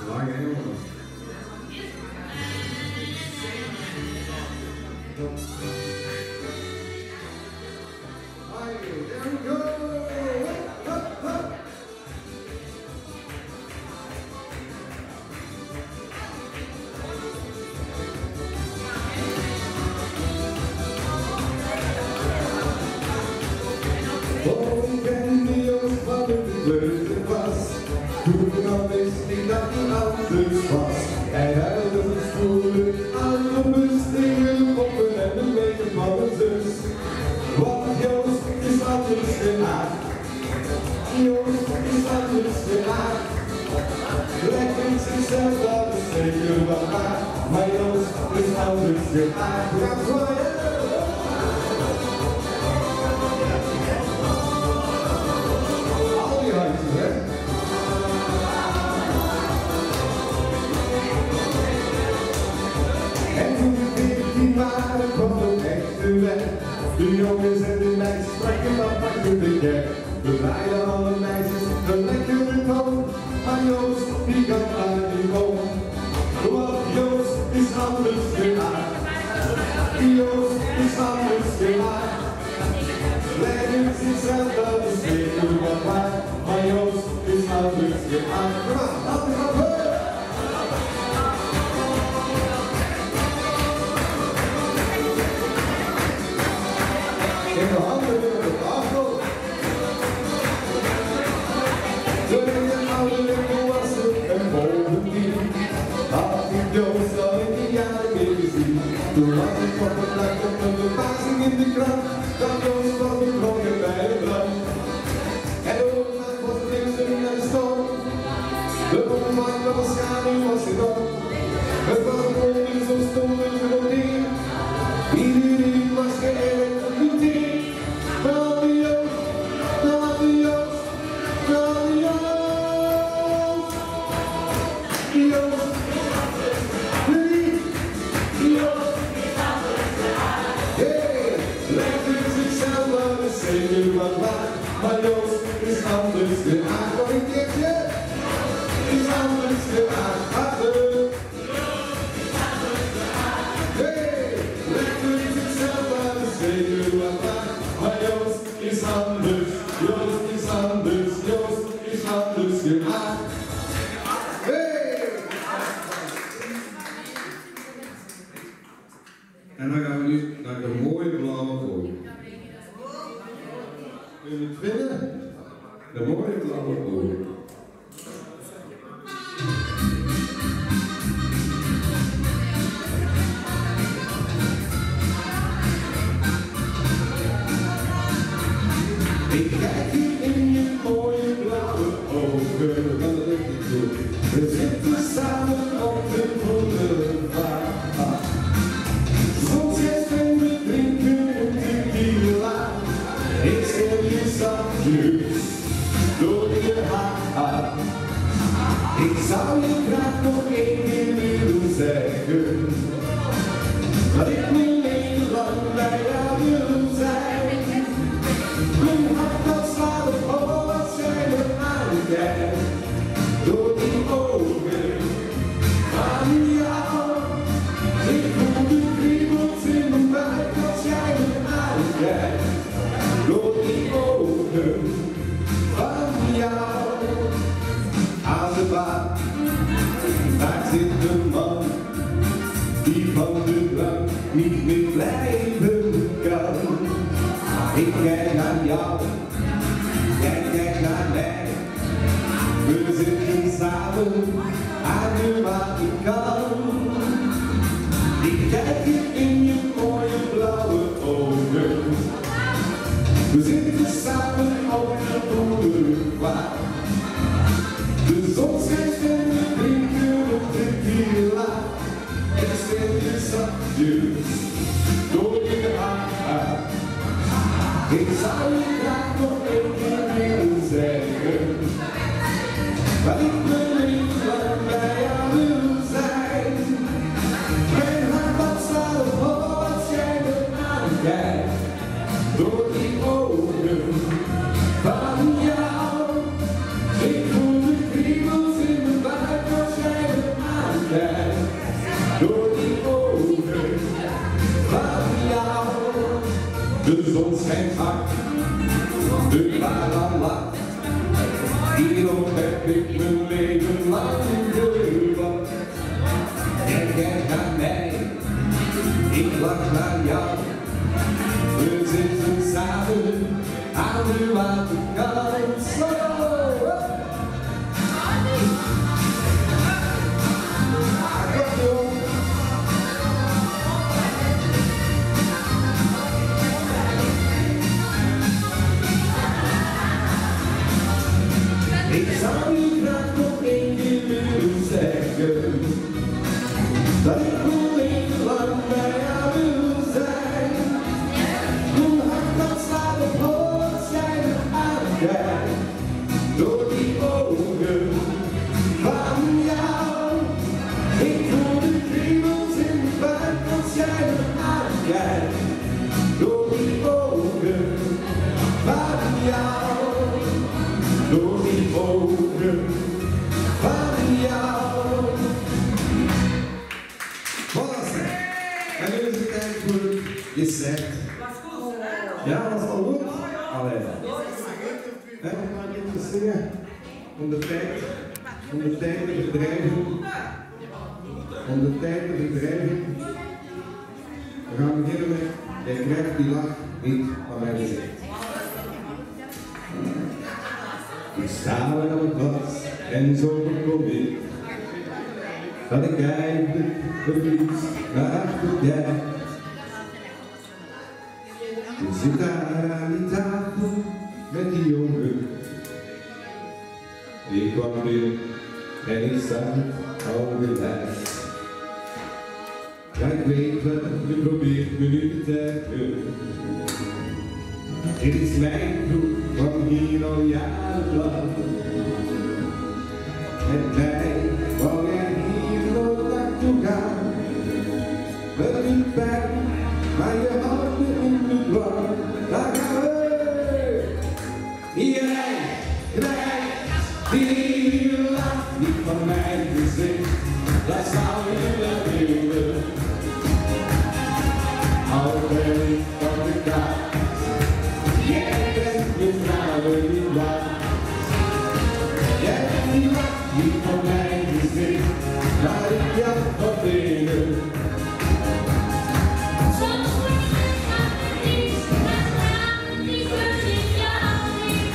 Lang hè, jongen. There we go! Hup, hup. Oh, ik ben die jongen van de kleuterklas. Toen al wist ik dat hij anders was. Hij huilde verscholen aan de bestingen, poppen en een beetje van een zus. Want Joost is anders gehaald. Joost is anders gehaald. Lekker zichzelf laten steken van haar. Maar Joost is anders gehaald. Ja, zwaaien! De jongens en de meisjes trekken wat achter de kerk. We rijden alle meisjes een lekkere toon. Maar Joost, die kan daar niet komen. Want Joost is anders gehaald. Joost is anders gehaald. Leggen zichzelf dat is zeker wat waar. Maar Joost is anders gehaald. Kom aan, laten we gaan horen. In de handen weer op tafel. Toen ik een oude winkel was en bovendien had ik Joost al in die jaren weer gezien. Toen had ik op een dag op een verbazing in de krant dat Joost was betrokken bij de brand. En de oorzaak was de bliksem en de storm. De opmaak van de schaduw was enorm. Het was een koning zo stom en gemonteerd. Iedereen was geëlektrocuteerd. Maar Joost is anders gehaald. Nog een keertje. Is anders gehaald. Hey, lekker zichzelf laten zeker wat waar. Maar Joost is anders. Joost is anders. Joost is anders gehaald. Hey. En dan gaan we nu naar de mooie blauwe ogen. Kun je het vinden? De mooie blauwe ogen. Ik kijk hier in je mooie blauwe ogen. Wat een licht toe. We zitten samen op de boulevard. Soms en we drinken een tequila. Ik stel je zachtjes door je haar. Ik zou je graag nog één keer willen zeggen dat ik mijn leven lang bij jou wil zijn. Mijn hart dat slaat op als jij me aankijkt. Door die ogen van jou. Ik voel de kriebels in mijn buik als jij me aankijkt. Door die ogen van jou. Aan de baan, daar zit een man die van de drank niet meer blijven kan. Ik kijk naar jou, jij kijkt naar mij. We zitten samen aan de waterkant. Ik kijk je in je mooie blauwe ogen. We zitten samen op de boulevard. De zon schijnt en we drinken op tequila. En stel je zachtjes door je haar. Ik zou je graag nog één keer willen zeggen dat ik me niet zijn hart, de la. Hierop heb ik mijn leven lang gewacht. Jij kijkt naar mij, ik lach naar jou. We zitten samen aan de waterkant. Zo! Ik zou je graag nog één keer willen zeggen dat ik nog even lang bij jou wil zijn. Hoe hard dat slaat op hoofd zijn aankijkt door die ogen van jou. Ik voel de kriebels in mijn buik als jij me aankijkt door die ogen van jou. Door die ogen van jou. Voilà, en nu is het tijd voor je set. Ja, was het al goed? Allee. Om maar een beetje te zingen. Om de tijd te verdrijven. Om de tijd te verdrijven. We gaan beginnen met, jij krijgt die lach niet van mij gezegd. Ik sta er op het bad en zo kom ik dat ik eigenlijk verliefd naar achter kijk. Je zit daar aan die tafel met die jongen. Ik kwam weer en ik sta al gelijk. Ja, ik weet wel, je probeert me nu te trekken. Dit is mijn groep van hier al jarenlang. Met mij wou jij hier nooit naartoe gaan. Het doet pijn, maar je houdt me in de dwang. Daar gaan we! Jij krijgt die lach niet van mijn gezicht. Dat zou je wel willen. Al ben ik van de kaart. Jij bent mijn vrouw niet waard. Jij bent die lach niet van mijn gezicht, maar ik jou van binnen. Soms wordt het aan de liefst, maar tranen die gun ik jou niet.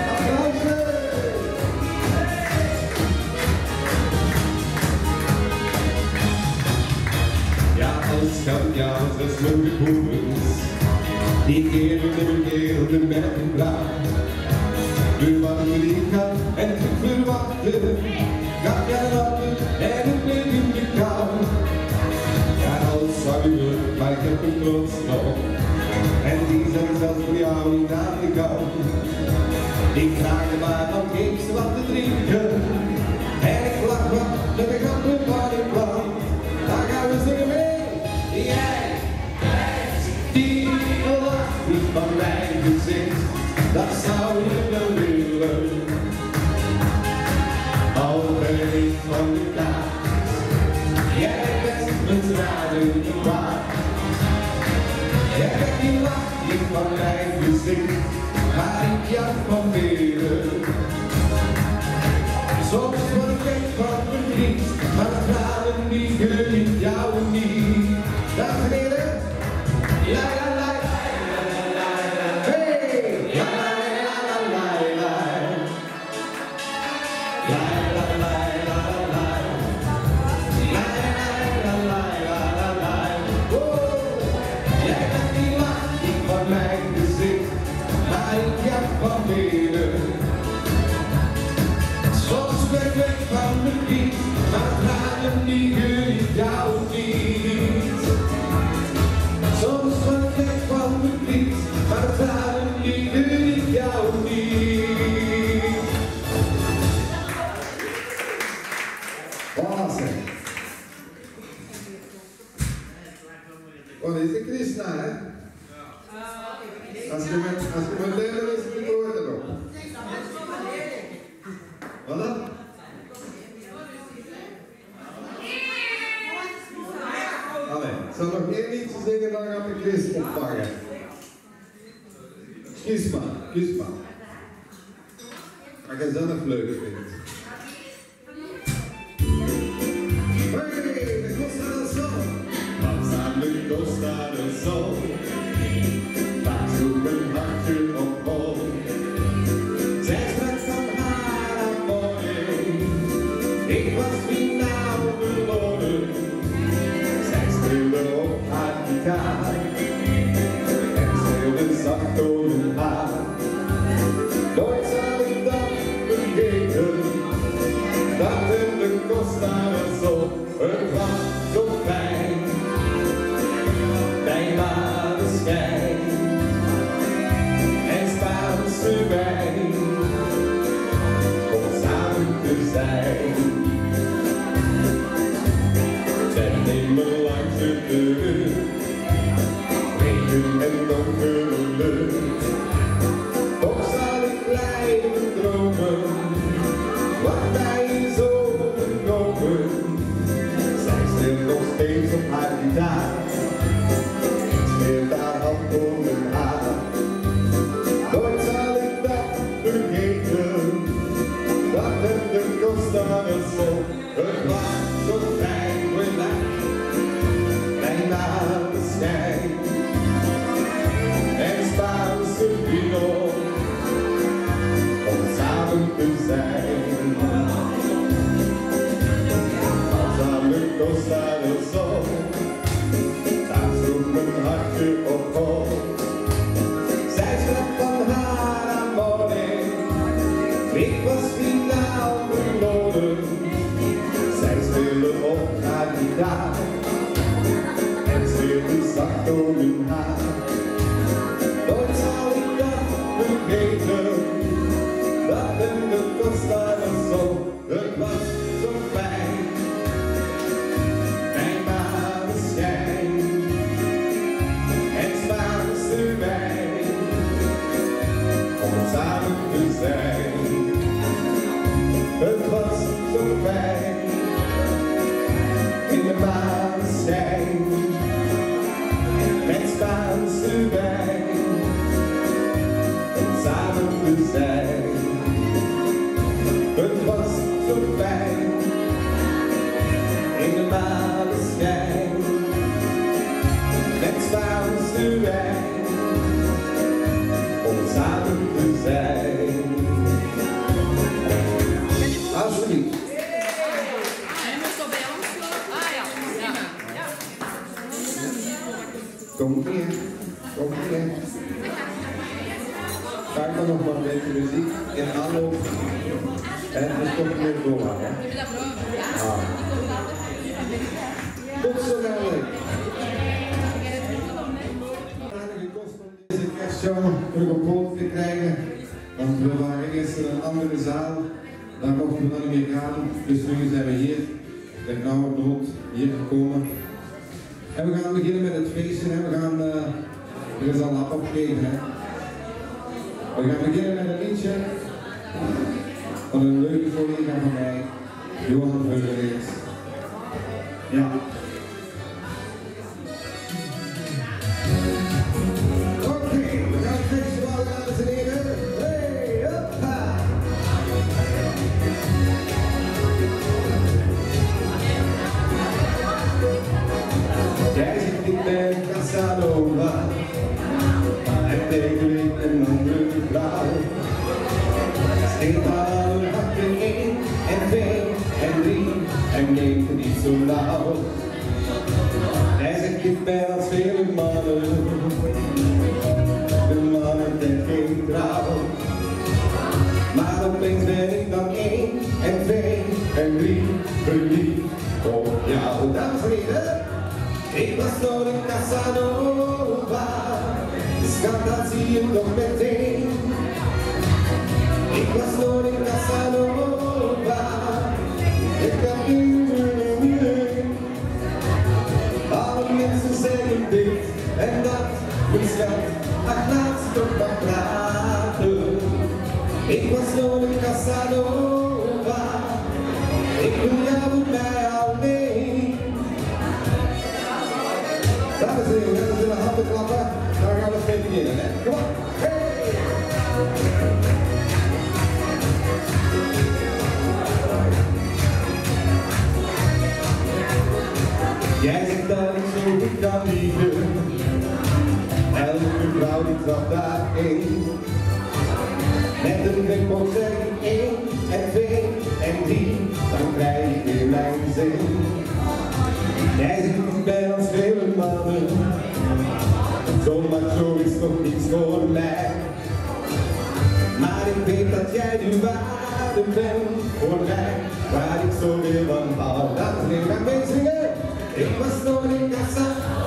Ja, als schat jou zes mijn gevoelens. Die keer op de bergen blauw. Nu wat wil ik gaan en ik verwachten. Gaf jij lachen en het bleef in de kou. Ja, als zou je het, maar ik heb een trots nog. En die zijn zelfs voor jou niet aan de kou. Ik vraag je maar nog eens wat te drinken. En ik lach wat met de grappen van ik kwam. Daar gaan we zingen mee. Jij krijgt die lach niet van mijn gezicht. Dat zou je wel willen. Al ben ik van de kaart. Jij bent mijn tranen niet waard. Jij krijgt die lach niet van mijn gezicht, maar ik jou van binnen. Soms word ik gek van verdriet, maar tranen die gun ik jou niet. Dames en heren, la la la la la la la, hey, la la la la la la, la la la la la, la la la la la, oh, jij bent die lach niet van mijn gezicht, maar ik jou van binnen. Soms ben ik weg van verdriet, maar tranen die gun ik jou niet. Soms ben ik weg van verdriet, maar tranen die gun ik jou niet. Voilà, zeg. Wat is de Krishna, hè? Als je met delen is, moet je horen erop. Voilà. Allee, ik zal nog één liedje zingen, dan ga ik de Christ opvangen. kies maar, kies maar. Wat je zelf leuk vindt. Hey, de Costa del Sol. Wat aan de Costa del Sol. Daar zoekt mijn hartje op hol. Zij sprak van haar amore. Ik was finaal verloren. Zij speelde op haar gitaar. En speelde zacht door hun haar. Nooit zal ik dat vergeten. Dat in de Costa del Sol. Het was zo fijn. Bij maneschijn. En Spaanse wijn. Om samen te zijn. Zet neem me langs de deur. Regen en donkere lucht. Toch zal ik blijven dromen. Wat mij is overkomen. Zij speelt nog steeds op haar gitaar. Ik speelt haar hand door mijn haar. Nooit zal ik dat vergeten. Dat in de Costa del Sol. Het was zo fijn, relax. Bij maneschijn. En Spaanse vino. Om samen te zijn. Als aan de Costa del Sol. Daar sloeg mijn hartje op hol. Zij sprak van haar amore. Ik was finaal verloren. Zij speelde op haar gitaar. En speelde zacht door hun haar. Nooit zal ik dat vergeten. Dat in de Costa del Sol. Het was zo fijn. Bij maneschijn. En Spaanse wijn. Om samen te zijn. Het was zo fijn. In de maneschijn. Met Spaanse wijn. Om samen te zijn. Het was zo fijn. In de maneschijn. Met Spaanse wijn. Om samen te zijn. Alsjeblieft. Kom hier, kom hier. Ga ik dan nog maar een beetje muziek in aanloop. En dan stop je weer door, hè? Ah. Tot zo dadelijk. Gekost om deze kerstshow terug op poot te krijgen. Want we waren eerst in een andere zaal. Daar mochten we dan niet meer gaan. Dus nu zijn we hier, ter nauwe nood, hier gekomen. En we gaan beginnen met het feestje. Hè. We gaan, er is al lap opgegeven. Hè. We gaan beginnen met een liedje van een leuke collega van mij, Johan Vergerees. Ja. Oké, we gaan het feestje bouwen, dames en heren. Hey, hoppa! Jij zit in de Casanova. En tegenlicht een andere vrouw. Steekt alle hakken 1 en 2 en 3 en neemt het niet zo nauw. Hij zegt ik ben als vele mannen. De mannen denkt geen trouw. Maar opeens ben ik dan 1 en 2 en 3 verliefd op jou. Dames en heren, ik was door een Casanova. Schat, dat zie je toch meteen. Ik was door in Casanova. Ik heb iedereen. Alle mensen zeggen dit en dat. Mijn schat, ach laat ze toch maar praten. Ik was door in Casanova. Ik wil jou met mij alleen. Dames en heren, we zullen handen klappen. Dan gaan we beginnen, hè? Kom op! Hey! denk aan liefde. Elke vrouw die trapt daarin. Met een blik kon zeggen 1 en 2 en 3, dan krijg ik weer mijn zin. Jij zegt ik ben als vele mannen, zo macho is toch niets voor mij. Maar ik weet dat jij de waarde bent voor mij, waar ik zoveel van hou. Laten we gaan meezingen. Ik was nog in kassa,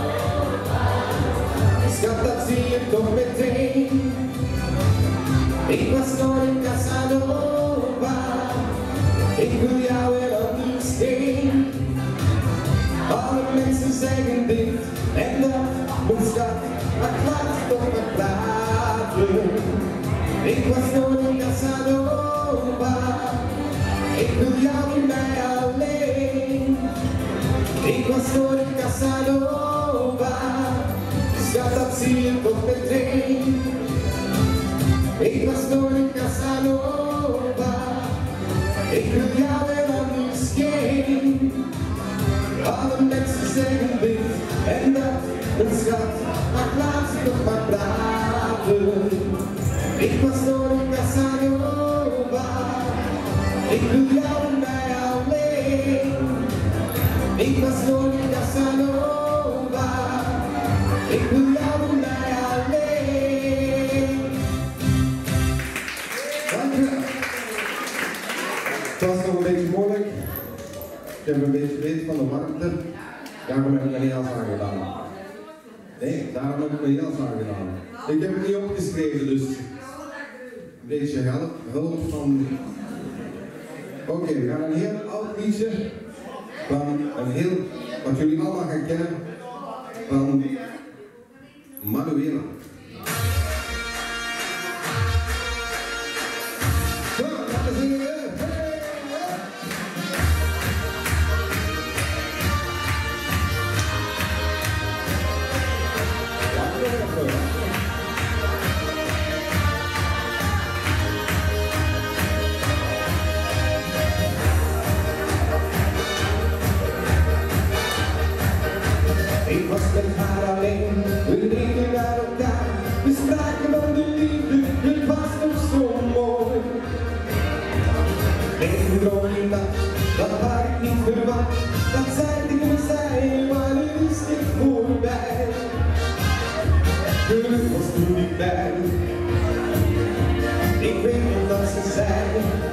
schat dat zie je toch meteen. Ik was nog in Casanova, ik wil jou er anders heen. Alle mensen zeggen dit en dat, mijn schat, maar laat toch maar praten. Ik was nog in Casanova, ik wil jou en mij alleen. Ik was nog in Casanova, schat dat zie je toch meteen. Ik was nog in Casanova, ik wil jou er anders heen. Alle mensen zeggen dit en dat, mijn schat, maar laat ze toch maar praten. Ik was nog in Casanova, ik wil jou en mij alleen. Ik was nog in Casanova, ik wil jou en mij alleen. Dank u. Het was nog een beetje moeilijk. Ik heb een beetje weet van de warmte. Daarom heb ik mijn jas aangedaan. Nee, daarom heb ik mijn jas aangedaan. Ik heb het niet opgeschreven, dus een beetje hulp van... Oké, we gaan een heel oud liedje van een heel, wat jullie allemaal gaan kennen, van Manuela. Zo, laten we zingen. Ik was met haar alleen, we reden naar elkaar, we spraken van de liefde, het was nog zo mooi. En droom je dat had ik niet verwacht, dat zij tegen me zei, maar nu is dit voorbij. Geluk was toen niet bij, ik weet nog dat ze zei,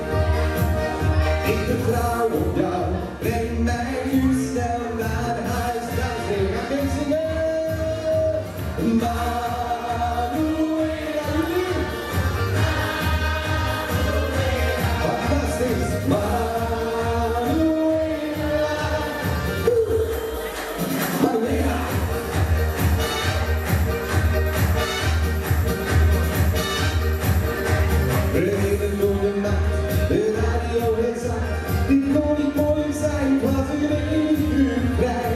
ik vertrouw op jou, breng mij nu snel naar huis. Ga mee zingen! Manuela, fantastisch! Manuela, Manuela. We reden door de nacht, de radio is aan, die kon niet mooi zijn, het was een uur vrij.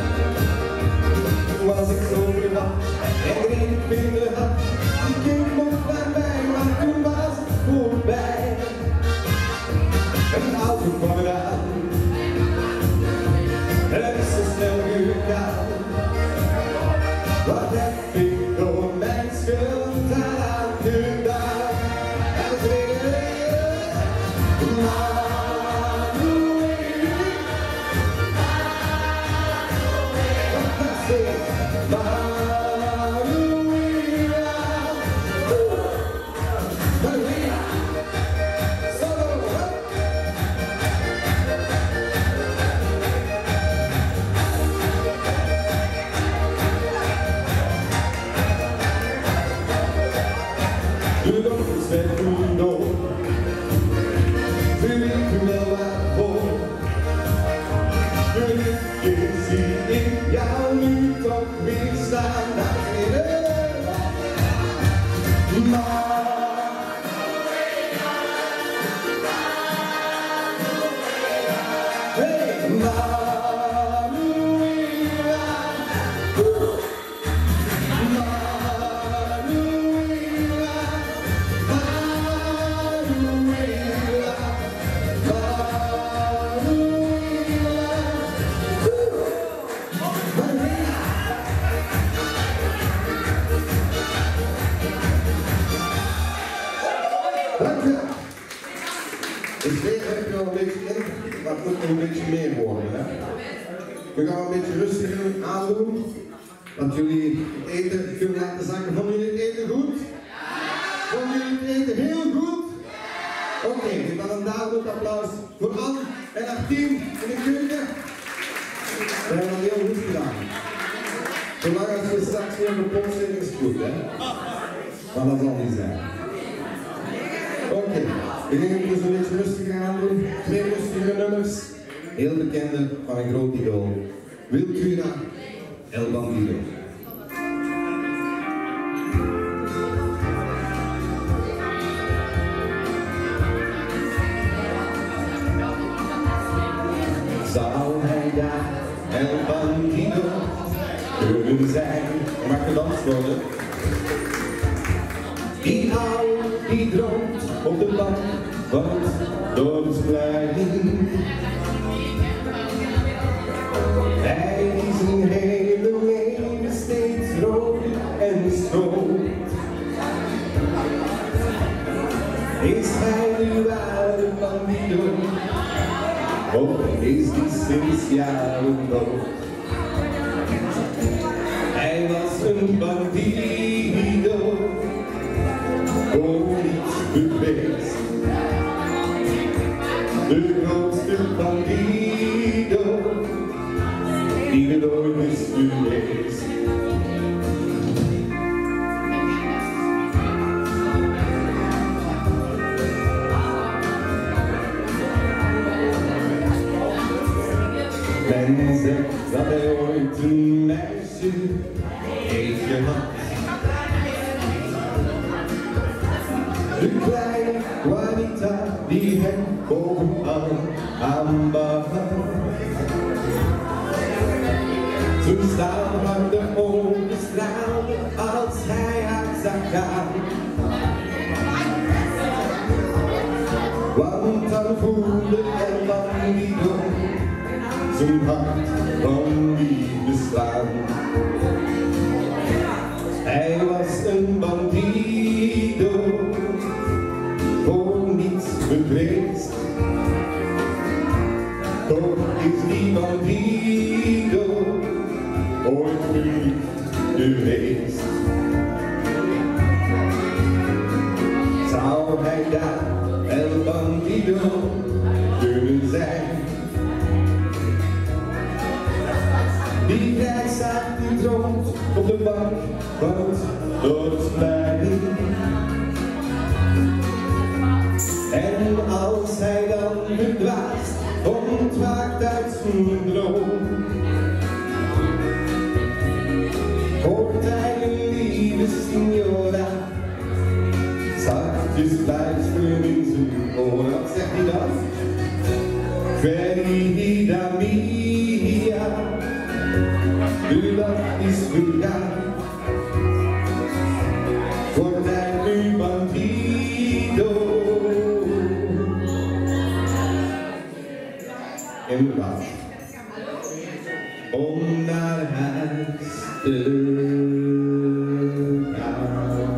Was ik zo verwacht en reed ik in de hand. Die keek nog naar mij, maar toen was het voorbij. Een auto kwam eraan, het is zo snel gegaan. Wat heb ik door mijn schuld aan gedaan? En het de dokters werden toen dood, ze weten wel waarvoor. Gelukkig zie ik jou nu toch weer staan, dames en heren. Hey, beetje meer worden. Hè? We gaan een beetje rustiger aandoen. Dat jullie het eten kunnen laten zakken. Vonden jullie het eten goed? Vonden jullie het eten heel goed? Oké, geef dan een duidelijk applaus voor Anne en haar team in de keuken. We hebben dat heel goed gedaan. Zolang als we straks weer op de pot zitten is het goed, hè? Maar dat zal niet zijn. Oké, ik denk dat we dus een beetje rustig gaan doen. 2 rustige nummers. Heel bekende van een groot idool. Wiltura, El Bandido. Zou hij daar El Bandido kunnen zijn? Mag gedanst worden? Die oude, die droomt op de bank van het dorpsplein. Hij is een hele leven steeds rood en schoon. Is hij nu ware Bandido? Of is die sinds jaren dood? Hij was een bandido, voor niets bevreesd. De grootste bandido die er ooit is geweest. Men zegt dat hij ooit een meisje heeft gehad. De kleine Juanita die hem bovenaan aanbad. Toen staan haar de ogen straalden als hij haar zag gaan. Want dan voelde El Bandido zijn hart van liefde slaan. Hij was een bandido, voor niets bevreesd. Toch is die bandido ooit verliefd geweest. Zou hij daar El Bandido kunnen zijn? Die grijsaard die droomt op de bank van het dorpsplein. En als hij dan verdwaast ontwaakt uit zijn droom, hoort hij een lieve signora zachtjes fluisteren in zijn oor. Wat zegt hij dan? Querida mia, de dag is vergaan. Wordt hij nu bandido? Inderdaad. Om naar huis te gaan.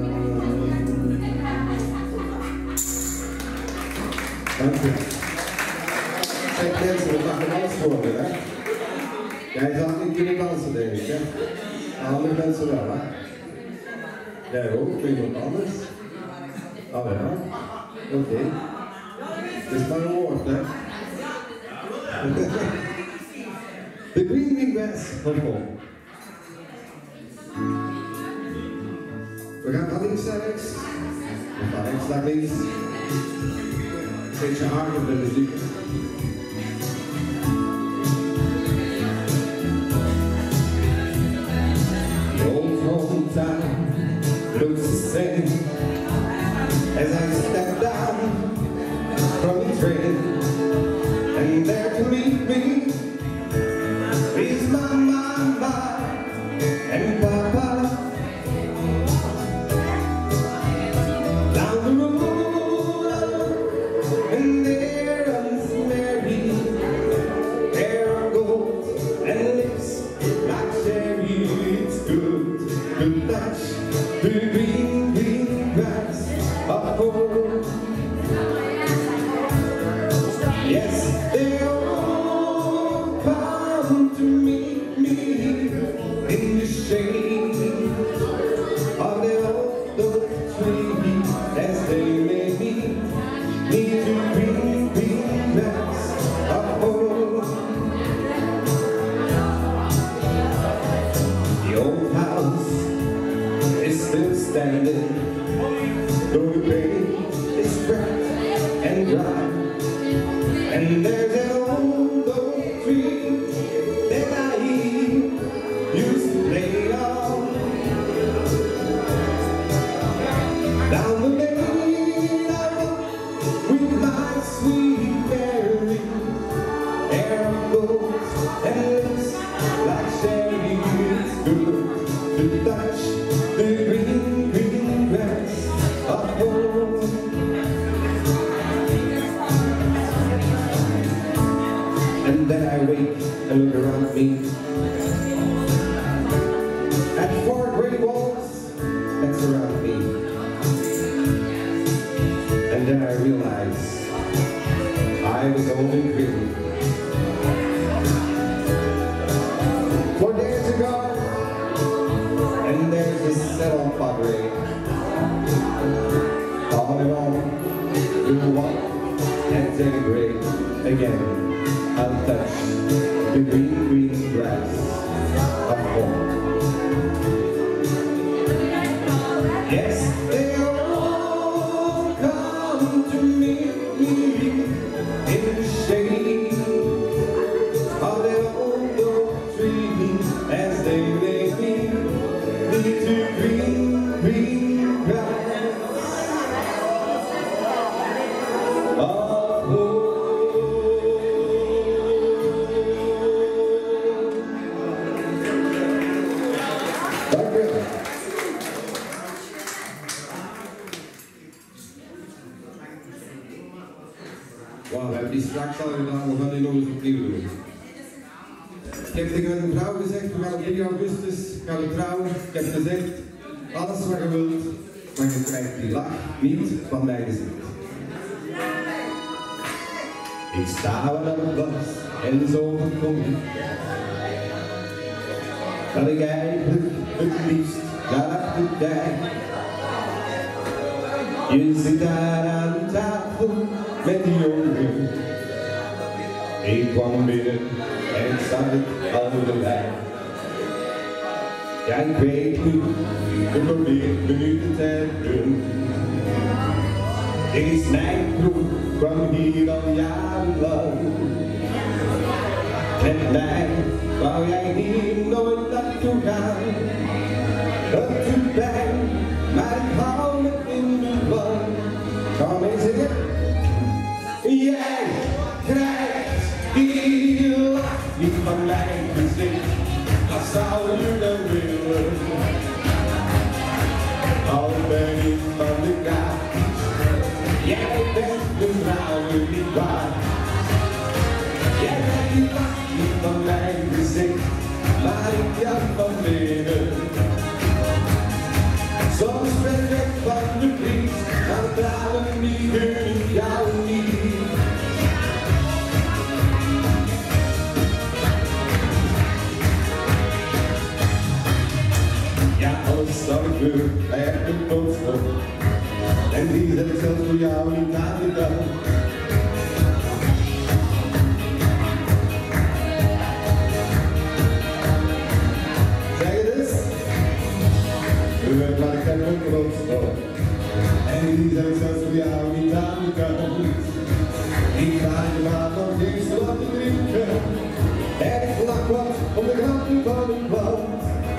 Dank je. Kijk mensen, we gaan gedanst worden, hè? Jij zou niet kunnen dansen, denk ik, hè? Andere mensen wel, hè? Jij ook, met iemand anders? Ah ja, oké. Het is maar een woord, hè? The Green Wing Bass van Paul. We gaan van links naar rechts. We gaan rechts naar links. Zet je armen op de muziek. Old hometown looks the same as I step down from the train, and there to meet me is my mama and papa. Down the road, and they're standing, though the pain is cracked and dry. And there's an old oak tree that I used to play on. Down the lane I walk with my sweet Mary. Hair goes and lips like cherry. It's good to touch the green, green grass of home. And then I wake and look around me at 4 great walls that surround me. And then I realize I was only dreaming. For there's a God, and there's this settle padre. All in all, you'll walk and take a break again. I'll touch the green, green grass of home. Yes, they all come to meet me in the shade of that old oak tree as they lay me into green, green grass of home. Wauw, we hebben die straks al gedaan, we gaan die nog eens opnieuw doen. Ik heb tegen mijn vrouw gezegd, we gaan op 3 augustus gaan we trouwen. Ik heb gezegd, alles wat je wilt, maar je krijgt die lach niet van mijn gezicht. Ik sta wel aan het glas en zo overkom ik dat ik eigenlijk het liefst ga achter tijd. Je zit daar aan de tafel met die jongen. Ik kwam binnen en ik zag het al de lijn. Ja, ik weet nu, je probeert me nu te temmen. Dit is mijn kroeg, kwam hier al jarenlang. Met mij wou jij hier nooit naartoe gaan. Het doet pijn, maar ik hou me in de ban. Kom eens zingen. Jij krijgt die lach niet van mijn gezicht. Wat zou je dan willen? Al ben ik van de kaart. Jij bent de vrouw niet waard. Jij krijgt die lach niet van mijn gezicht, maar ik jou van binnen. Soms ben ik van de priest, maar tranen die gun ik jou niet. Ja, alles zal ik weer bij de boodschap. En die zet ik zelfs voor jou niet aan de dag. Zeg het eens. Maar ik heb een boodschap. En die zet ik zelfs voor jou niet aan de kant. Ik ga je maar nog eens laten drinken. En ik lach wat om de grappen van een plant.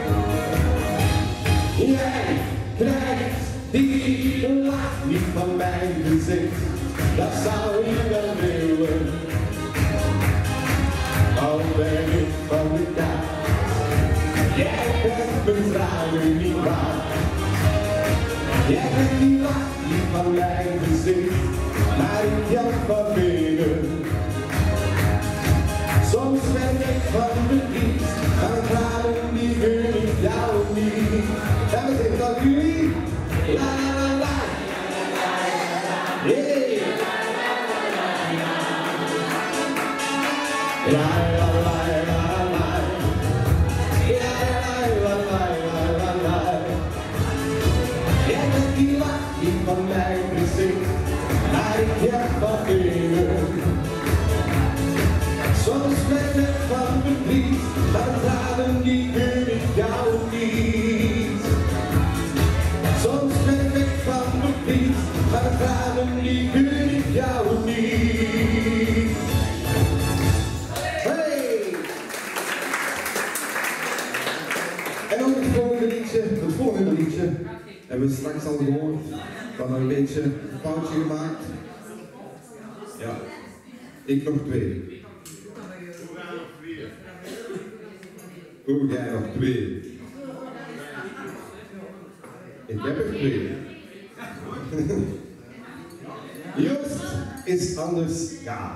Jij krijgt die lach niet van mijn gezicht, dat zou je wel willen. Al ben ik van de kaart, jij bent mijn vrouw niet waard. Jij krijgt die lach niet van mijn gezicht, maar ik jou van binnen. Soms ben ik van de kies, maar tranen die gun ik jou niet. Dat betekent dat jullie la la la la. Hey. La la la la la. La la la la la la. Jij bent die lach niet van mijn gezicht, maar ik heb van binnen. Soms ben ik van verdriet, maar tranen die gun ik jou niet. Hebben we straks al gehoord. Dan een beetje een foutje gemaakt. Ja. Ik nog 2. Oeh, jij nog 2. Ik heb er 2. Joost is anders geaard.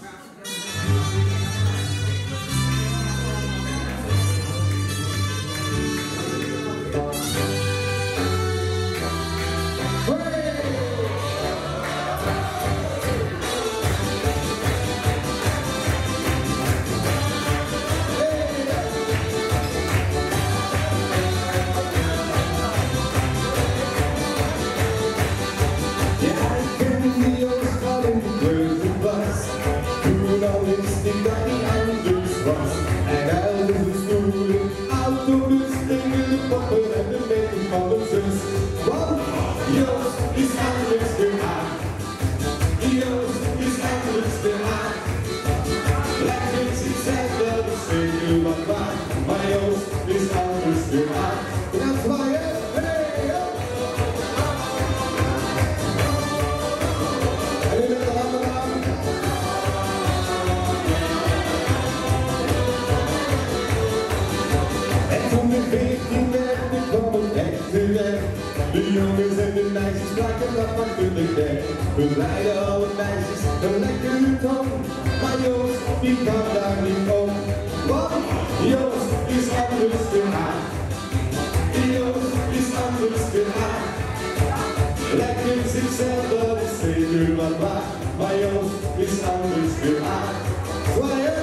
De jongens en de meisjes plakken dat natuurlijk weg. We rijden alle meisjes een lekkere toon. Maar Joost, die kan daar niet om. Want Joost is anders geaard. Joost is anders geaard. Lekker zichzelf, dat is zeker wat waar. Maar Joost is anders geaard. Zwaaien!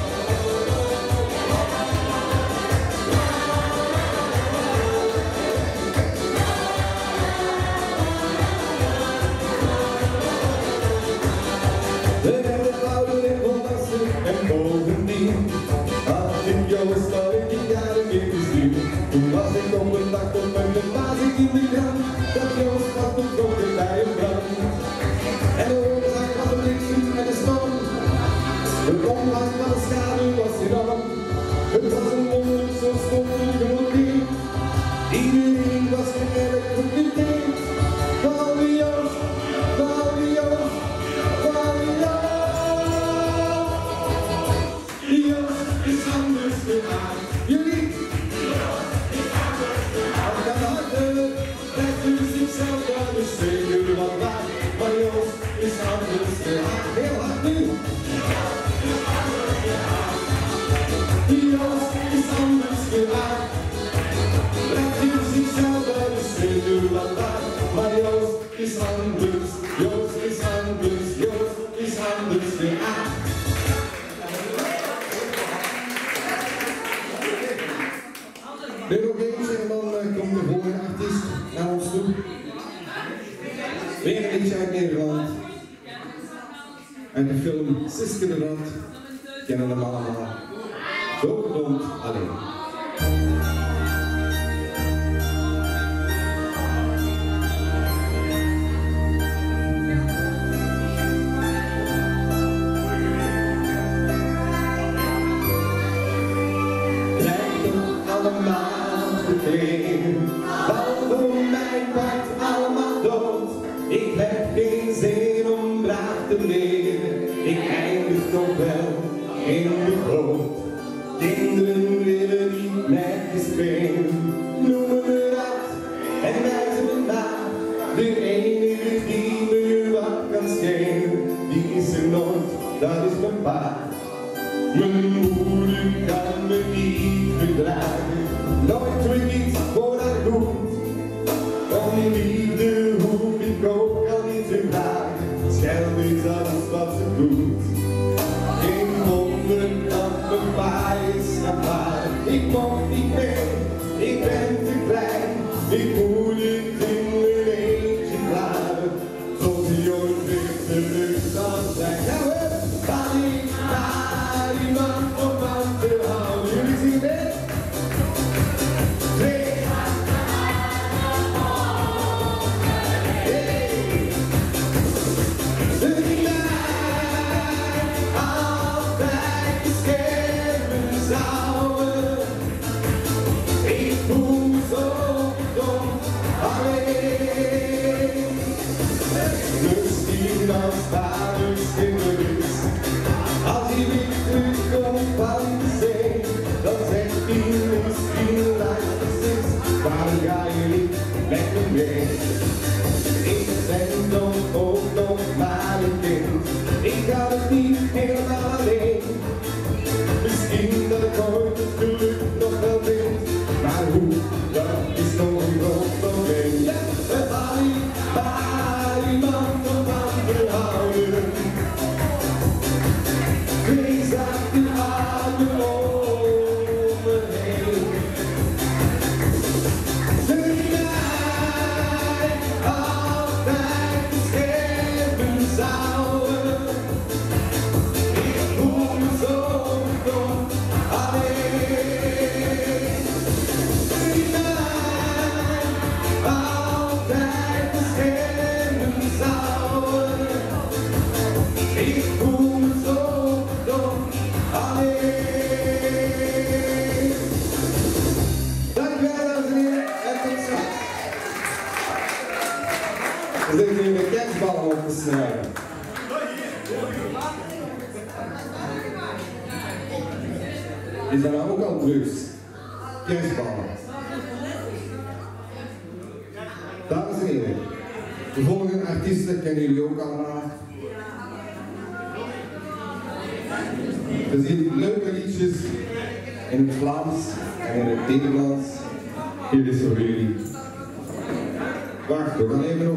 En bovendien had ik Joost al in jaren meer gezien. Toen was ik op een dag op en dan was ik in de krant dat Joost had getrokken bij een brand. En de oorzaak was een bliksem en een storm. De omvang van de schaduw was enorm. Het was een wonder, zo stond er gewoon niet. Iedereen was geëlektrocuteerd. Behalve Joost, behalve Joost, behalve Joost. Joost is anders geaard. Jullie? Joost is anders geaard. Als dat harder, blijft u zichzelf wel dus zeker wat waar. Maar Joost is anders geaard. Heel hard nu. Joost is anders geaard. Joost is anders geaard. Blijft u zichzelf wel dus zeker wat waar. Maar Joost is anders. Joost is anders. Joost is anders geaard. Weer nog eens en dan komt de volgende artiest naar ons toe. Weer een liedje uit Nederland. Uit de film Siske de Rand. Kennen hem allemaal. Zo blond alleen. Want voor mij wordt allemaal dood. Ik heb geen zin om braaf te leren. Ik eindig toch wel in de goot. Kinderen willen niet met je spelen. Noemen me dat en wijzen me naar. De enige die me wat kan schelen, die is er nooit, dat is mijn pa. Mijn moeder kan me niet verdragen. Nooit doe ik iets voor haar goed. Om liefde hoef ik ook al niet te vragen. Schelm is alles wat ze doet. Geen wonder dat mijn pa is naar haar. Ik mocht niet mee, ik ben te klein. Ik moet het in mijn eentje klaren. Tot die ooit weer terug zal zijn. Nou hè, kan ik naar iemand om aan te houden. Jullie zien het? Dankjewel, dames en heren. En tot straks. We zitten nu de kerstballen op te snijden. Die zijn ook al drugs. Kerstballen. Dames en heren, de volgende artiesten kennen jullie ook allemaal. We zien leuke liedjes in het Vlaams en in het Nederlands. Hier is voor jullie. Wacht, we gaan even nog...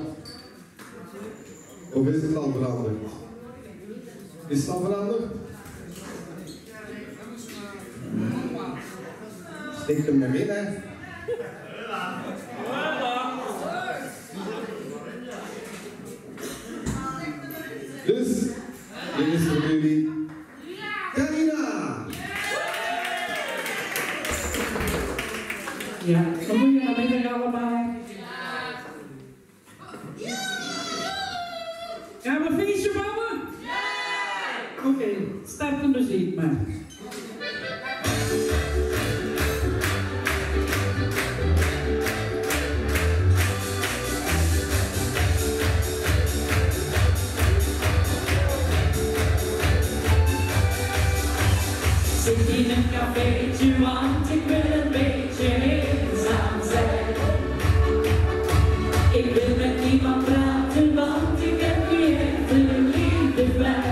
Of is het al veranderd? Is het al veranderd? Steek hem naar binnen. Dus, dit is voor jullie. Carina! Ja, goedemiddag allemaal. Gaan we feestje bouwen? Ja! Oké, start de muziek maar. Zit in een cafeetje, want ik wil een beetje eenzaam zijn. Ik wil met niemand praten, want ik heb niet echt een liefde bij.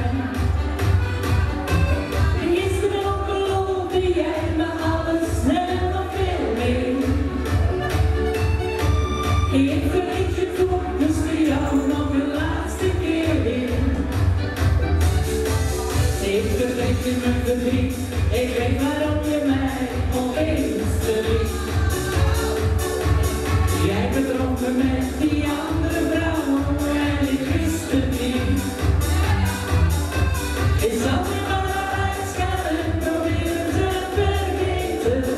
Gisteren ook beloofde jij me alles en nog veel meer. Ik vergeet je toe, dus voor jou nog een laatste keer weer. Ik vergeet je mijn verdriet. Ik weet waarom je mij opeens verliet. Jij bedronken met die andere vrouw en ik wist het niet. Ik zal weer maar naar huis gaan en proberen te vergeten.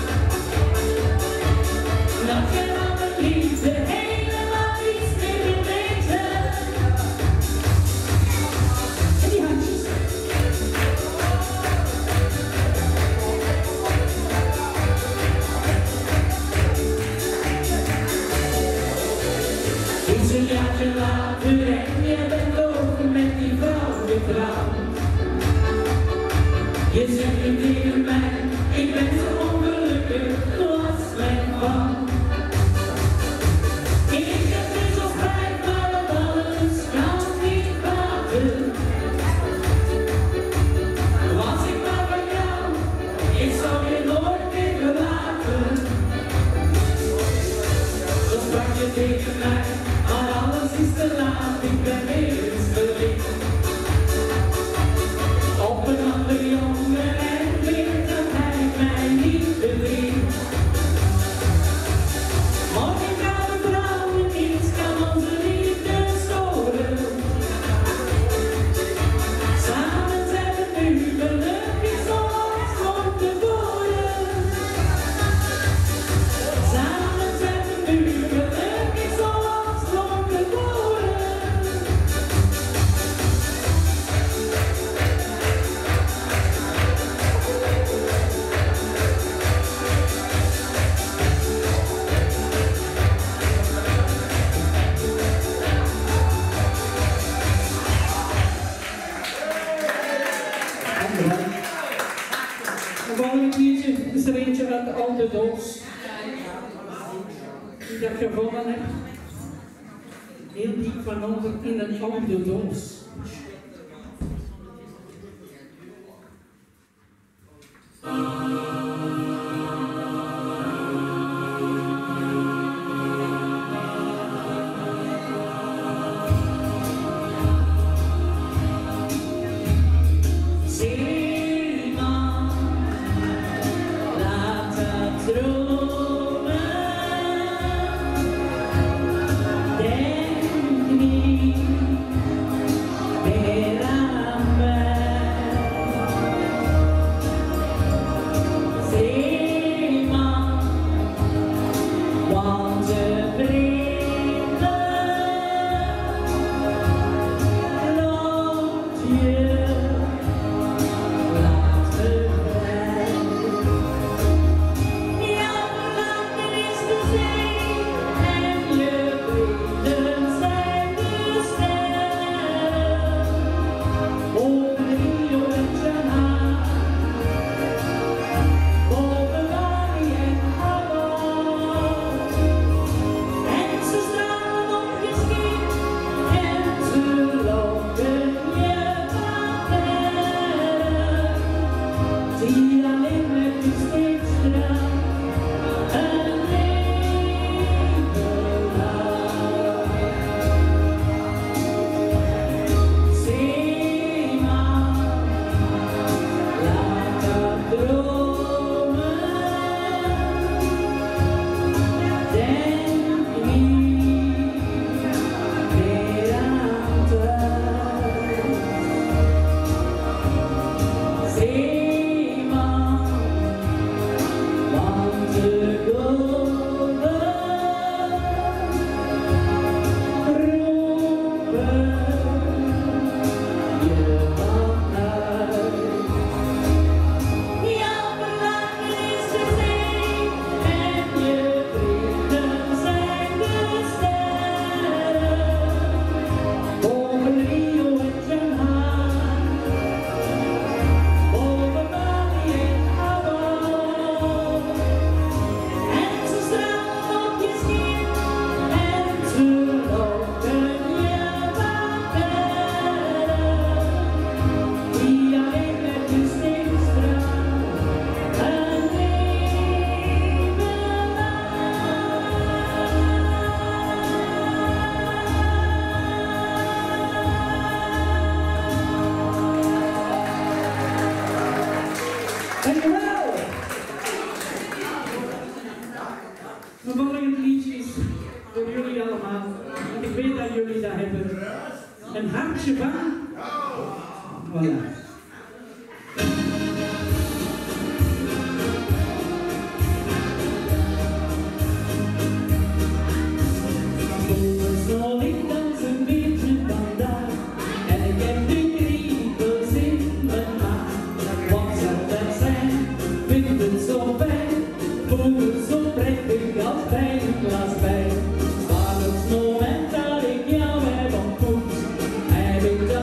Dat je van mijn liefde helemaal niets meer weten. En die handjes. Een jaartje later en je bent ook met die vrouw getrouwd. Je zegt nu tegen mij, ik ben zo ongelukkig, zoals mijn vrouw. Ik heb nu zo spijt, maar dat alles kan niet baten. Was ik maar van jou, ik zou je nooit meer verlaten. Zo sprak je tegen mij. Maar alles is te laat, ik ben weer eens verliefd. Op een ander jongen en weet dat hij mij niet verdriet. Morgen gaan we trouwen, niets kan onze liefde storen. Samen zijn we nu gelukkig zoals van tevoren. Samen zijn we nu gelukkig zoals van tevoren. Een volgend liedje is er eentje uit de oude doos. Die dat gevonden heb. Heel diep van onder in een oude doos. die alleen met je steeds straalt. Een leven lang. Zeeman, laat dat dromen. Denk niet meer aan thuis. Zeeman, want de golven roepen je van huis. Jouw verlangen is de zee en je vrienden zijn de sterren. Boven Rio en Shanghai, boven Bali en Hawaii. En ze stralen op je schip en ze lopen je van verder. Die alleen met je steeds straalt, een leven Dankjewel! Mijn volgende liedje is voor jullie allemaal. Ik weet dat jullie dat hebben. Een hartje van. Voilà. Zo ligt als een beetje vandaag en ik heb de kriebels in mijn maag. Wat zou dat zijn? Vind het zo fijn, voel het zo prettig als bij een glas wijn. Maar het moment dat ik jou heb ontmoet, heb ik dat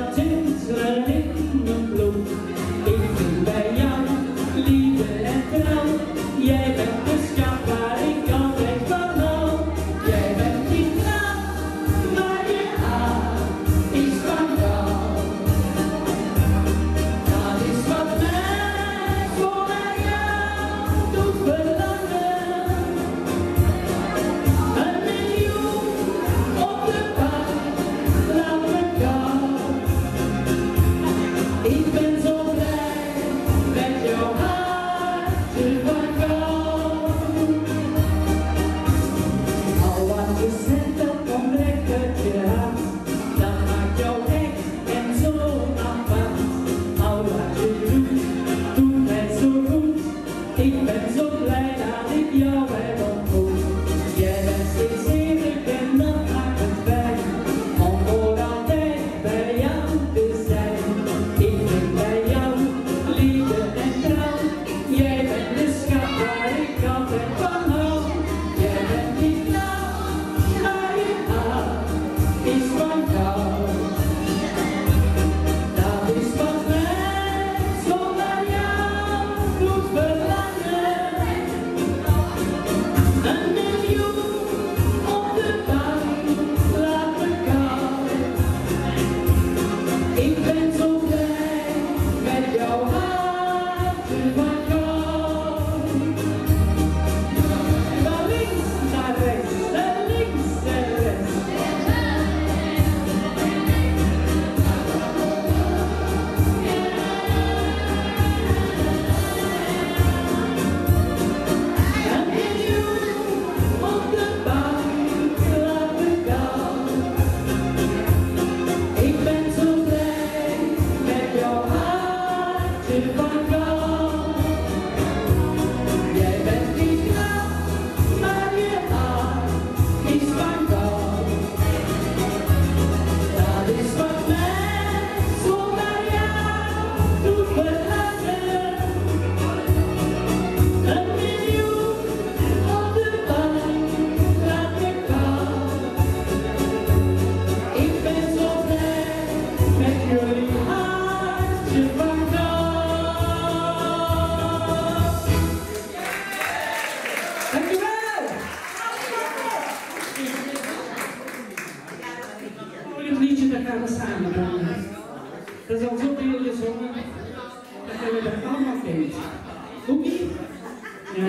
nog kent. Oké? Ja.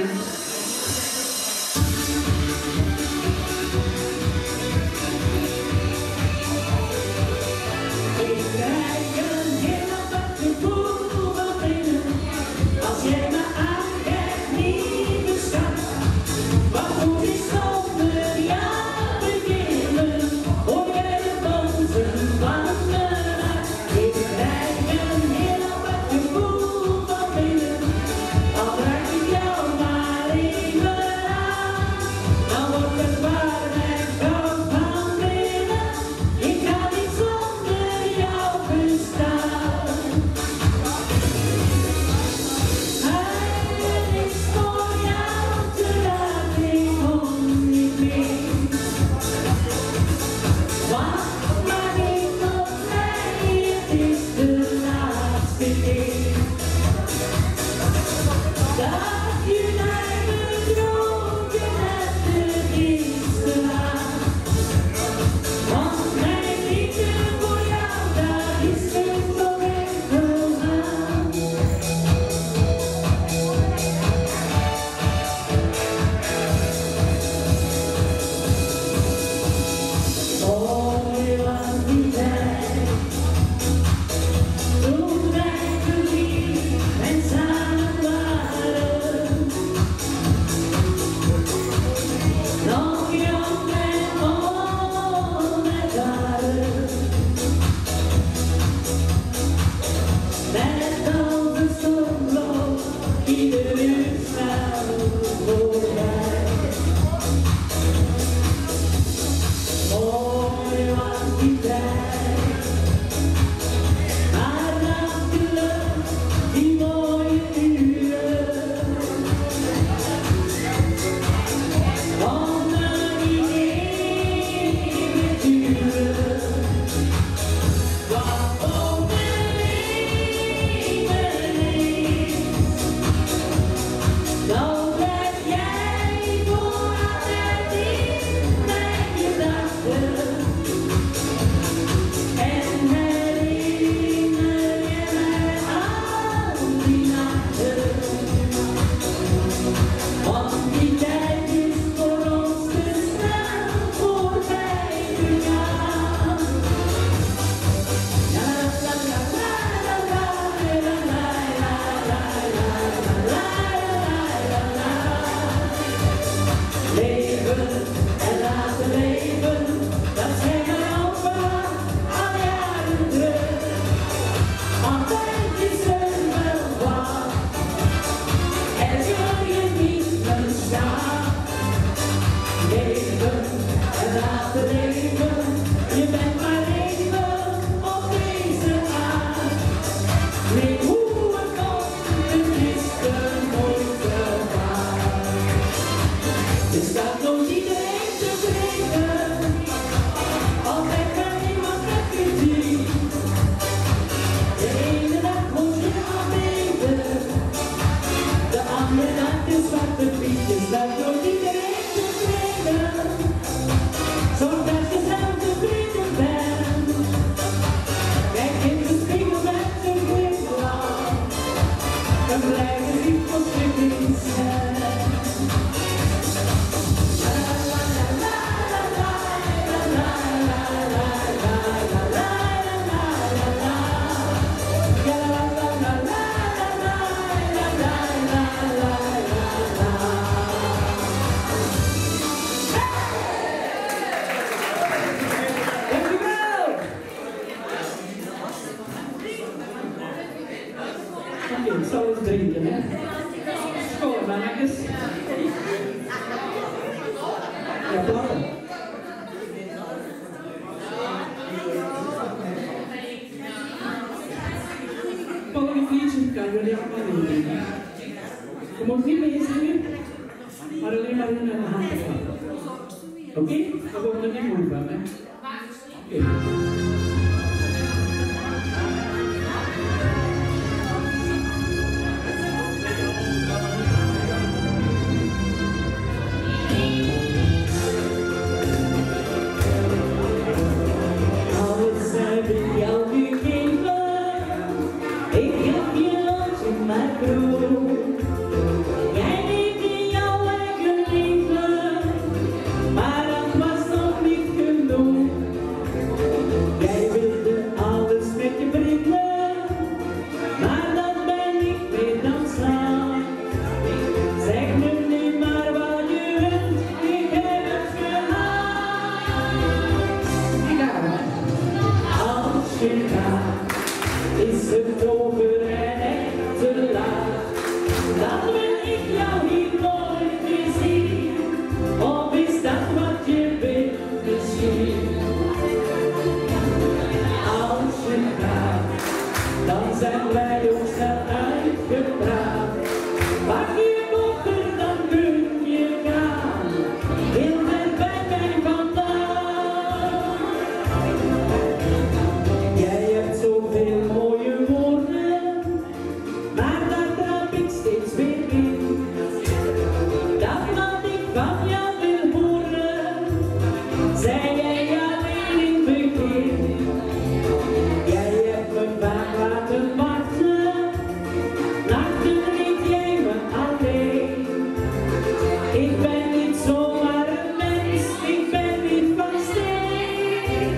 Zal eens drinken, hè? Skål, mannetjes. Ja, plakken. Volgende liedje kan jullie allemaal doen. Je moet niet meezingen, maar alleen maar in de hand klappen. Oké? Dan worden we er niet moe van, hè? Oké. Ik heb je land in mijn broer. Jij leefde jouw eigen leven, maar dat was nog niet genoeg. Jij wilde alles met je vrienden, maar dat ben ik meer dan slaaf. Zeg me niet maar wat je wilt, ik heb het gehad. Als je gaat, is het over en echt te laat. Dan wil ik jou hier nooit meer zien. Of is dat wat je wilt misschien? Als je gaat, dan zijn wij ook snel uitgepraat. Pak je koffer, dan kun je gaan. Heel ver bij mij vandaan. Jij hebt zoveel mooie woorden, maar daar trap ik steeds weer in. Dat wat ik van jou wil horen, zei jij alleen in het begin. Jij hebt me vaak laten wachten, nachten liet jij me alleen. Ik ben niet zomaar een mens, ik ben niet van steen.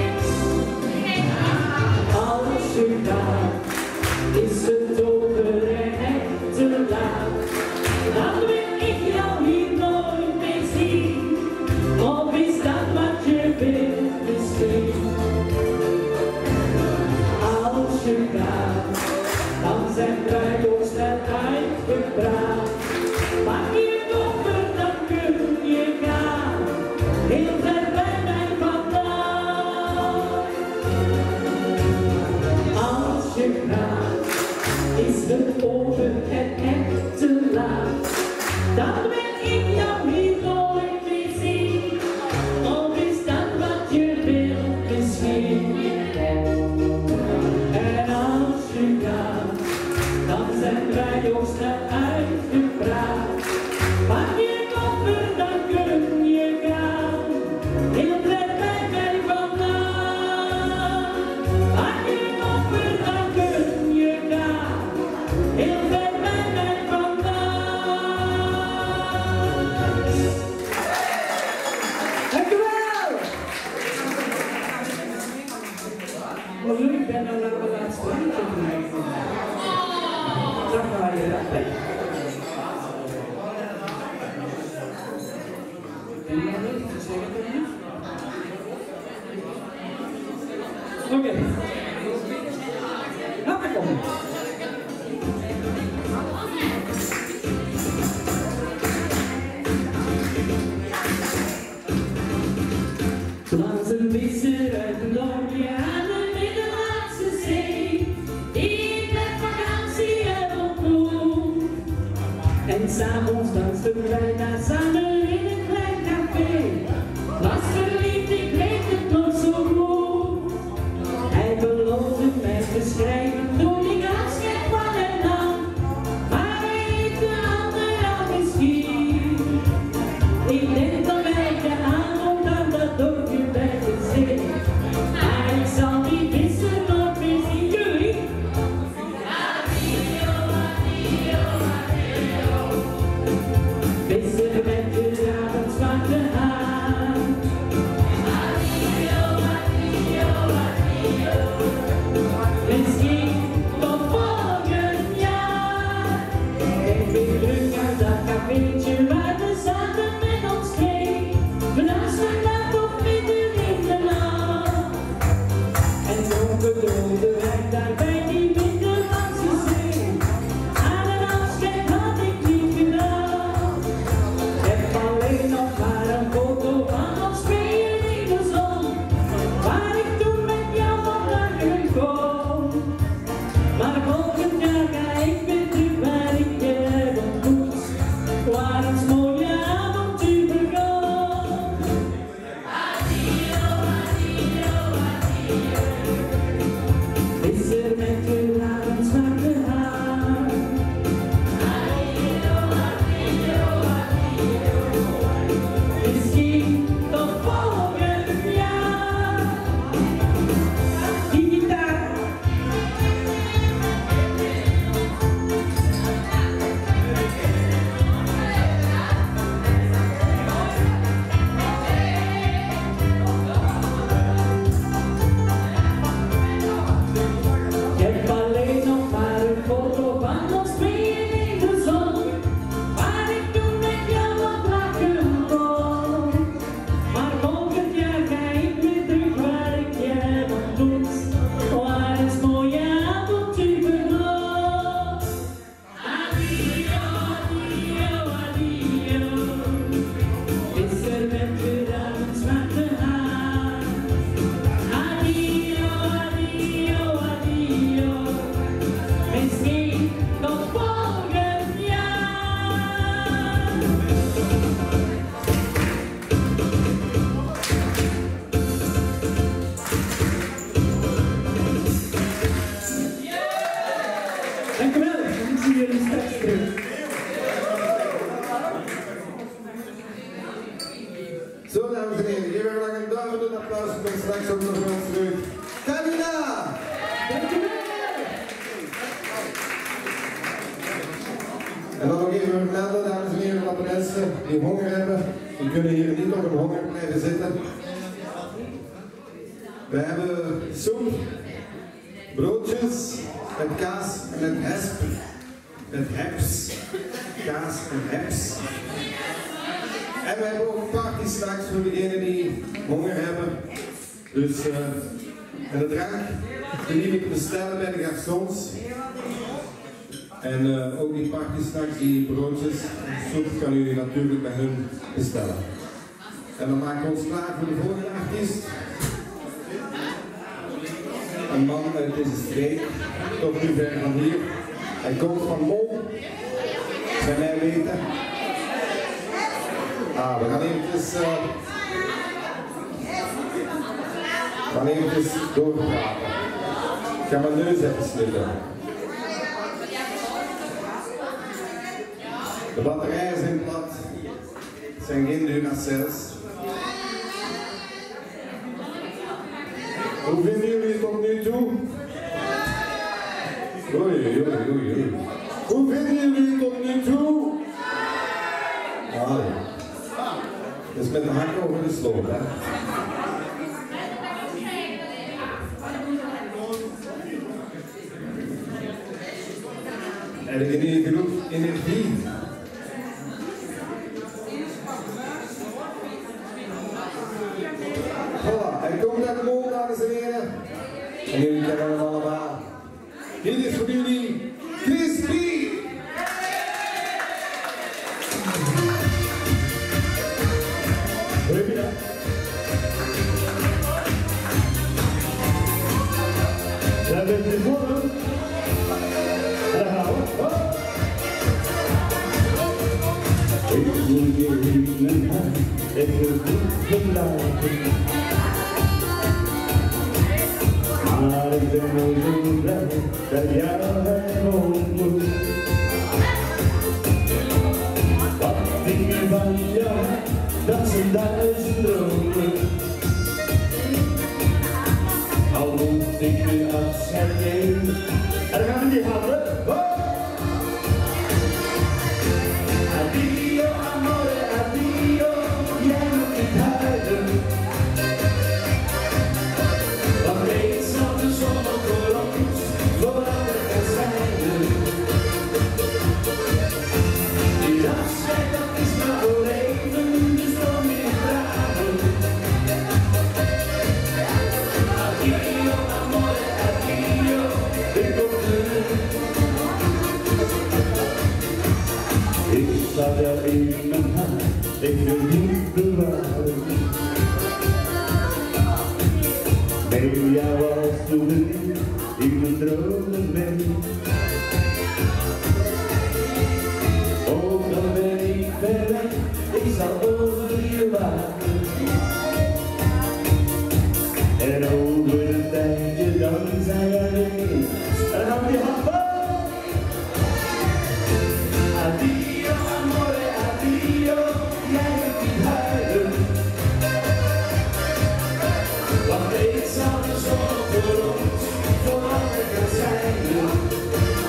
Als je gaat, is het over en echt te laat. Dan wil ik jou hier nooit meer zien. Of is dat wat je wilt misschien? Als je gaat, dan zijn wij ook snel uitgepraat. Pak je koffer, dan kun je gaan. Heel ver bij mij vandaan. Als je gaat, is het over en echt te laat. Dan wil ik jou hier nooit meer zien. Of is dat wat je wilt misschien? En als je gaat, dan zijn wij ook snel uitgepraat. Pak je koffer, dan kun je gaan. Heel ver bij mij vandaan. Pak je koffer, dan kun je gaan. Heel ver bij mij vandaan. Dank u wel! Oh, jullie ben nou naar de laatste liedje geweest. Dag maar je dag, hè? En jij wil iets zeggen tegen me? Oké. Laat maar komen. Langs een visser uit een dorpje aan de Middellandse Zee, die met vakantie heb ontmoet. En s'avonds dansten wij daar samen in een klein café. Was verliefd, ik weet het nog zo goed. Hij beloofde mij te schrijven toen ik afscheid van hem nam. Maar hij heeft de ander al misschien. Ik denk dat wij de avond aan dat dorpje bij de zee. Maar ik zal die visser nog meer zien, jullie. Addio, addio, addio. Visser met je straks ook nog wel terug. Camilla! En dan nog even vermelden, dames en heren, dat de mensen die honger hebben, die kunnen hier niet op een honger blijven zitten. We hebben soep, broodjes met kaas en met hesp. Met heps. Kaas en heps. En we hebben ook party snacks voor degenen die honger hebben. Dus, en de drank, die lief ik bestellen bij de garçons. En ook die party snacks, die broodjes, soep kan u natuurlijk bij hun bestellen. En dan maken we ons klaar voor de volgende artiest. Een man uit deze streek, toch niet ver van hier. Hij komt van Mol, bij mij weten. We gaan eventjes doorpraten. Ik ga mijn neus even snutten. De batterijen zijn plat. Het zijn geen Duracells. Hoe vinden jullie het tot nu toe? Oei. Hoe vinden jullie het tot nu toe? Dus met de hak over de sloot, hè? Heb je niet genoeg energie? Voilà, hij komt uit de mol, dames en heren. En jullie kennen hem allemaal. Dit is voor jullie Crispy! Daar bent u voor hem. Daar gaan we. Ik moet je niet mijn hart even goed verlaten. Maar ik ben nooit zo blij dat jou heb ontmoet. Wat dingen van jou, dat zijn 1000 dromen. Al moet ik nu afscheid nemen. En dan gaan we die handen. Addio amore, addio, jij moet niet huilen. Want reeds zal de zon op voor ons veranderd kan zijn. Die afscheid dat is maar voor even, dus dan weer vragen. Addio amore, addio, ik kom terug. Ik sta jou in mijn hart, ik wil niet bewaren. Neem jou als souvenir in mijn dromen mee. Ook al ben ik ver weg, ik zal over je waken. En over een tijdje dan zijn wij alleen. En dan gaan we die handen. Addio amore, addio, jij moet niet huilen. Want ik zal de zon voor ons voor altijd gaan zijn.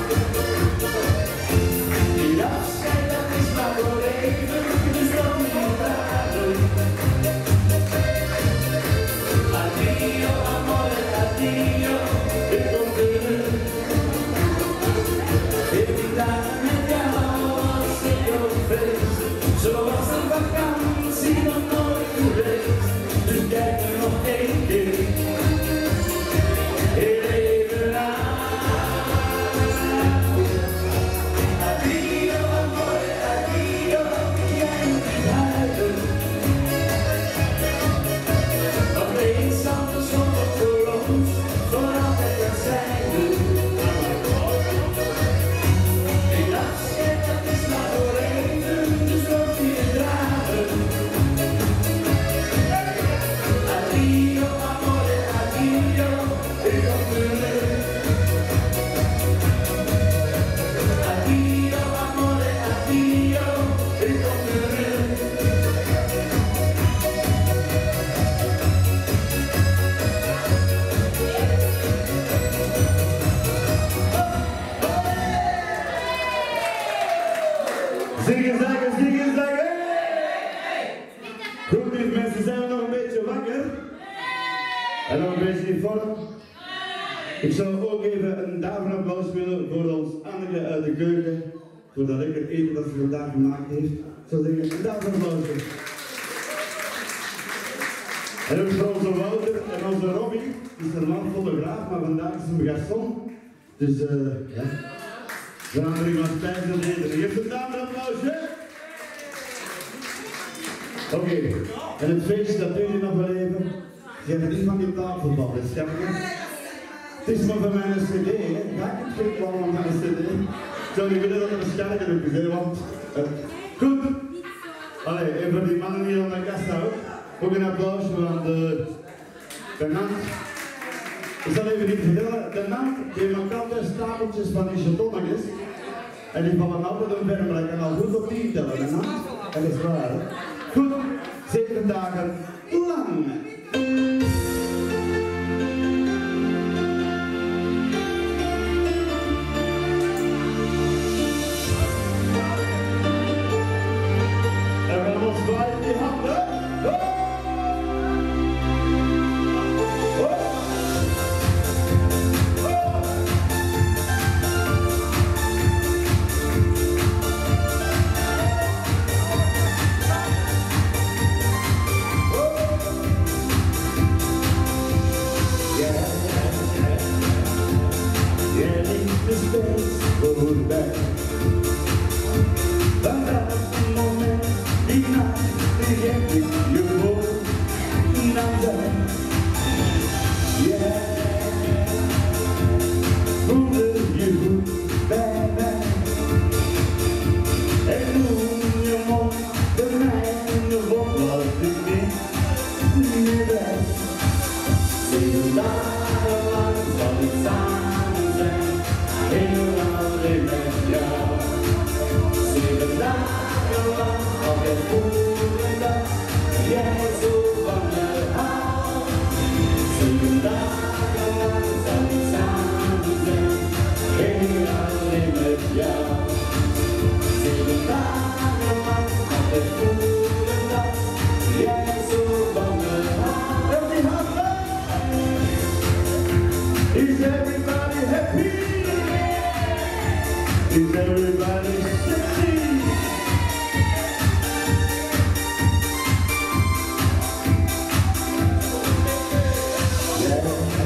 Zingen, zeggen. Goed, lieve mensen, zijn we nog een beetje wakker? En nog een beetje in vorm? Ik zou ook even een daverapplaus willen voor ons Anneke uit de keuken. Voor dat lekker eten dat ze vandaag gemaakt heeft. Ik zou zeggen, een daverapplaus. En ook voor onze Wouter en onze Robbie. Die is een man fotograaf, maar vandaag is hij een garçon. Dus ja. We gaan er iemand bij willen eten. Geef een daverapplausje. Oké, en het feestje dat jullie nog wel even. Je hebt niet van die tafelbal, dat snap je? Het is maar van mijn cd, hè? Ja, ik vind het wel van mijn cd. Ik zou niet willen dat er een sterker op is, hè? Want goed. Allee, en voor die mannen hier aan de kast houden, ook een applausje van de Nant. Ik zal even niet vertellen, de Nant heeft nog altijd stapeltjes van die chatonnetjes. En die vallen altijd omver, maar ik kan al goed op 10 tellen, de Nant. Dat is waar, hè? Goed, 7 dagen lang. En we gaan ons zwaaien die handen. Is everybody happy? Is everybody sexy? Yeah.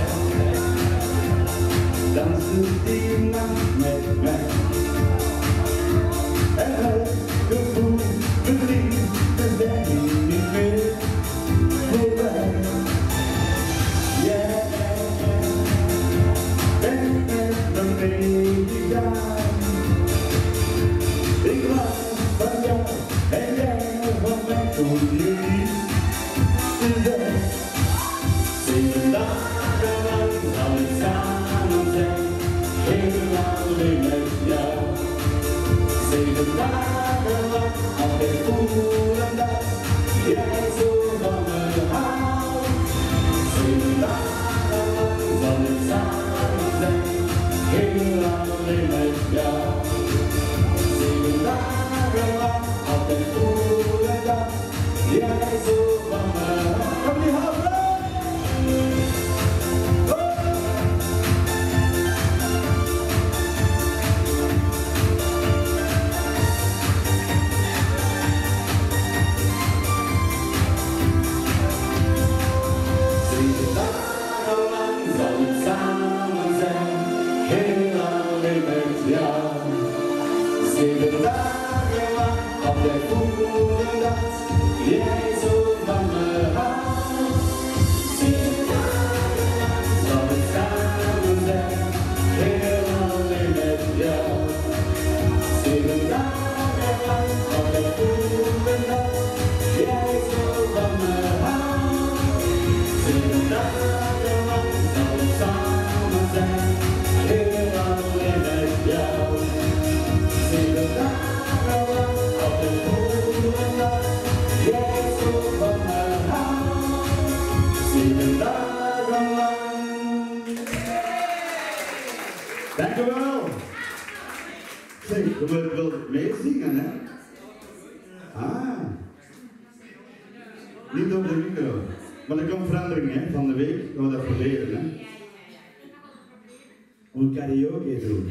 Dansen die nacht met mij. En het gevoel verdient, we zijn niet meer voorbij. Yeah. Ik was van jou en jij van mij toen je liefde werd. 7 dagen lang zal ik samen zijn, helemaal alleen met jou. 7 dagen lang altijd voelen dat jij zo van me houdt. 7 dagen lang zal ik samen zijn, helemaal alleen met jou. 7 dagen lang altijd voelen dat jij zo van me houdt. Kom die handen! Dank u wel. Zeg, we willen meezingen, hè? Ah. Niet op de micro. Maar er komt verandering, hè, van de week. Gaan we dat proberen, hè. Moet karaoke doen.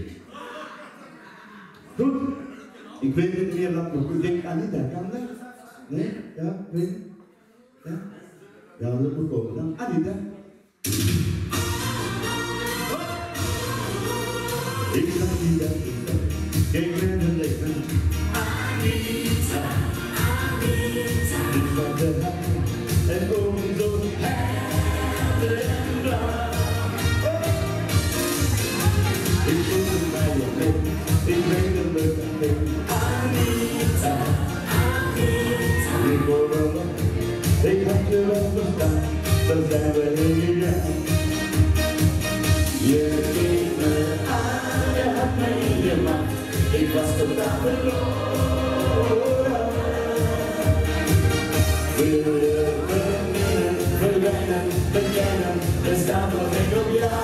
Goed. Ik weet niet meer wat nog goed. Denk Anita, kan dat? Nee? Ja? Weet je? Ja? Ja, dat moet komen dan. Anita. Ik zag Anita. Kijk naar de licht. Anita, Anita. Ik zag de hand en ogen zo helder en blauw. Ik voelde mij op mee, ik weet een leuke ding. Anita, Anita. Ik hoor wel wat, ik had je wel verstaan, dan zijn we hier. Je keek me aan, je had me in je macht, ik was totaal verloren. Wil je verwinnen, verwennen, bekennen, er staat nog geen op jou.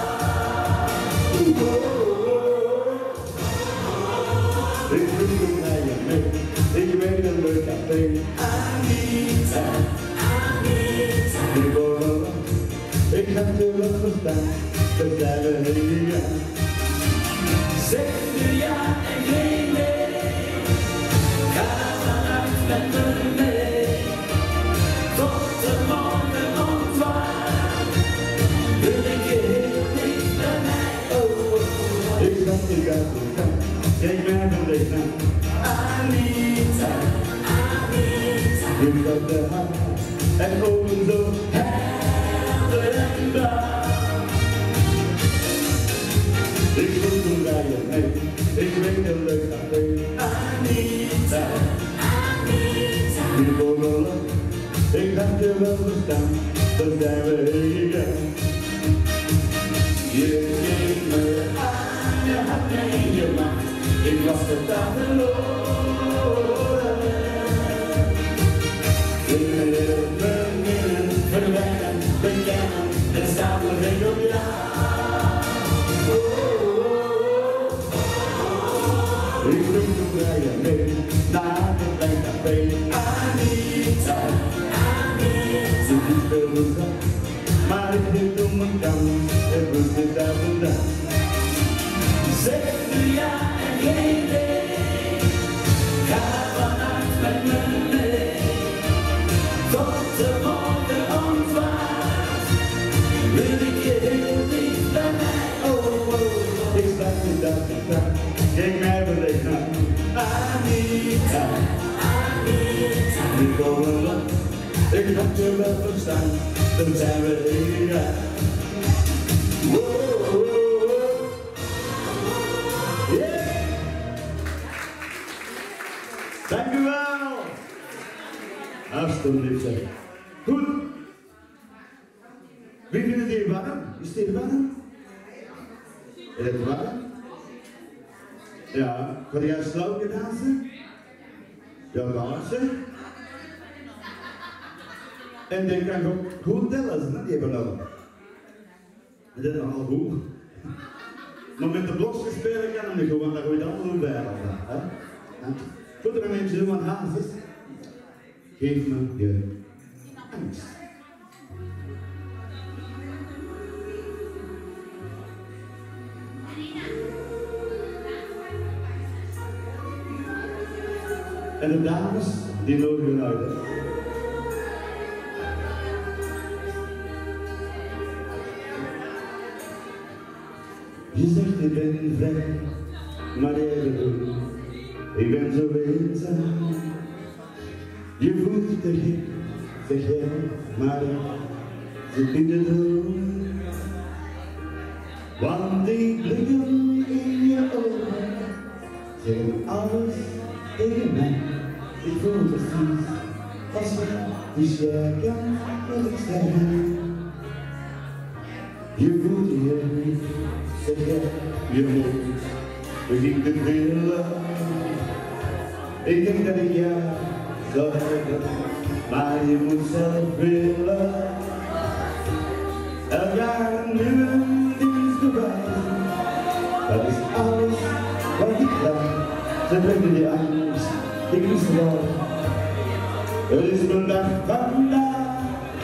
Ik vroeg naar je mee, ik weet een leuk café. Anita, Anita. Ik hoor wel wat, ik had je wel verstaan, dan zijn we hier. Zeg nu ja en geen nee, ga vanuit met me mee. Tot de morgen om 12, wil ik je heel dicht bij mij. Oh, ik dacht ik uit de kant, kijk mij van deze naam. Anita, Anita. Ik had de hand en ogen zo helder en blauw. Ik voel toen bij je mee, ik weet een leuk café. Anita, Anita. Ik hoor wel wat, ik had je wel verstaan, dan zijn we hier. Je keek me aan, je had me in je macht, ik was totaal verloren. Wil je verwinnen, verwennen, bekennen, er staat nog geen op jou. Ik vroeg toen bij je mee, naar het klein café. Anita, Anita. Ze is veel bezat, maar ik hield om mijn kans, het was dit daar vandaan. Zeg nu ja en geen nee, ga vanuit met me mee. Tot de morgen om 12, wil ik je heel dicht bij mij. Oh, oh, ik sta niet daar te staan. Kijk mij beleefd aan. Anita, Anita. Ik hoor wel wat, ik had je wel verstaan, dan zijn we hier. Wow, wow, wow. Yeah. Dank u wel. Alsjeblieft zeg. Goed. Wie vindt het hier warm? Is het hier warm? Is het warm? Ja, ga jij slopen dansen? Ja, dansen. En die kan ook goed tellen, die hebben al. Dat is al goed. Maar met de blokjes spelen kan hem niet goed, want dan gooi je het allemaal bij. Goed, dan mensen doen, want hazes. Geef me je angst. En de dames, die nodigen uit. Je zegt ik ben vrij, maar eerlijk, ik ben zo eenzaam. Je voelt je te gek, zeg jij, maar ik zit in de droom. Want die blikken in je ogen zeggen alles tegen mij. Ik voel precies als wat, dus jij kan wat ik zeg. Je voelt je niet, zeg jij, je moet begint te trillen. Ik denk dat ik jou zou hebben, maar je moet zelf willen. Elk jaar een nieuwe dienst bewijzen, dat is alles wat ik vraag. Ze brengen die angst, ik wist wel Het is mijn dag vandaag.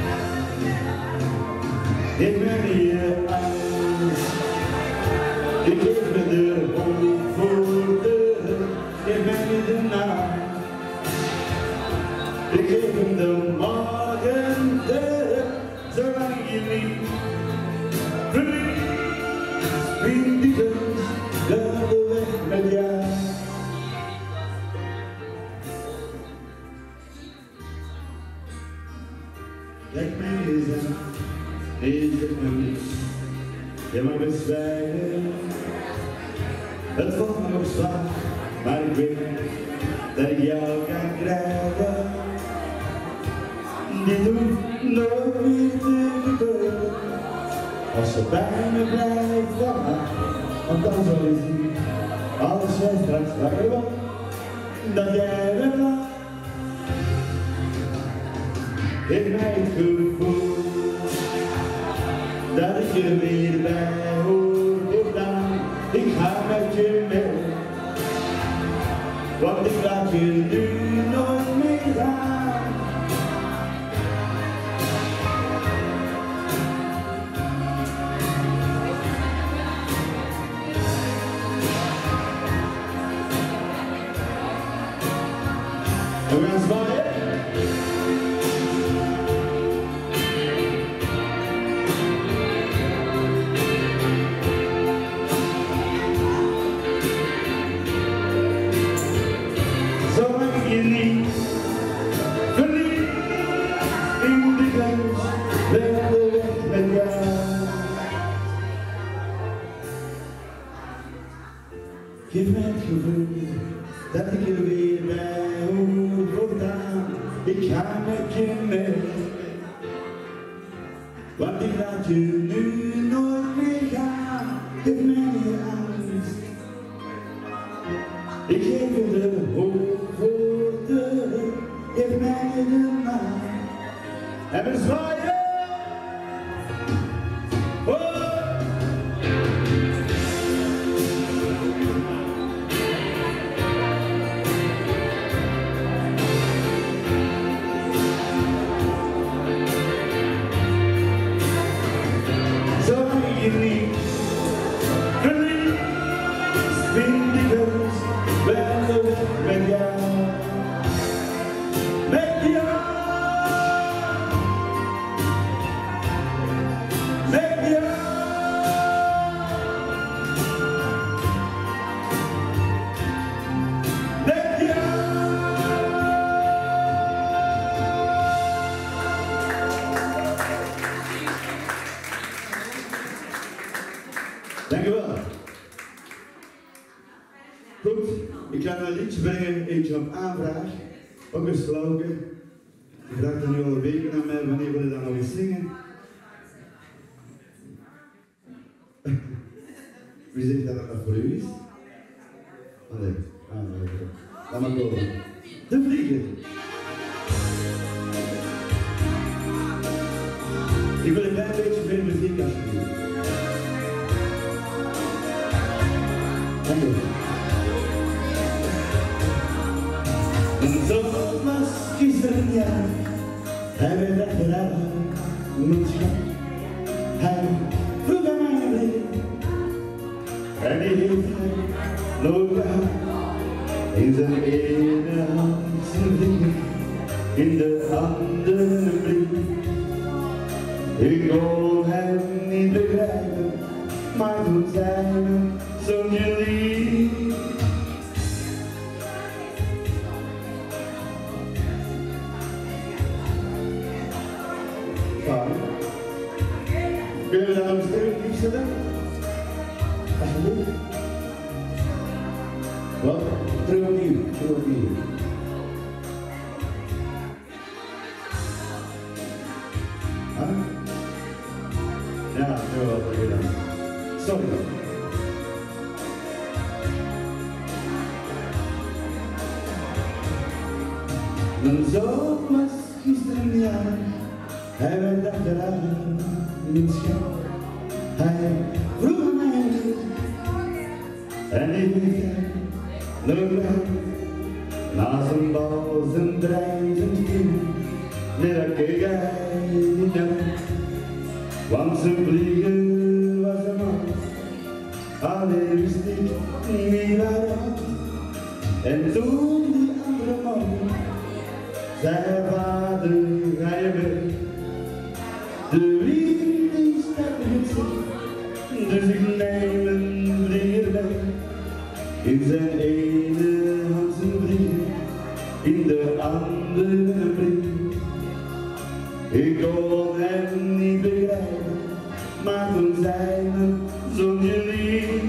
Ik ben hier anders. Ik geef me de hoop voor de. Ik ben niet de nacht. Ik geef hem de morgen terug, zolang je niet verliest. Vriendjes, ga de weg met jou. Leg mij eens aan, is het me niets. Je mag bezwijken, het valt me nog zwaar, maar ik weet dat ik jou kan krijgen. Dit hoeft nooit meer te gebeuren, als ze bij me blijft wachten, want dan zal je zien, als jij straks wakker wordt, dat jij me lacht. Geef mij het gevoel, dat ik er weer bij hoor vandaan. Ik ga met je mee, want ik laat je nu nooit meer gaan. We gaan zwaaien. Zolang je niet verliest in de grens, ben de weg met jou. Geef mij het gevoel dat ik er weer bij hoor vandaan. Ik ga met je mee, want ik laat je nu nooit meer gaan. Geef mij je angst, ik geef je de hoop voor de. Geef mij de nacht en we zwaaien. Zolang je niet verliest, vind ik het wel de weg met jou. Met jou, met jou. Met jou. Dank u wel. Goed, ik ga een liedje brengen, eentje op aanvraag. Ook eens slogan. Je vraagt er nu al weken aan mij, wanneer wil je dan nog eens zingen? Wie zegt dat dat voor u is? Allee, laat maar komen. De Vlieger. Ik wil een klein beetje meer muziek alsjeblieft. Dank u. En zo was gisteren jaar, hij werd weggedaan, mijn schat. Hij vroeg aan mij een blik, en die heeft hij nooit gehad. In zijn ene hand zijn vinger, in de andere een blik. Ik kon hem niet begrijpen, maar toen zei hij zo lief. Kunnen we daar nog steeds zetten? Alsjeblieft. Wat? Terug opnieuw. Huh? Ja, zo wat heb je dan. Sorry dan. Mijn zoon was gisteren jaar, hij werd achteraan, mijn schat. Hij vroeg aan mij en ik weet hij nooit gehad. Na zijn bal, zijn trein, zijn kind, nee dat keek hij niet naar. Want zijn vlieger was een man, alleen wist ik niet waarom. En toen die andere man, zei vader, ga je weg. De wind die staat niet zo, dus ik neem een vlieger weg. In zijn ene hand zijn vlieger, in de andere brief. Ik kon hem niet begrijpen, maar toen zei mijn zoontje lief.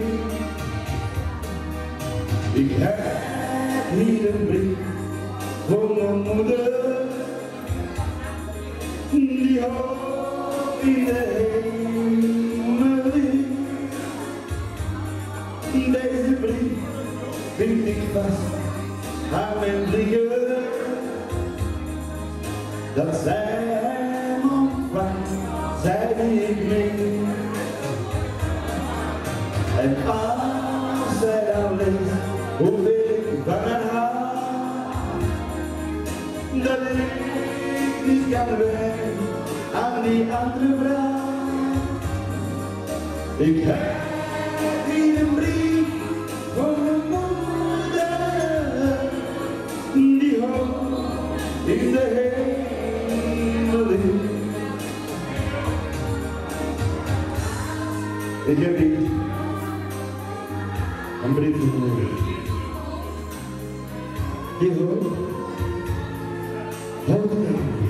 Ik heb hier een brief voor mijn moeder, die hoog in de hemel ligt. Deze brief vind ik vast aan mijn vlieger, dat zij hem ontvangt, zij die ik meen. En als zij dan leest hoeveel ik van haar hou, dat ik niet kan wennen aan die andere vrouw. Ik heb hier een brief voor mijn moeder, die hoog in de hemel ligt. Ik heb hier een brief voor mijn moeder, die hoog in de hemel ligt.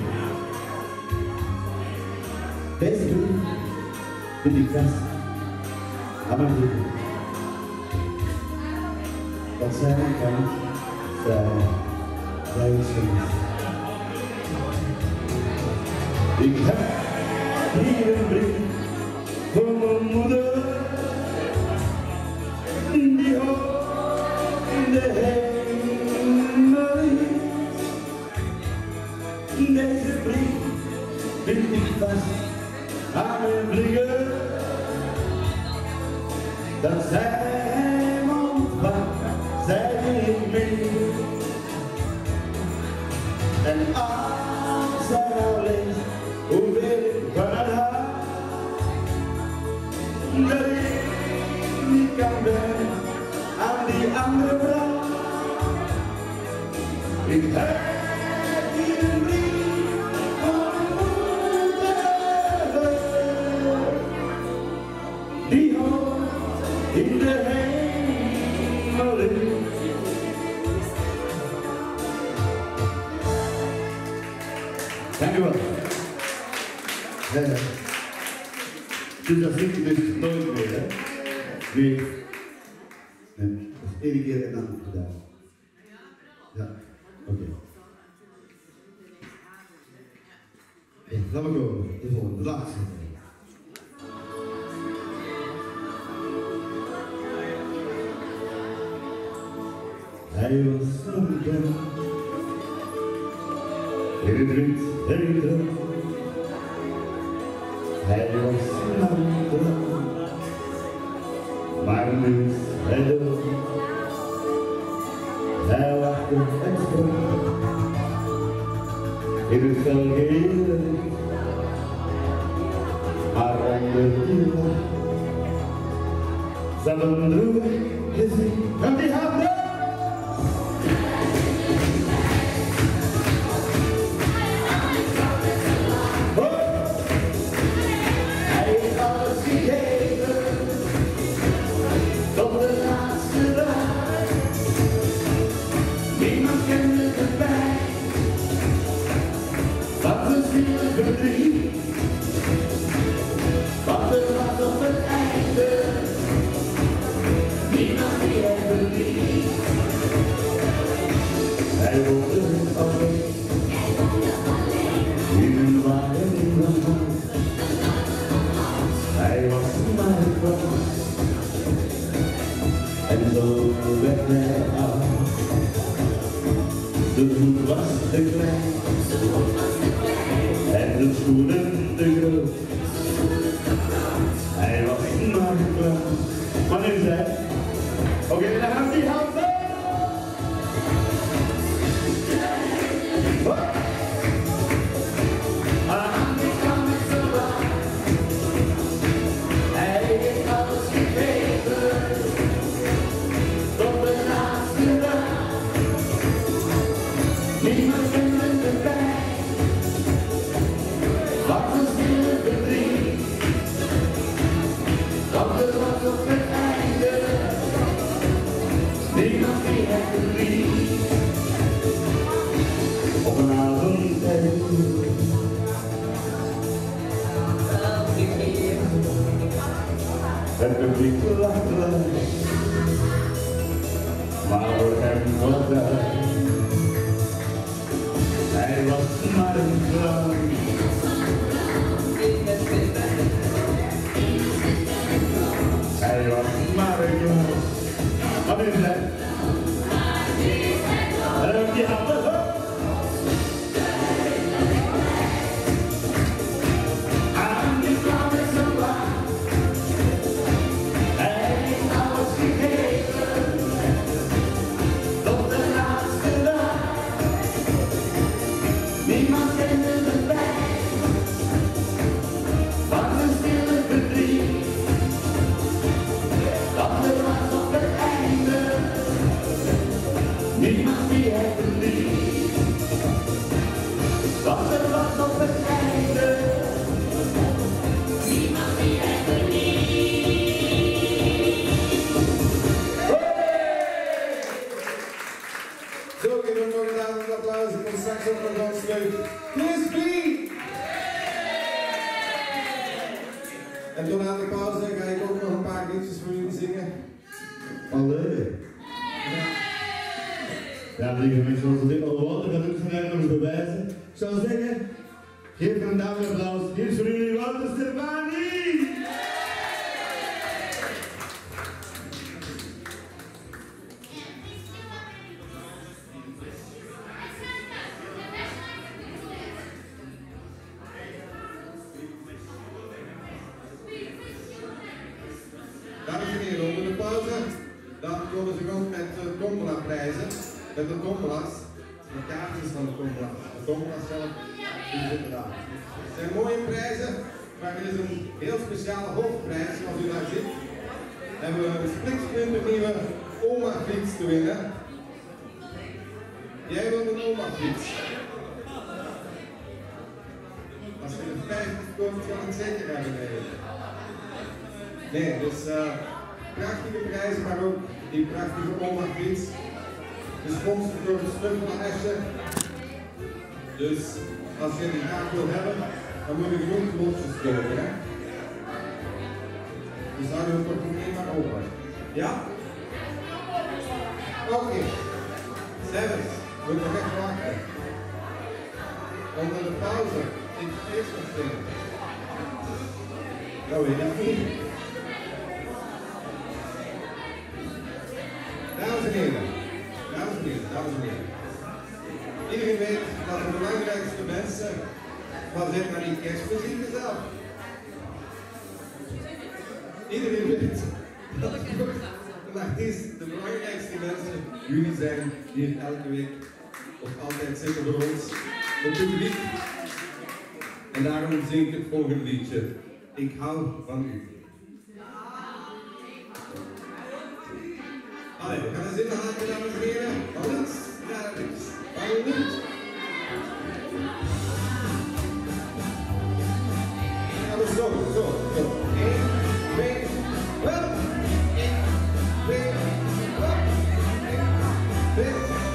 Deze brief vind ik vast aan mijn vlieger, dat zij kan zij is verliefd. Ik heb hier een brief voor mijn moeder, die hoog in de hemel ligt. Deze brief vind ik vast aan mijn vlieger, dat zij hem ontvangt, zij die ik meen. En als zij nou leest hoeveel ik van haar hou, dat ik niet kan wennen aan die andere vrouw. Ik heb hier een brief van mijn moeder, die hoog in de hemel ligt. Dank u wel. Dus dat zie ik dus nooit meer, hè? Nee. Dat is 1 keer en dan gedaan. Ja, oké. Laten we go. De volgende, de laatste. Hij was nog een klein, in het wit en in het rood. Hij was lang trouw, maar nu is hij dood. Hij wachtte en sprak in het felgele licht, maar onder die lach zat een droevig gezicht van die handen. Hij was maar kwam en zo werd hij af. De voet was te klein en de schoenen te groot. Hij was maar kwam, maar nu zei oké, dan gaan we die handen. Niemand kende de pijn. Wat was het verdriet? Want er was op het einde niemand die het verdriet. Op een avond het publiek lachte, maar voor hem was dat. Hij was maar een clown. Hij was maar een clown. Wat is dat? Heb je handen op? Aan die clown is zo lang. Hij heeft alles gegeven. Tot de laatste dag. Niemand kende de pijn van de stille verdriet. Want er was op het einde niemand die het verliet. Want er was op het einde niemand die het verliet. Zo, geef hem nog een avond applaus. Ik kom straks ook nog ons leuk. Crispy! En toen aan de pauze ga ik ook nog een paar liedjes voor jullie zingen. Allee. Ja, lieve mensen, zoals dit al wat, dat ik vandaag nog eens bewijzen. Ik zou zeggen, geef een dames applaus. Hier is voor jullie Walter Stefani! Dames en heren, onder de pauze, dan komen ze ook met tombola-prijzen. Met de tombola's, de kaartjes van de tombola's. De tombola's zelf, die zitten daar. Het zijn mooie prijzen, maar er is een heel speciale hoofdprijs, zoals u daar ziet. We hebben een splinternieuwe oma-fiets te winnen. Jij wilt een oma-fiets. Als je er 50 komt, kan ik zeker hebben. Nee, dus prachtige prijzen, maar ook die prachtige oma-fiets. Gesponsord door het stuk van Esche. Dus als je die graag wil hebben, dan moet je genoeg lotjes kopen. Hè? Dus hou je toch niet maar open. Ja? Oké. Zelfs, we moeten nog echt wachten. Onder de pauze, ik eerst nog zingen. Nou weet ik niet. Dames en heren. Dames en heren. Iedereen weet dat de belangrijkste mensen van dit naar die kerstmuziek zelf. Iedereen weet dat een artiest de belangrijkste mensen jullie zijn die hier elke week of altijd zitten voor ons, het publiek. En daarom zing ik het volgende liedje. Ik hou van u. Allee, we gaan zitten haken, dames en heren. Van links naar rechts. Van links. Ja, we zo. 1, 2, wel. 1, 2, wel. 1,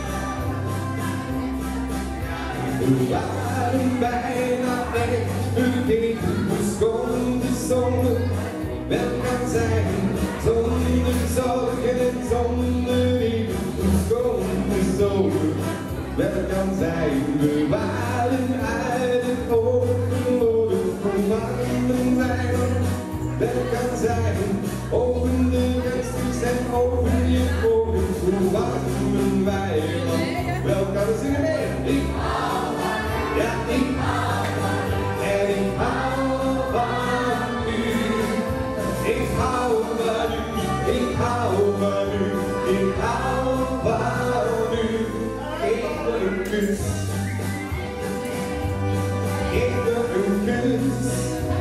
2. We waren bijna weg, we keken verschoond de zon. Wel kan zijn, zonder zorgen en zonder liefde, verschoond de zomer. Wel kan zijn, we waren uit het oog verloren, verwarmen wij. Wel kan zijn, open de vensters en open je ogen, verwarmen wij. Wel kan zingen mee, ik hou van u, ja ik hou van u, en ik hou van u. Ik hou van u, ik hou van u, ik hou van u. Geef me een kus, geef me een kus,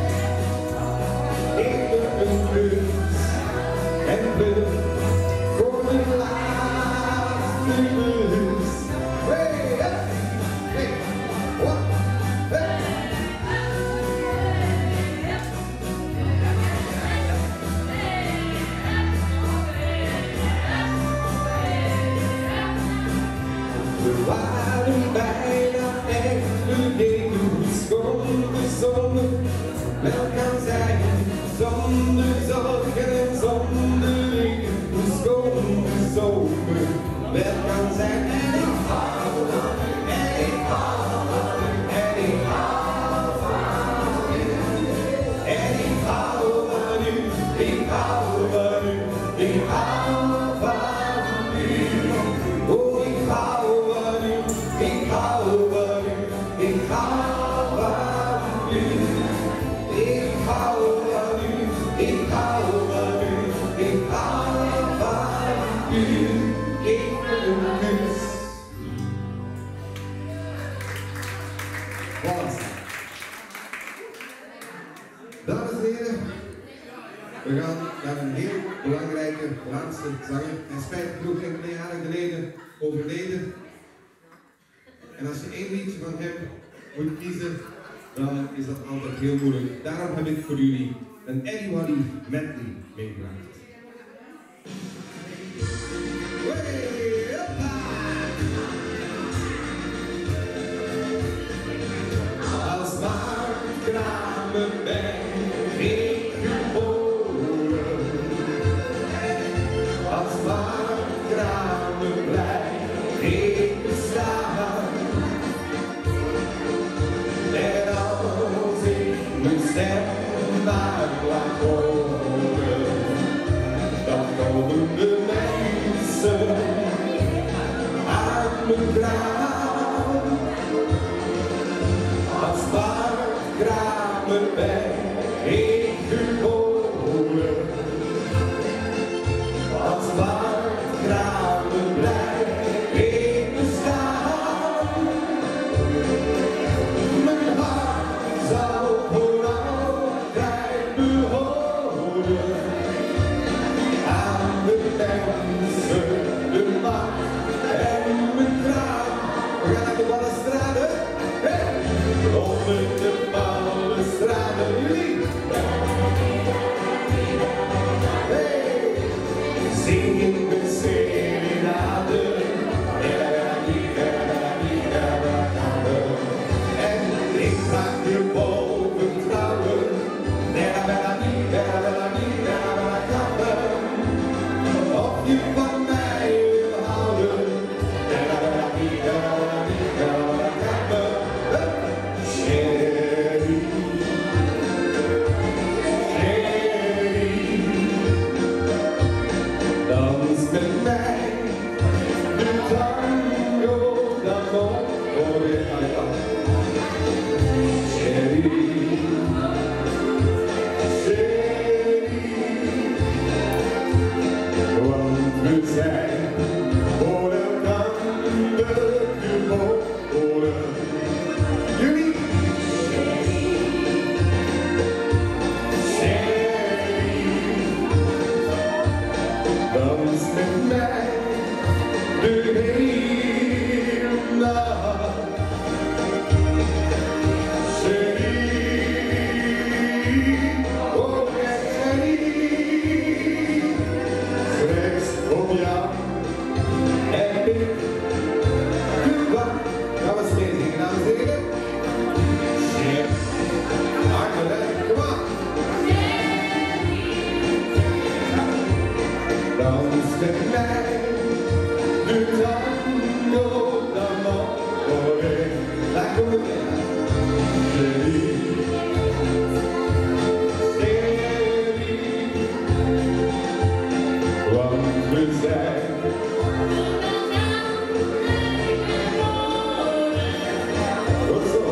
geef me een kus. En we voor de laatste kus. Hey, We waren bijna echt vergeten hoe schoon de zon wel kan zijn. Zonder zorgen en zonder regen, hoe schoon de zomer wel kan zijn. En ik hou van u, en ik hou van u, en ik hou van u. En ik hou van u, ik hou van u, ik hou van u. Oh, ik hou van u, ik hou van u, ik hou van u. Ik hou van u, ik hou van u, ik hou van u. Ik wil een kus. Voilà. Dames en heren, we gaan naar een heel belangrijke laatste zanger. Hij is spijtig genoeg enkele jaren geleden overleden. En als je één liedje van hem moet kiezen, dan is dat altijd heel moeilijk. Daarom heb ik voor jullie een Eddie Waddy medley meegebracht. Als Mark Kramer ben ik geboren. Als Mark Kramer blijft ik bestaan. En als ik mijn stem maar laat horen, dan komen de mensen aan mijn graf. Als Mark Kramer ben ik geboren. Als Mark Kramer blijft ik bestaan. Mijn hart zal voor altijd behoren aan de mensen, de macht en mijn kraam. We gaan naar de Balustrade. Hey! Onder de Balustrade, jullie. Hey! Zingen de serenade. En ik vraag je boven trouwen. Of je van mij wil houden. Sherry, Sherry, dans met mij de tango d'amore. Sherry, want we zijn voor elkaar geboren. Jullie? Sherry, dans met mij de hele nacht. Sherry, oh Sherry. Op jou heb ik gewacht. Gaan we eens meezingen, dames en heren. Shit. Hartelijk, kom op. Dans met mij de tango d'amore. Daar komt het in. Sherry, Sherry, want we zijn goed zo.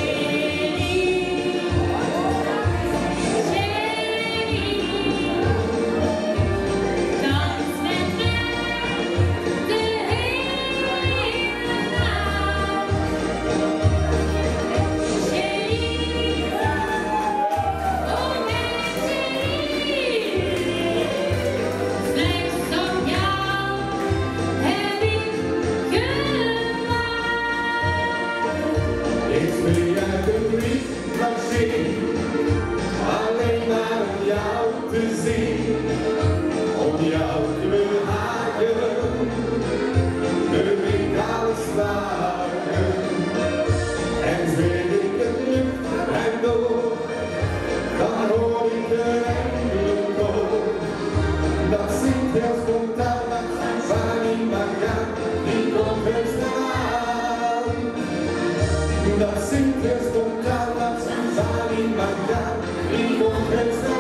Alleen maar om jou te zien, om jou te behagen. De wind alles slagen. En zweef ik het lucht en door, dan hoor ik de engelenkoor. Dat zingt heel spontaan, waar niemand gaat, die komt heus aan. Dat zingt heel spontaan, waar niemand gaat, die komt heus aan.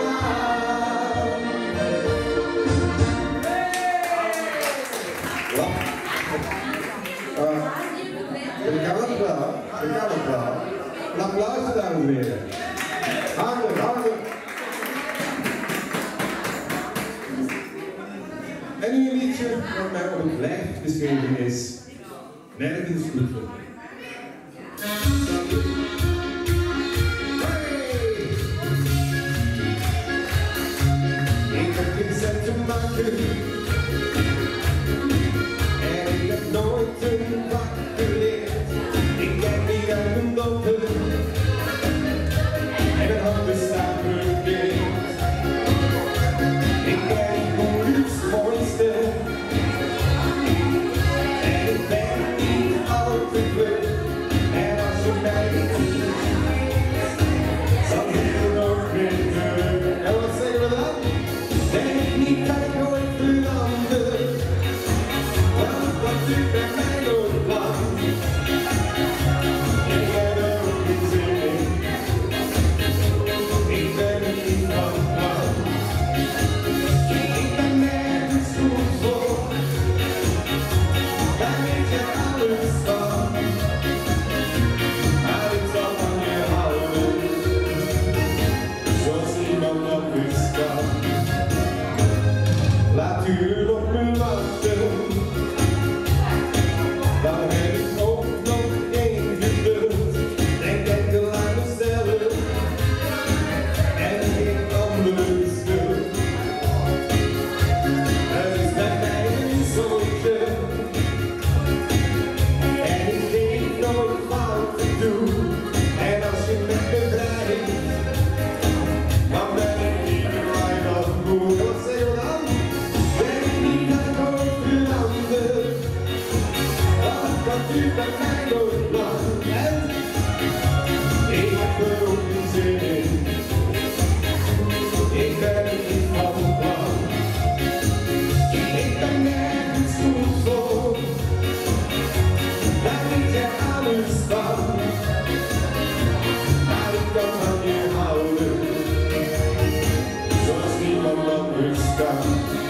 Dat kan het wel. Een applaus, dames en heren. Harder, harder. En nu een liedje wat mij op het lijf geschreven is. Nergens goed voor. Ik heb geen cent te maken. En ik heb nooit een vak geleerd. Ik kijk niet uit mijn dochter en mijn handen staan verkeerd. Ik kijk voor het mooiste en ik ben niet al te vlug. En als je mij niet ziet, zal je er nog minder. En wat zeggen we dan? Denk niet dat ik ooit verander, want wat duurt bij mij nooit lang. Laat u op me wachten, dan heb ik ook nog één geduld. Denk enkel aan mezelf en geen andere schuld. Het is bij mij een zooitje en ik weet nooit fout te doen. En als je met me draait, dan ben ik niet right of moe. Wat zeg je dan? Dat u bij mij nooit lang en ik heb er ook geen zin in. Ik ben er niet van plan. Ik ben nergens goed voor. Daar weet jij alles van. Maar ik kan van je houden, zoals niemand anders kan.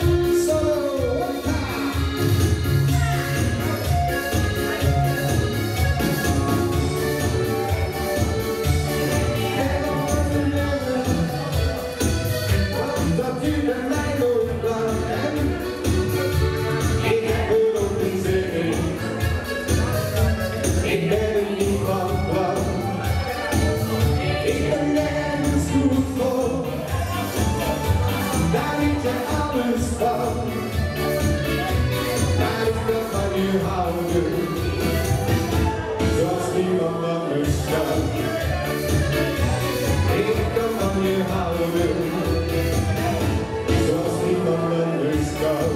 Maar ik wil van je houden, zoals niemand anders kan. Ik kan van je houden, zoals niemand anders kan.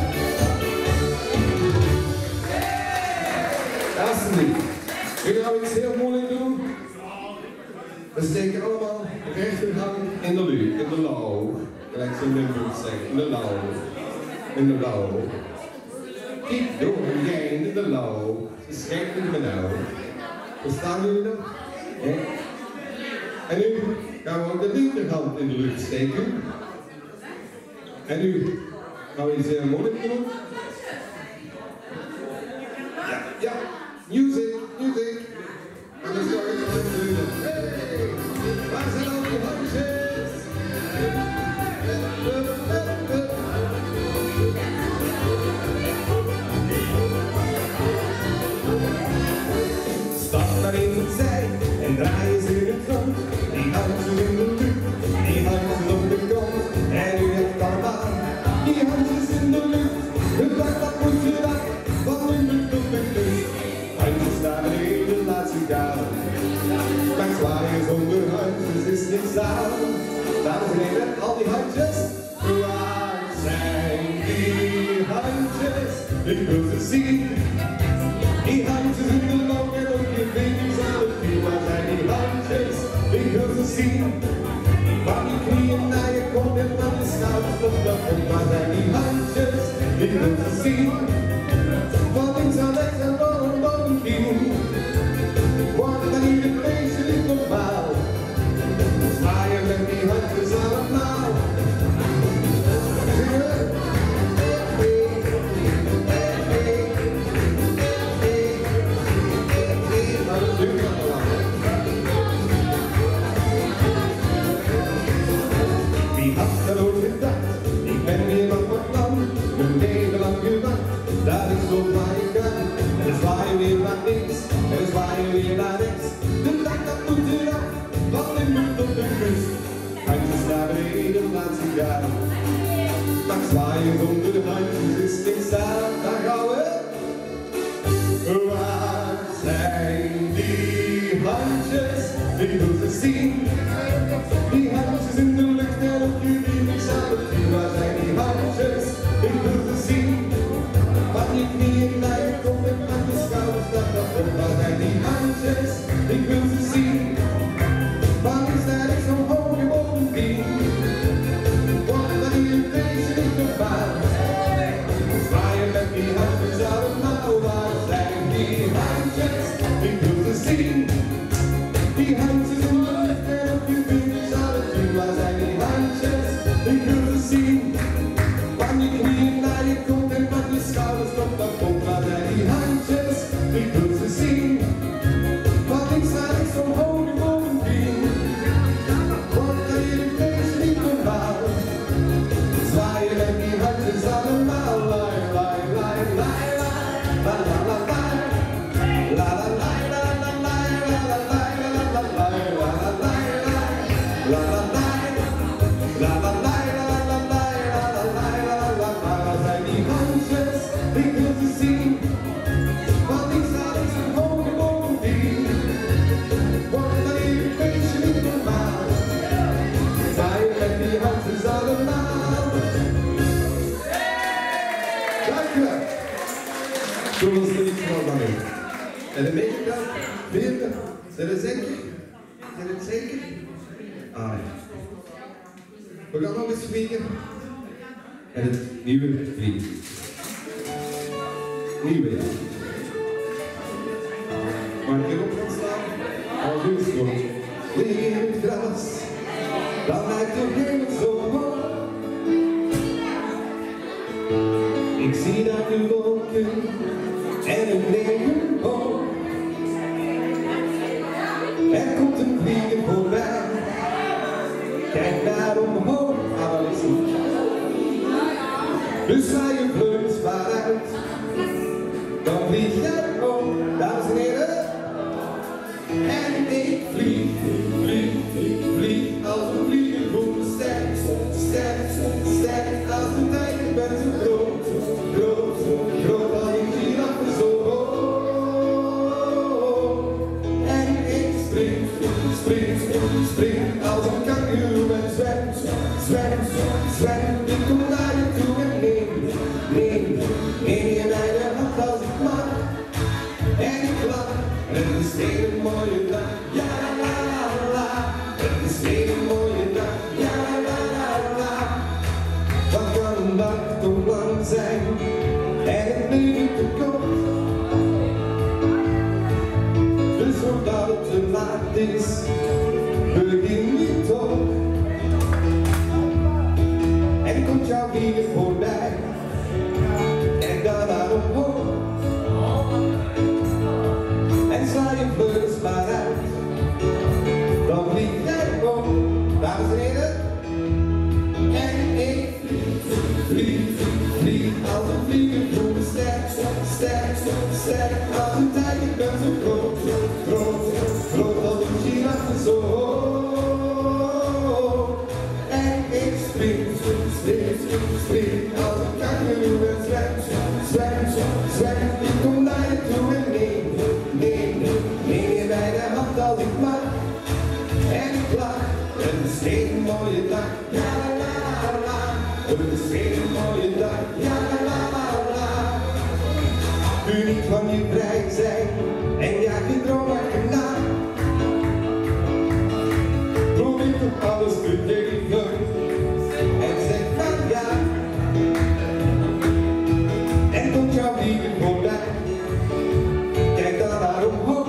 Alsjeblieft, we gaan iets heel moeilijk doen. We steken allemaal de rechterhand in de lucht, in de lauw. Gelijk zo'n Limburg zeggen, in de lauw. In de lauw. Keep going again in de lauw. Ze schijnt me nou. Verstaan jullie dat? Ja. En nu gaan we ook de linkerhand in de lucht steken. En nu gaan we iets heel moeilijk doen. Ja, ja. Music, music. En dan zorg ik dat we doen. Hey, waar zijn al die handjes? Stap naar in het zij en draai eens in het rond. Die handjes in de lucht, die handjes op de grond. En u hebt allemaal die handjes in de lucht. De dag dat moet je dag, van de lucht op de kust. Handjes naar beneden, laat ze gaan. Maar zwaaien zonder handjes is niks aan. Dames en heren, al die handjes. Waar zijn die handjes? Ik wil ze zien. Die handjes. zien. Van die knieën naar je kont en van je schouders tot de grond. Waar zijn die handjes, ik wil ze zien. Van links naar rechts en door een bovendien. Want dan hier het feestje niet normaal. Zwaaien met die handjes allemaal. Wie had er ooit gedacht? Ik ben weer van mijn plan. Mijn leven lang gewacht, dat is zo waar ik kan. En dan zwaai je weer naar links, en dan zwaai je weer naar rechts. De dag dat moet eraf, van de muur tot de kust. Handjes naar beneden, laat ze gaan. Maar zwaaien zonder de handjes is niks aan. Daar gaan we. Waar zijn die handjes? Ik wil ze zien. Die handjes in de lucht en op je niks aan het zien. Waar zijn die handjes? Ik wil ze zien. Van je knieën naar je kont en van je schouders naar de grond. Waar zijn die handjes? Ik wil ze zien. Van links naar rechts omhoog en bovendien. Want dan hier een feestje niet normaal. Zwaaien met die handjes allemaal. Waar zijn die handjes? Ik wil ze zien. Die handjes in de lucht en op je vingers aan het zien. Waar zijn die handjes? Ik wil ze zien. Van je knieën naar je kont en van je schouders tot de grond. Waar zijn die handjes? Ik wil ze zien. Van links naar rechts omhoog en bovendien. Want dan hier een feestje niet normaal. Zwaaien met die handjes allemaal. Lai, lai, lai, lai, lai. La, la, la, la. La, la, la, la, la, la, la, la, la. Waar zijn die handjes? Ik wil ze zien. Van links naar rechts omhoog en bovendien. Want dan hier een feestje niet normaal. Zwaaien met die handjes allemaal. Dankjewel. Toen was er iets van in. En een beetje dan, vierde. Zijn het zeker? Zijn het zeker? Ah ja. We gaan nog eens vliegen. En het nieuwe vliegen. Nieuwe jaar. Maar ik op gaan staan. Als u stond. Vliegen in het gras. Dan lijkt de hemel zo hoog. Ik zie daar de wolken. En een regenboog. Er komt een vlieger voorbij. Kijk daar omhoog, alles goed. Dus ga je vleugels vooruit. Dan vlieg jij ook, dames en heren. En ik vlieg, vlieg, vlieg, vlieg. Als een vlieger voel me sterk, sterk, sterk. Als de tijger bent zo groot, groot, groot. Als een giraffe zo hoog. En ik spring, spring, spring. Als een kangoeroe en zwem, zwem, zwem. Ik kom naar je toe en neem je bij de hand als ik mag. En ik lach, en het is weer een mooie dag. Ja la la la, het is weer een mooie dag. Ja la la la. Wat kan een dag toch lang zijn? En het leven te kort. Dus voordat het te laat is, begin niet toch. En komt jouw vlieger voorbij. Kijk daar omhoog. En sla je vleugels maar uit. Dan vlieg jij ook, dames en heren. En ik vlieg, vlieg, als een vlieger voel me sterk, sterk, sterk. Als een tijger ben zo groot, groot, groot. Als een giraffe zo hoog. En ik spring, spring, spring. Als een kangoeroe en zwem, zwem, zwem. Ik kom naar je toe en neem je bij de hand als ik mag. En ik lach, het is weer een mooie dag. Ja la la la, het is weer een mooie dag. Ja la la la. Nu niet van je vrij zijn en ja je droom achterna. Probeer alles gegeven en zeg van ja. En komt jouw liefde voorbij, kijk dan naar omhoog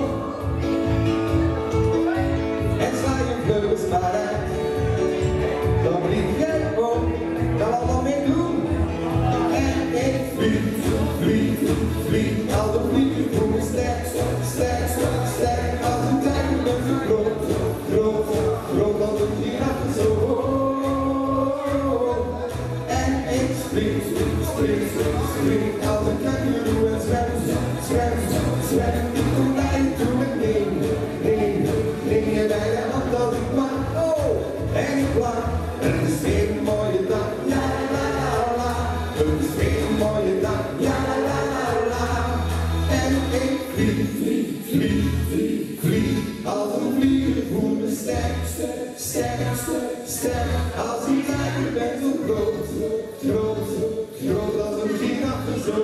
en sla je vleugels maar uit. Dan vlieg jij op, dan wat dan mee doen. En ik vlieg, vlieg, vlieg, al de vliegen voelen sterk, sterk, sterk, als een tijger met een groot, groot, groot als een giraffe zo hoog. En ik vlieg, vlieg, vlieg, als een kangoeroe en zwem, zwem, zwem, ik kom naar je toe met neem, neem, neem je bij de hand als ik mag, oh, en ik lach. Het is weer een mooie dag, ja la la la. Het is weer een mooie dag, ja la la la. En ik vlieg, vlieg, vlieg, vlieg, vlieg. Als een vlieger voel me sterk, sterk, sterk. Als een tijger ben zo groot, groot, groot als een giraffe zo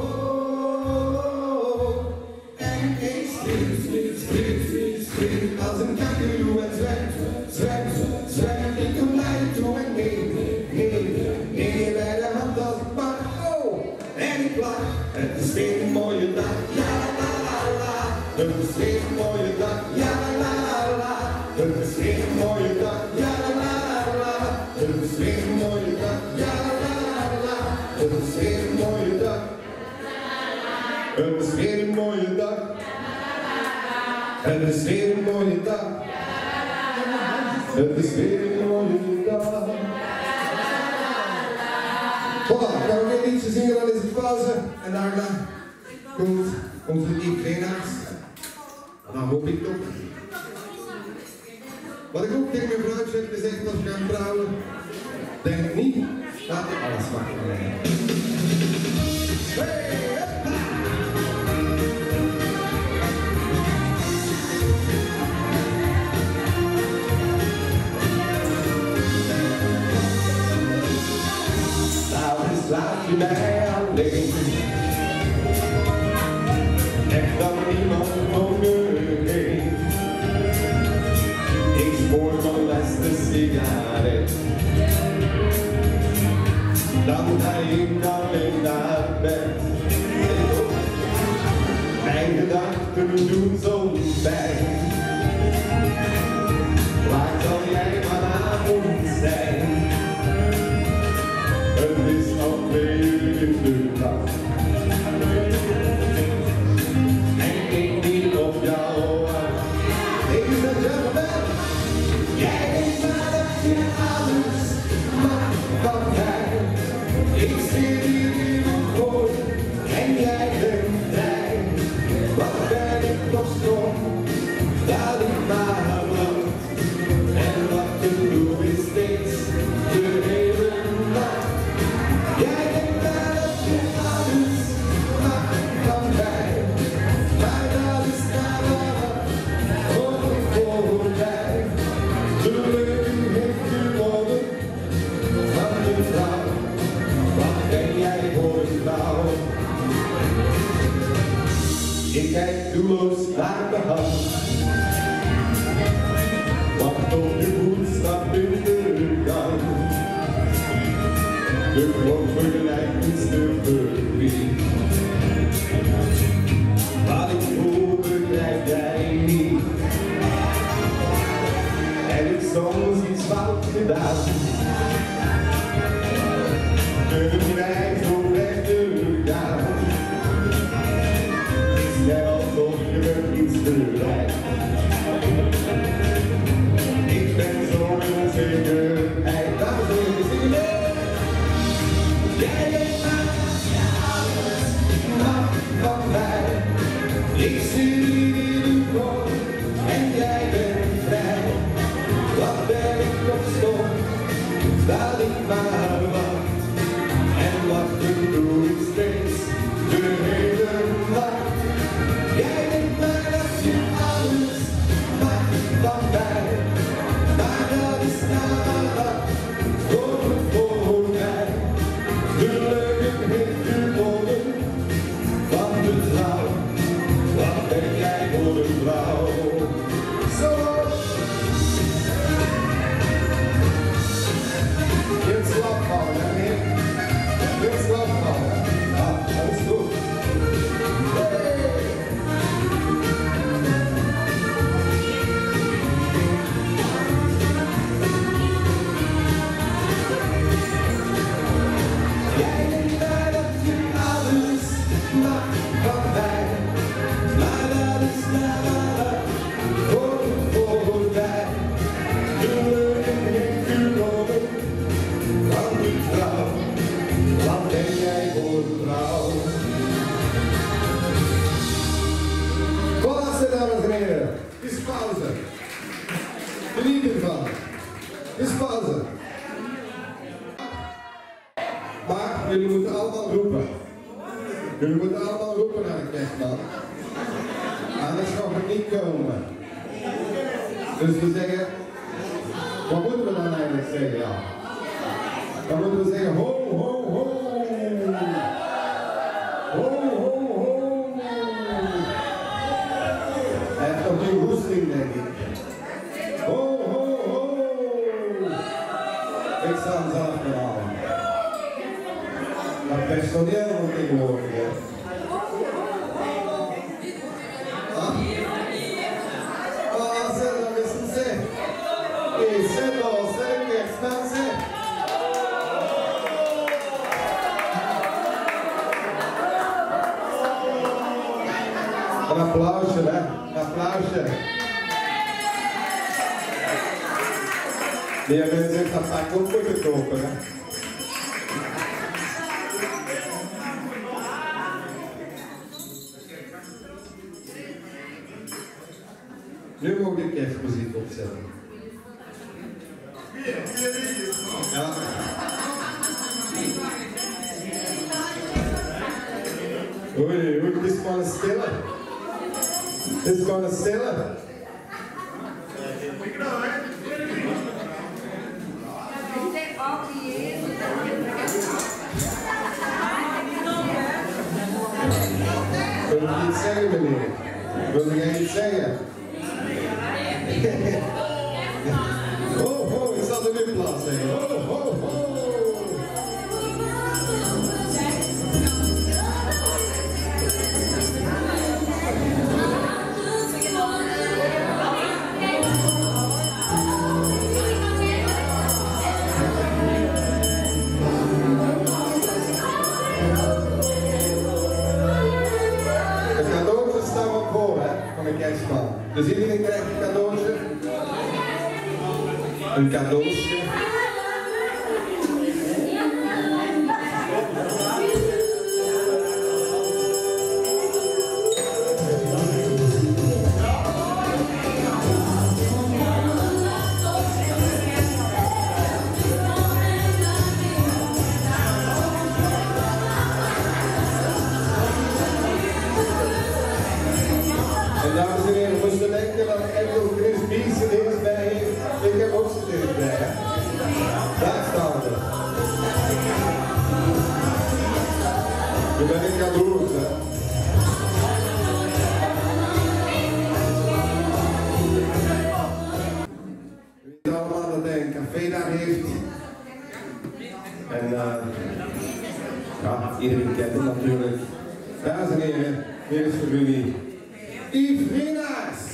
hoog. En ik vlieg, vlieg, vlieg, vlieg, vlieg. Als een kangoeroe en zwem, zwem, zwem. Ik kom naar je toe en neem, neem, neem je bij de hand als ik mag, oh, en ik lach. Het is weer een mooie dag, ja la la la. Het is weer een mooie dag, ja la la la. Het is weer een mooie dag, ja la la la. Het is weer een mooie dag, ja la la la. Het is weer een mooie dag. Het is weer een mooie dag. Het is weer een mooie dag. Het is weer een mooie dag. Voilà, gaan we weer ietsje zingen, dan is het pauze. En daarna komt onze Yves Renaars. Dan hoop ik toch. Wat ik ook tegen mijn vrouwtje heb gezegd als ik ga trouwen, denk niet dat ik alles mag van mij. Laat je mij alleen. Echt dan niemand om me heen. Ik spoor mijn laatste sigaret. Dan ga ik alleen naar bed. Mijn gedachten doen zo'n pijn. Waar zal jij vanavond zijn? Het is al 2 uur in de nacht. En ik niet op jou wacht. Ladies and gentlemen, jij weet maar dat je alles mag van mij. Ik zit hier in een gooi en jij bent vrij. Wat ben ik toch stom, dat ik maar wacht. En wat ik doe is steeds de hele nacht. Jij denkt maar dat je alles mag van mij, maar dat is nader voorbij. Geluk heeft gewonnen van de vrouw. Wat ben jij voor een vrouw? Ik kijk doelloos naar de hand. Wacht op je voetstap in de gang. De klok vergelijkt iets te vervlieg. Wat ik voel begrijp jij niet. En ik soms iets fout gedaan. Durf jij zo verder gaan? Stel alsof je me iets bereikt. Ik ben zo onzekerheid. Dames en heren, zingen mee. Jij weet maar dat je alles mag van mij. Ik zie hier in de gooi en jij bent vrij. Wat ben ik toch stom, dat ik maar wacht. En wat ik doe ik steeds de hele nacht. Jij weet maar dat je alles mag van mij. Maar dat is nader voorbij. Geluk heeft gewonnen van de trouw. Wat ben jij voor een vrouw? Zo! laatste, dames en heren. Het is pauze. Geniet ervan. Het is pauze. Maar jullie moeten allemaal roepen. Jullie moeten allemaal roepen naar de kerstman. Anders gaat het niet komen. Dus we zeggen, wat moeten we dan eigenlijk zeggen? Ja. Dan moeten we zeggen, ho, ho, ho. Ho, ho, ho. Hij heeft nog geen hoesting, denk ik. Ho, ho, ho. Ik sta hem zelf maar aan. Dat personeel moet ik horen. Een applausje, hè? Een applausje. Die hebben zich dat vaak ook moeten kopen, hè? Nu moet ik kerstmuziek opzetten. Ja. Oei, het is gewoon een stille. Het is gewoon een stille. Wil je iets zeggen, meneer? Wil jij iets zeggen? Ho, ho, ik zal er nu plaats zeggen. Ho, ho, ho. Dus iedereen krijgt een cadeautje. Een cadeautje. En dames en heren, moesten denken dat enkel Chris Bies er eens bij heeft. Ik heb ook z'n deur bij, hè. Daar staan we. Je bent een cadeau, hè. We weten allemaal dat hij een café daar heeft. En ja, iedereen kent hem natuurlijk. Dames en heren, hier is voor jullie Yves Rienaars.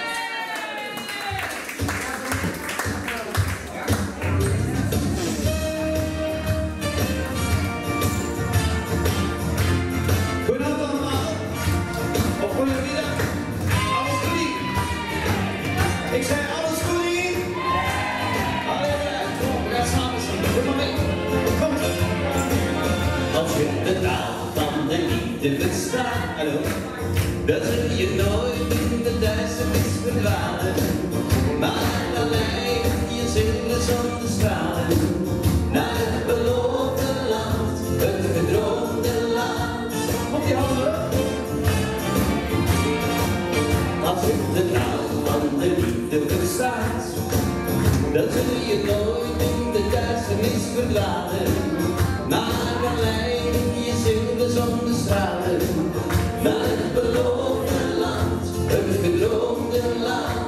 Goedenavond allemaal. Of goedemiddag. Alles goed hier? Ik zei alles goed hier? Allee, kom, we gaan samen zingen. Doe maar mee. Kom. Als je de taal van de liefde verstaat, hallo, dan zul je nooit in de duisternis verdwalen. Maar dan leidt je zinnen zonder stralen naar het beloofde land, het gedroomde land. Op je handen. Als je de taal van de liefde verstaat, dan zul je nooit in de duisternis verdwalen. Maar dan leidt je zinnen zonder stralen naar het beloofde land, het gedroomde land.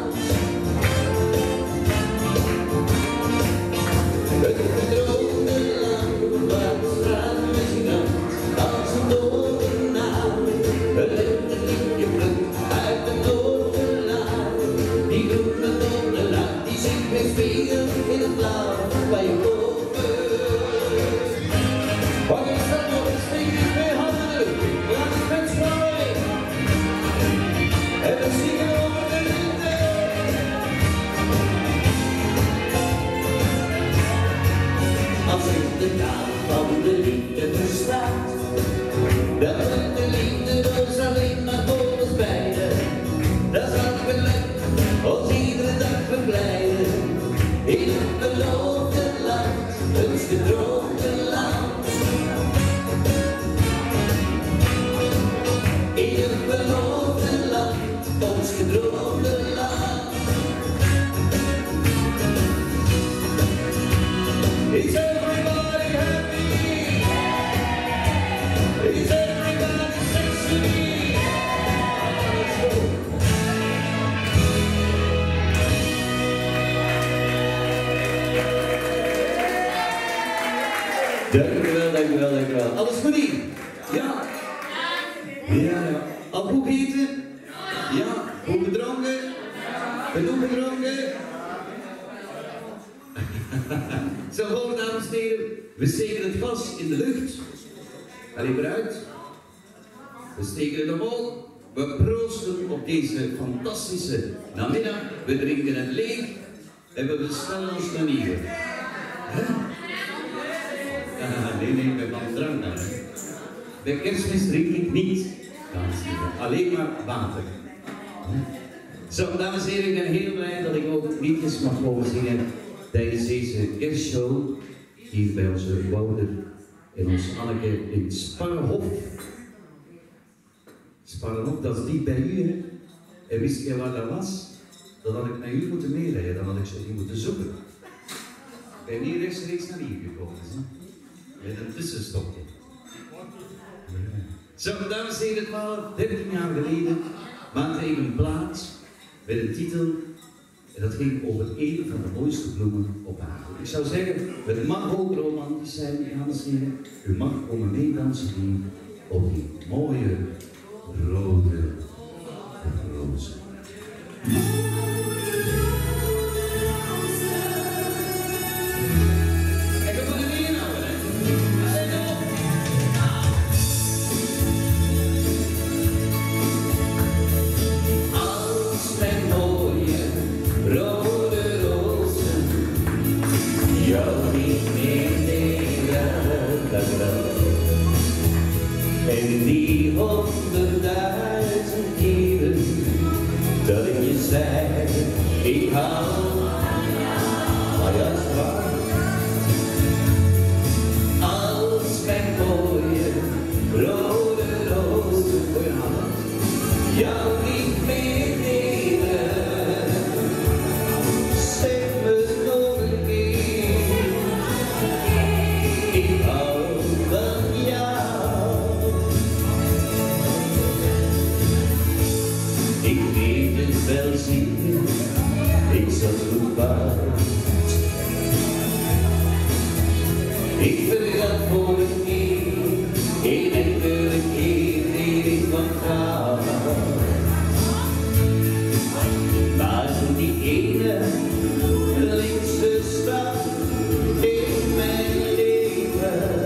Het gedroomde land waar de stralen misschien als een dovenaar. Het liefje plukt uit de dovenaar. Die groene dovenaar die zich weer spiegelt in het blauw bij je boven. Wat is dat nog een steekje twee handen? Laat het mensen maar mee. En we zingen dankjewel. Alles goed hier? Ja? Ja. Al goed eten? Ja. Goed gedronken? Genoeg gedronken? Zo, gewoon dames en heren. We steken het glas in de lucht. Allee, vooruit. We steken het omhoog. We proosten op deze fantastische namiddag. We drinken het leeg. En we bestellen ons naar nieuwe. Nee, ik ben van drank dan. Bij kerstmis drink ik niet. Alleen maar water. Zo, dames en heren, ik ben heel blij dat ik ook liedjes mag mogen zingen tijdens deze kerstshow hier bij onze Wouter en ons Anneke in Sparrenhof. Sparrenhof, dat is diep bij u, hè? En wist jij waar dat was? Dan had ik naar u moeten meerijden, dan had ik zo niet moeten zoeken. Ik ben hier rechtstreeks naar hier gekomen, hè? Met een tussenstopje. Zo, dames en heren, 13 jaar geleden maakte ik een plaat met een titel en dat ging over een van de mooiste bloemen op aarde. Ik zou zeggen, het mag ook romantisch zijn, dames en heren. U mag komen meedansen hier op die mooie rode rozen. En die 100.000 keren dat ik je zei, ik hou van jou zwaar. Als mijn mooie rode rozen voor jou niet meer delen, zeg me nog een keer, ik hou van jou. Ik weet het wel zeker, ik zat goed fout. Ik vergat voor een keer, één enkele keer deed ik van jou. Maar toen die ene linkse stap in mijn leven,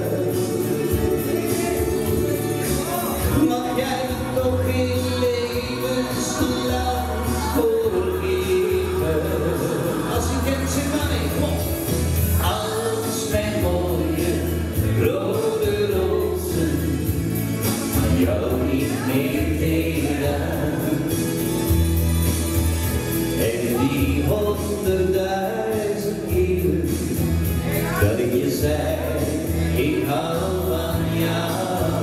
mag jij me toch geen levenslang voorgeven. Als je kent, zeg maar mee, kom op. Als mijn mooie rode rozen jou niet meer delen, en die 100.000 keer dat ik je zei, ik hou van jou.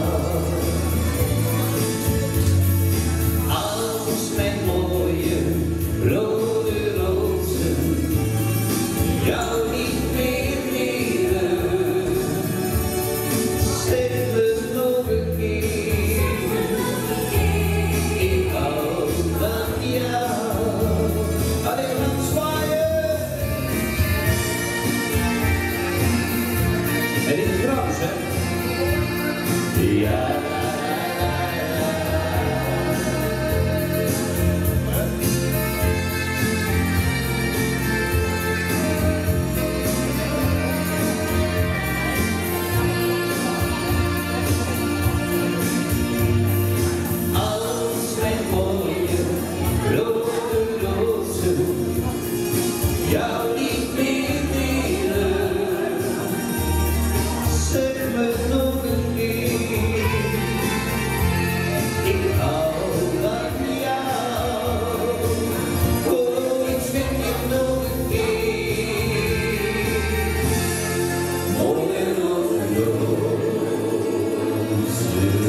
Als mijn mooie rode rozen jou niet meer delen, zeg me nog een keer, ik hou van jou. Allee, we gaan zwaaien. En in het Frans, hè? Ja. Jou niet meer delen, zeg me nog een keer, ik hou van jou. Oh, ik zeg je nog een keer, mooie rode rozen.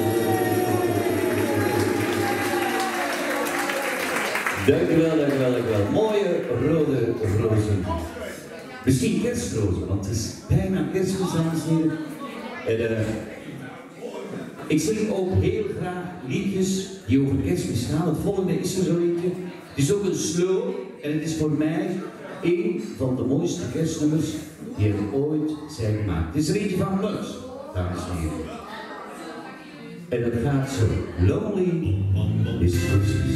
Dankjewel, dankjewel, dankjewel. Mooie rode rozen. Misschien kerstrozen, want het is bijna kerstmis, dames en heren. En ik zing ook heel graag liedjes die over kerstmis gaan. Het volgende is er zo eentje. Het is ook een slow en het is voor mij een van de mooiste kerstnummers die er ooit zijn gemaakt. Het is er eentje van Muts. dames en heren. En het gaat zo. Lonely is Christmas.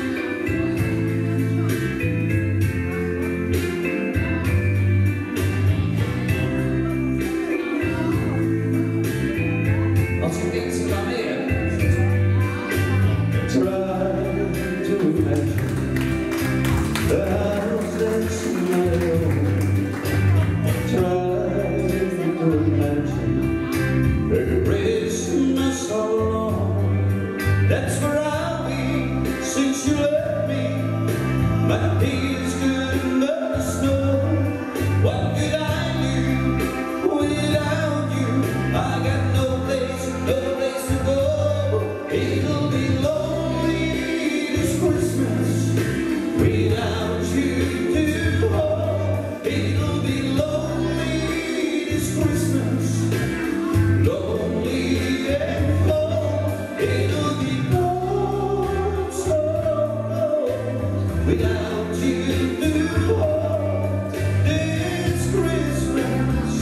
Als je denkt, ze gaan meer. Try to imagine the house that's my own. Try to imagine the Christmas all alone. That's where I'll be since you left me. My days good enough to snow. What could I do without you? I got no place to go. It'll be lonely this Christmas without you to hold. It'll be lonely this Christmas, lonely and cold. It'll be cold, so cold without you to hold this Christmas.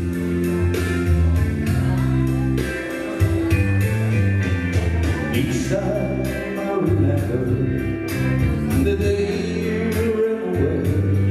Each time I remember the day you ran away,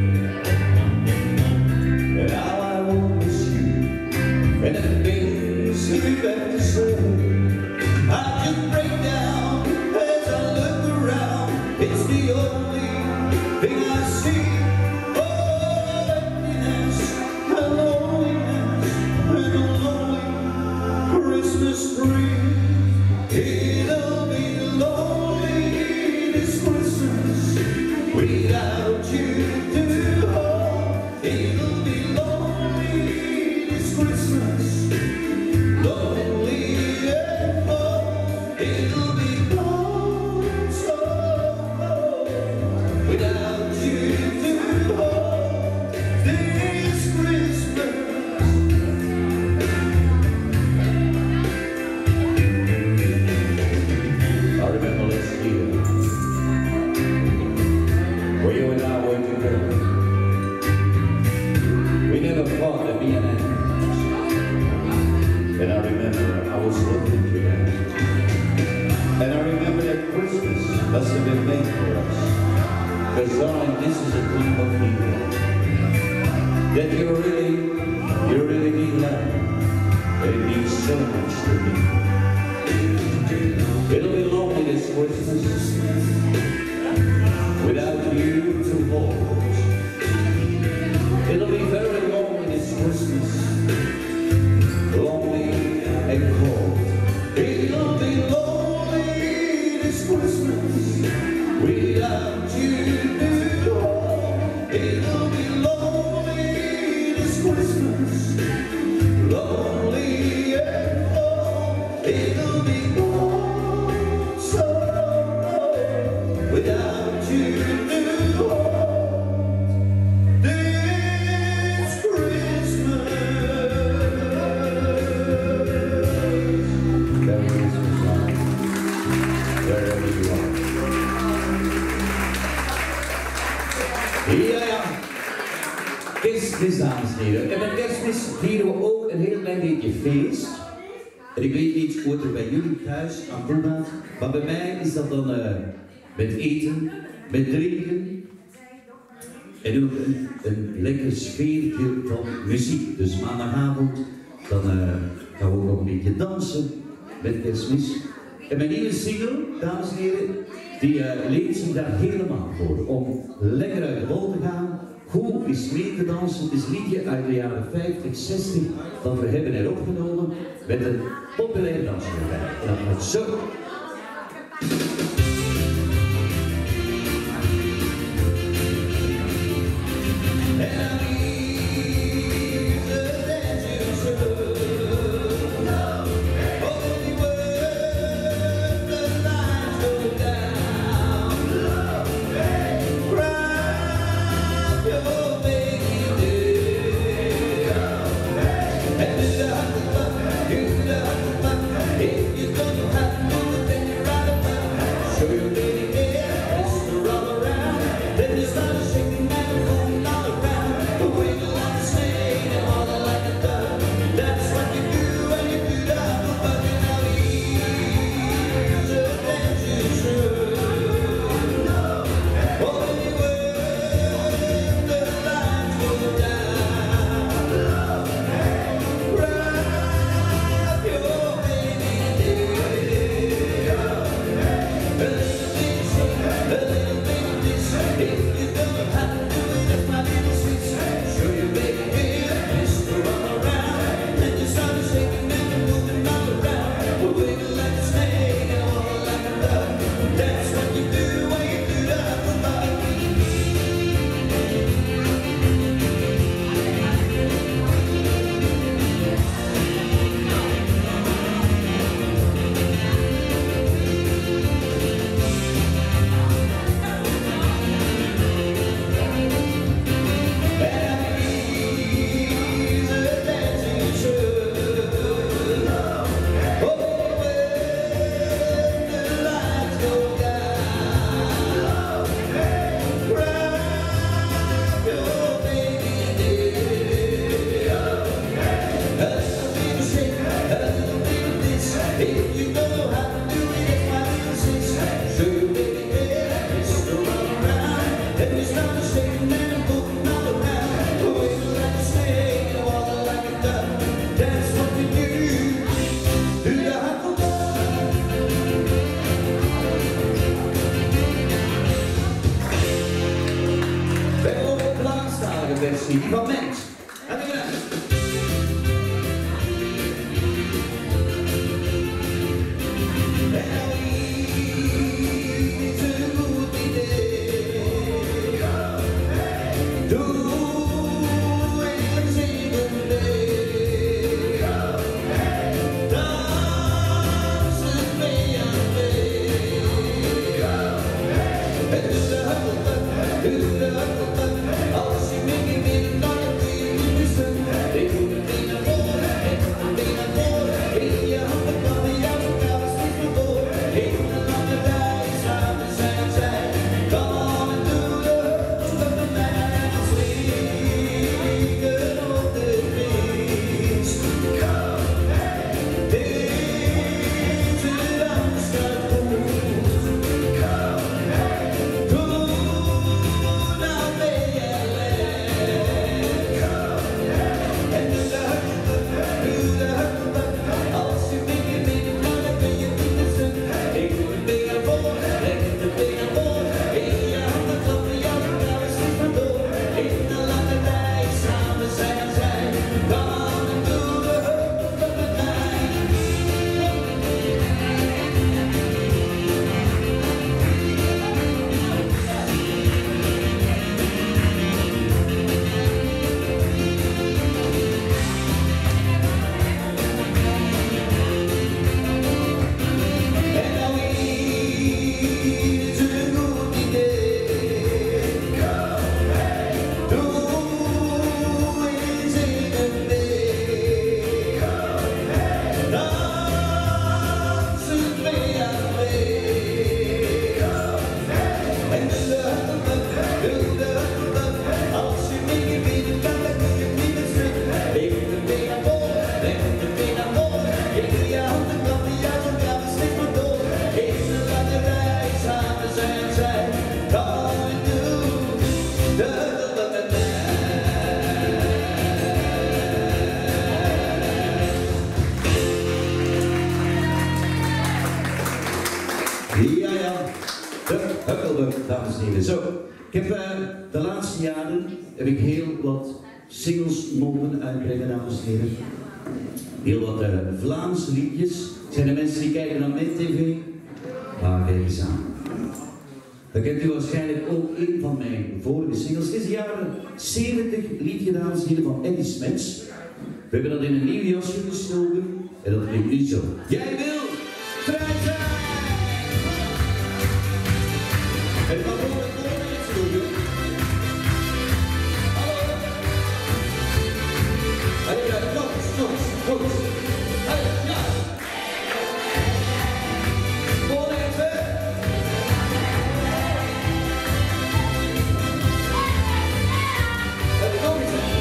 and how I won't miss you, and the things you have to say. I just break down as I look around. It's the only thing I see. Oh, emptiness and loneliness and a lonely Christmas tree. It'll be lonely this Christmas without you to hold. It'll be lonely this Christmas, lonely and cold. It'll be cold, so cold without you to hold this Christmas. I remember last year, where you and I were together. We never thought there'd be an end. And I remember I was looking to that. And I remember that Christmas must have been made for us. Because darling, this is a time of year that you really need love. And it means so much to me. It'll be lonely this Christmas without you to hold. It'll be very lonely this Christmas, lonely and cold. It'll be lonely this Christmas without you to hold. It'll be lonely this Christmas, lonely and cold. It'll be cold, so cold without you to hold this Christmas. Merry Christmas, darling, wherever you are. Ja, ja. Kerstmis, dames en heren. En met kerstmis vieren we ook een heel klein beetje feest. En ik weet niet hoe het er bij jullie thuis aan toe gaat, maar bij mij is dat dan met eten, met drinken en ook een lekker sfeertje van muziek. Dus maandagavond dan gaan we ook nog een beetje dansen met kerstmis. En mijn nieuwe single, dames en heren, die leent zich daar helemaal voor. Om lekker uit de bol te gaan, goed is mee te dansen. Het is een liedje uit de jaren 50, 60 dat we hebben heropgenomen met een populair dansje erbij. En dat gaat zo. If you don't have City van Ment. Hartelijk bedankt. Dames en heren. Zo, ik heb de laatste jaren heel wat singles mogen uitbrengen, dames en heren. Heel wat Vlaamse liedjes. Zijn er mensen die kijken naar mijn tv? Kijk eens aan. Dan kent u waarschijnlijk ook een van mijn vorige singles. Het is de jaren 70 liedje, dames en heren, van Eddie Smets. We hebben dat in een nieuw jasje gestoken en dat klinkt nu zo. Jij wil vrij zijn! Het kan ook met woorden iets doen. Hallo. Allez, nog eens. Allez, ja. Voor even. Het kan niet zijn.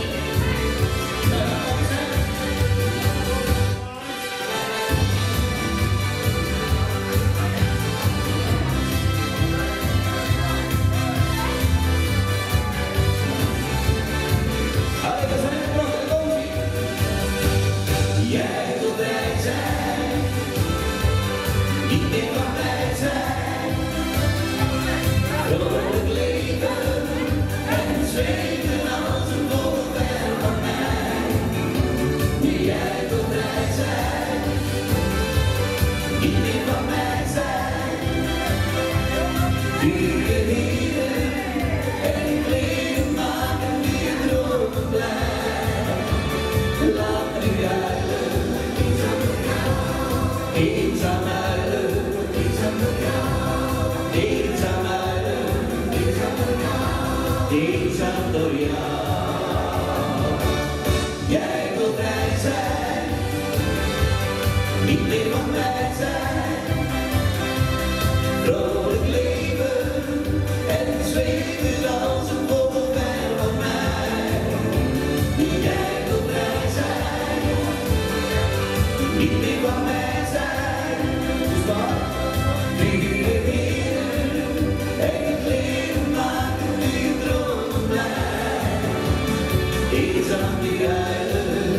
Jij wil vrij zijn, niet meer van mij zijn. Vrolijk leven en zweven als een vogel ver van mij. Jij wil vrij zijn, niet meer van mij zijn. Dus wat vliegen heren en het leven maken weer dromen blij. Eens aan die huilen,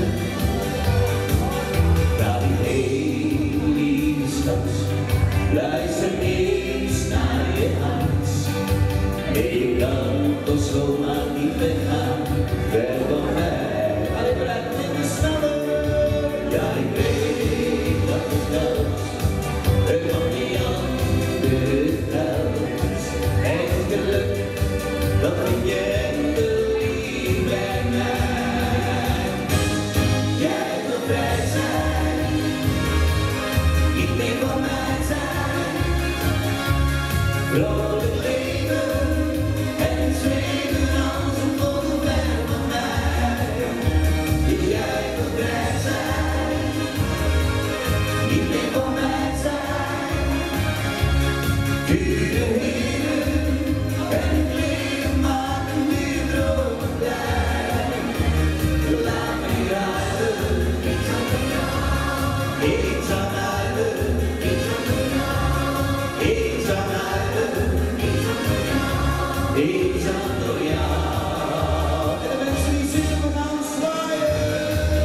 naar die hele lieve stad. Luister eens naar je hart. Nee, je kan toch zomaar niet weggaan. Eens aan door jou. En de mensen die zingen, we gaan zwaaien.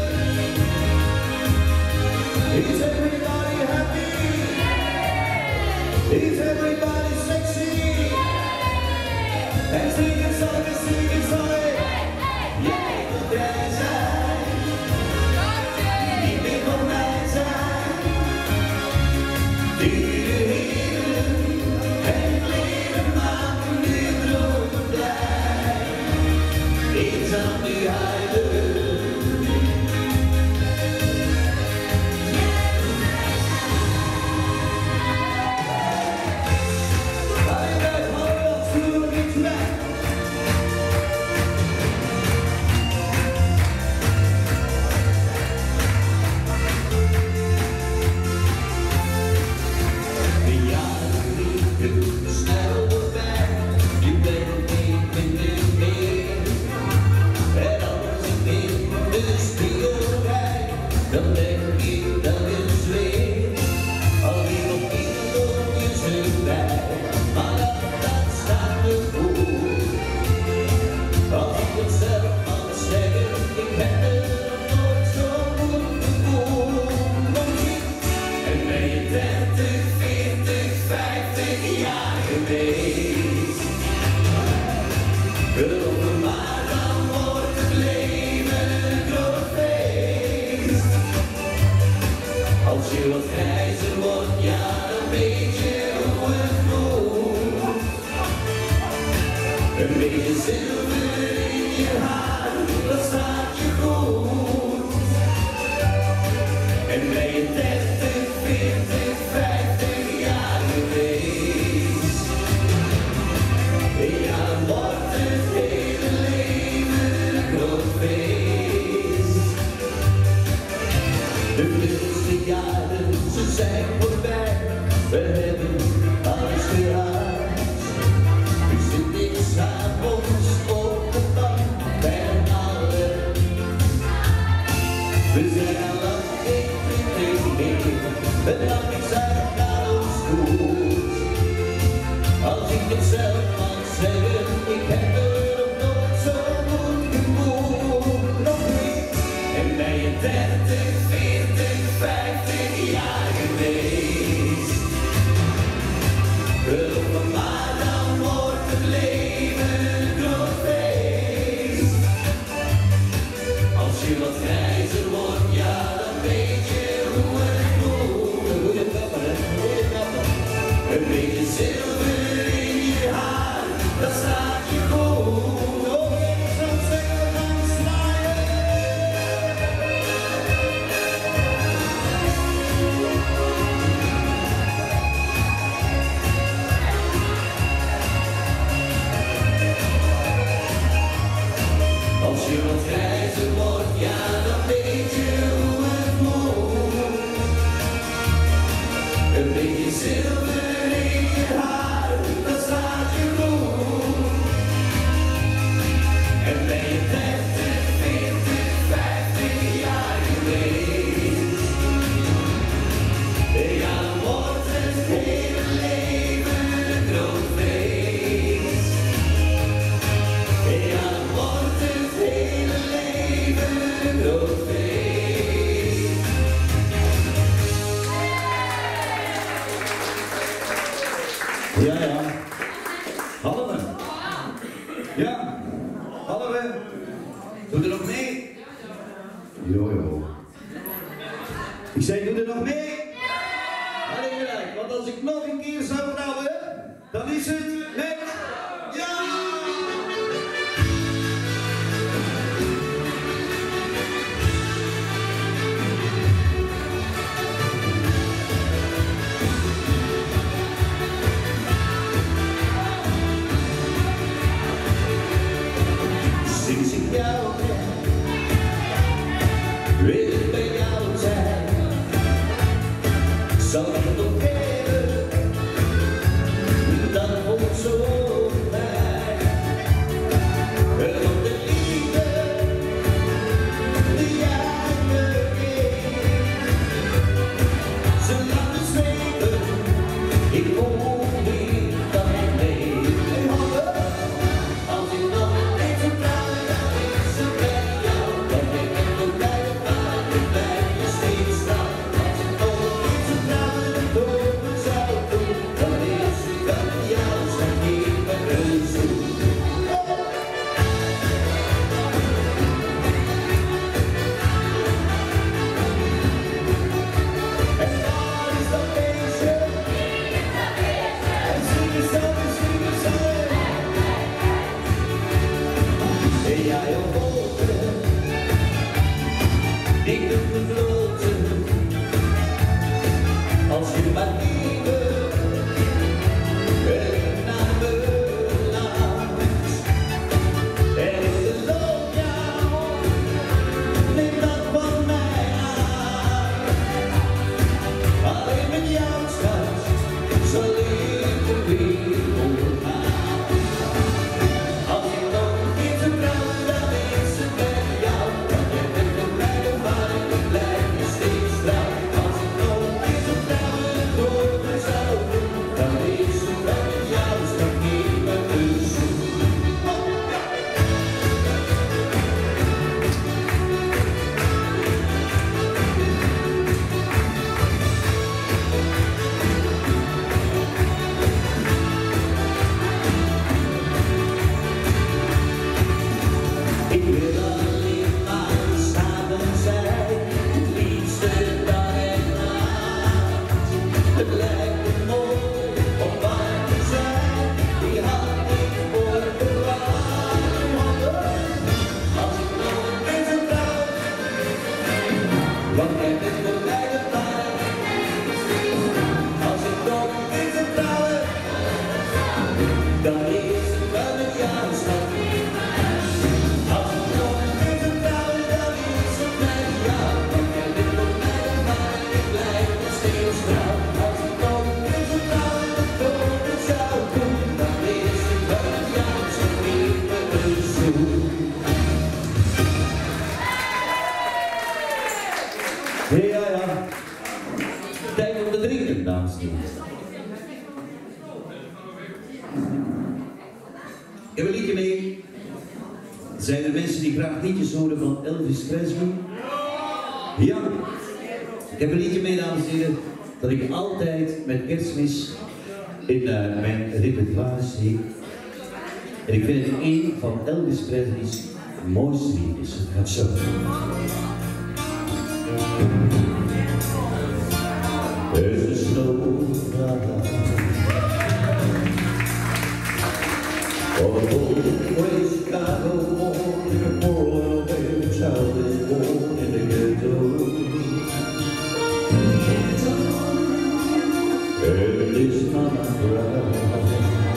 Is everybody happy? Is everybody sexy? En zingen zal ik. Jij moet blij zijn. Niet meer van mij zijn. En kleren maken nu dromen blij. Eenzaam nu huilen. Dan denk ik dat het zweet, al die nog niet op je zin bij, maar dat staat me goed. Als ik het zelf mag zeggen, ik heb er nog nooit zo goed gevoeld. En ben je 30, 40, 50 jaar geweest, geloof me maar, dan wordt het leven een groot feest. Als je wat grijzer wordt, ja dan weet je hoe het voelt. Een beetje zilver in je haar, dat staat je goed. En ben je 30, 40, 50 jaar geweest, ja dan wordt het hele leven een groot feest. De wilste jaren, ze zijn voorbij, we hebben alles gehad. Nu zit ik s'avonds op de bank bij een ander. We zijn al lang geen vrienden meer, het lang is uit naar ons goed. Als ik het zelf mag zeggen, ik heb er nog nooit zo goed gevoeld. Nog niet. En ben je 30, 40, 50 jaar geweest, geloof me maar, dan wordt het leven een groot feest. Als je wat grijzer wordt, ja dan weet je hoe het voelt. Een goede kapper, hè? Een goede kapper. Een beetje zilver in je haar, dat staat je goed. Oh, ik zou zeggen, gaan zwaaien. Als je wat grijzer wordt, ja dan weet je hoe het voelt. Een beetje zilver in je haar, dat staat je goed. En ben je 30, 40, 50 jaar geweest, ja dan wordt het hele leven een groot feest. Ja dan wordt het hele leven een groot feest. Ja, ja. Hadden we? Ja. Hadden we? Doe er nog mee? Jo. Ik zei, doe er nog mee? Had ik gelijk, want als ik nog een keer zou knallen, dan is het met ja! Sinds ik jou ken, wil ik bij jou zijn. Zal ik het nog geven, dan voelt zo Ja. Tijd om te drinken, dames en heren. Ik heb een liedje mee. Zijn er mensen die graag liedjes horen van Elvis Presley? Ja. Ik heb een liedje mee, dames en heren, dat ik altijd met Kerstmis in mijn repertoire zie. En ik vind het een van Elvis Presley's mooiste liedjes. Het gaat zo. There's a snow oh, the old gray Chicago morning, a poor little baby child is born in the ghetto. And it's mama cries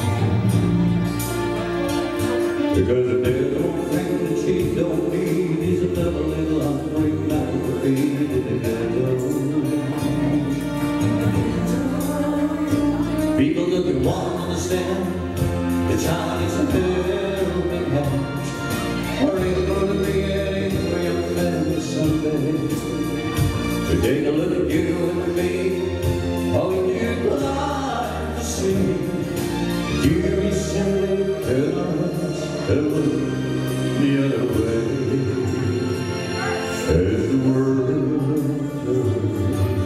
because there's one thing that she don't need is another little hungry man to feed in the ghetto. People looking won't understand the Chinese and helping hands are able to be any young man someday. To take a look at you and me, all you'd like to see, you simply turn and look the other way as the world turns.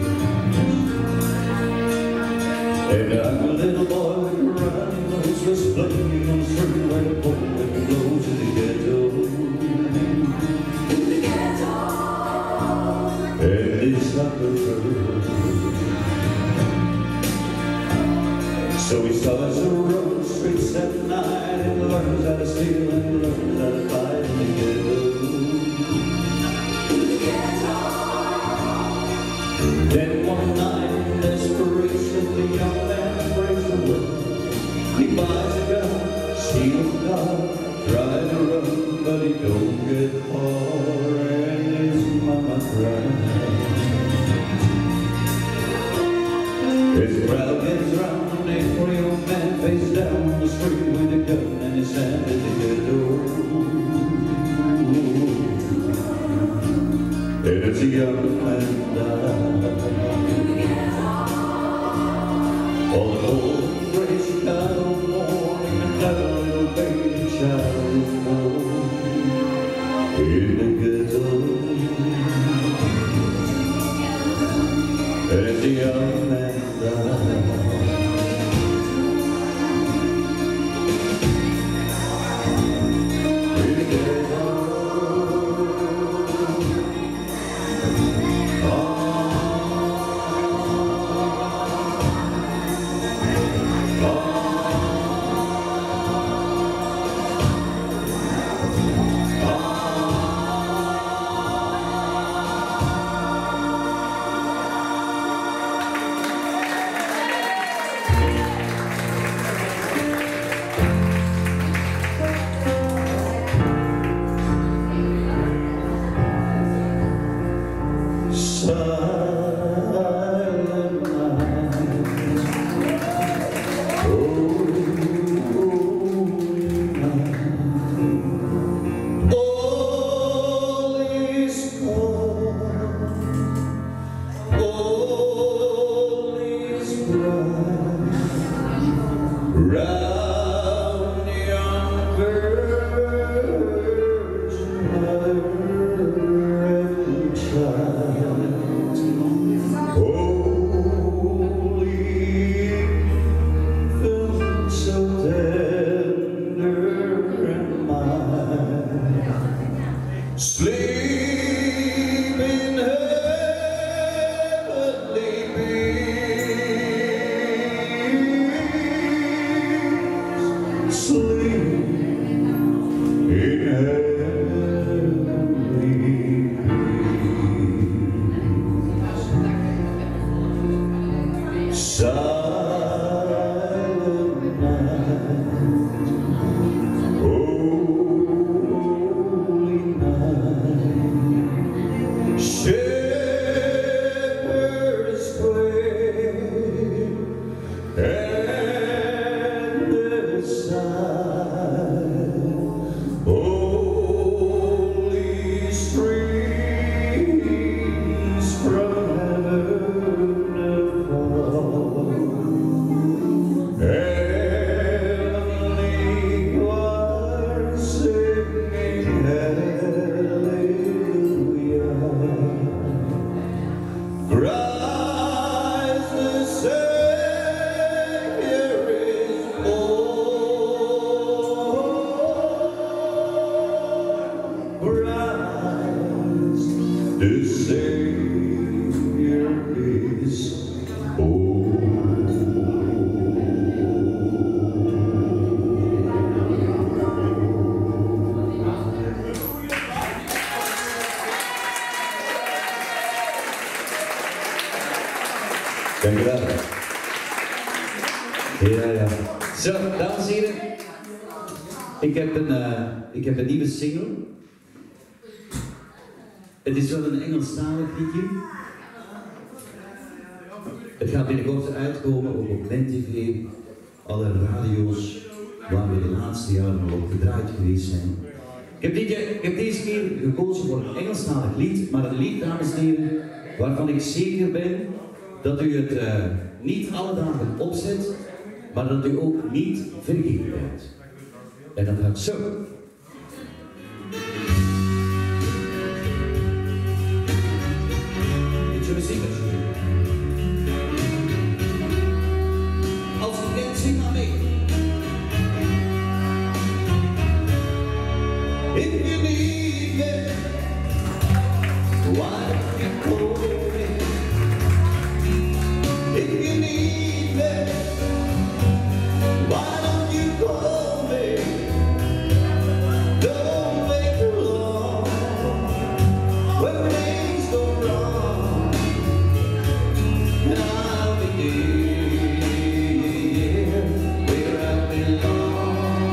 And I'm a little boy running noiseless, playing on the street where the poet blows in the ghetto. And it's not the truth. So he starts to run the streets at night and learns how to steal and learns how to fight in the ghetto. Then one night in desperation, the young man breaks away. He buys a gun, steals a car, tries to run, but he don't get far, and his mama cries. His crowd gets round, and a poor man face down on the street with a gun in his hand at the ghetto. And it's a young man died. All the old gray Chicago morning, and that little baby child was born in the ghetto. And it's a young man died. Ik heb een nieuwe single. Het is wel een Engelstalig liedje. Het gaat binnenkort uitkomen op MenTV, alle radio's waar we de laatste jaren al op gedraaid geweest zijn. Ik heb deze keer gekozen voor een Engelstalig lied, maar een lied, dames en heren, waarvan ik zeker ben dat u het niet alle dagen opzet, maar dat u ook niet vergeten bent. En dat gaat zo. Beetje muziek alsjeblieft. Als u kent, zing maar mee. If you need me, why don't you call me? If you need me, why don't you call me? Don't wait too long when things go wrong, and I'll be there where I belong.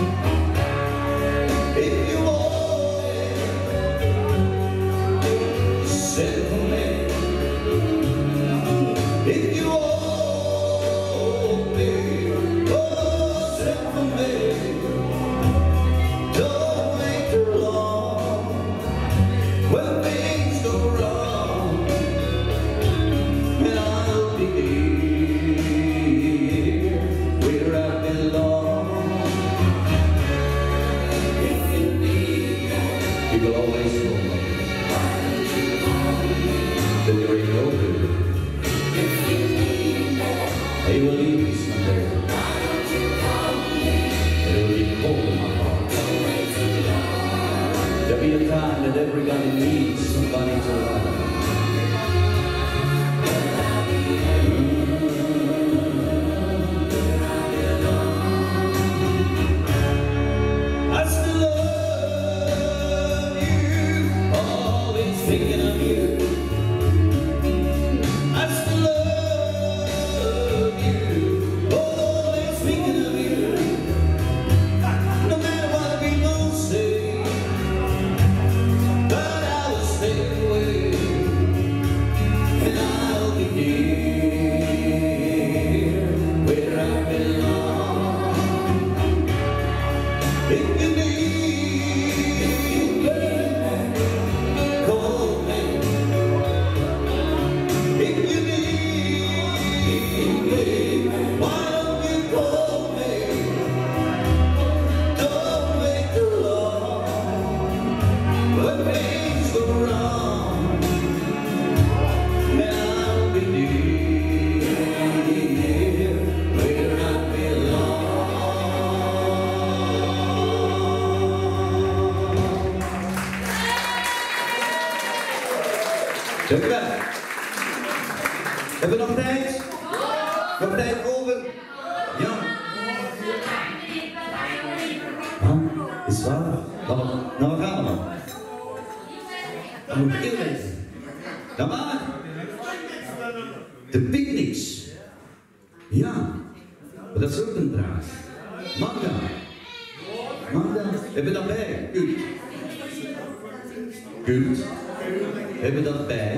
If you want it, send for me. If you want me, oh, send for me. Don't wait too long when things go wrong, and I'll be here where I belong. If you need me, you will always call me. Then there ain't no good. If you need me, they will leave me someday. And it will be cold in my heart. There'll be a time that everybody needs somebody to love. I still love you, always thinking of you. I still love you, always thinking of you. No matter what people say, but I will stay away, and I'll be here where I belong. If you need me, call me. If you need me, why don't you call me? Don't wait too long when things go wrong, and I'll be here where I belong. Dank u wel. Hebben we nog tijd? Nog tijd over? Ja. Is waar? Nou, we gaan we nog. Dan moet ik heel weten. Dan maar. De picknicks. Ja. Maar dat is ook een draag. Manga. Manga. Hebben we dat bij? Kult. Kult. Hebben we dat bij?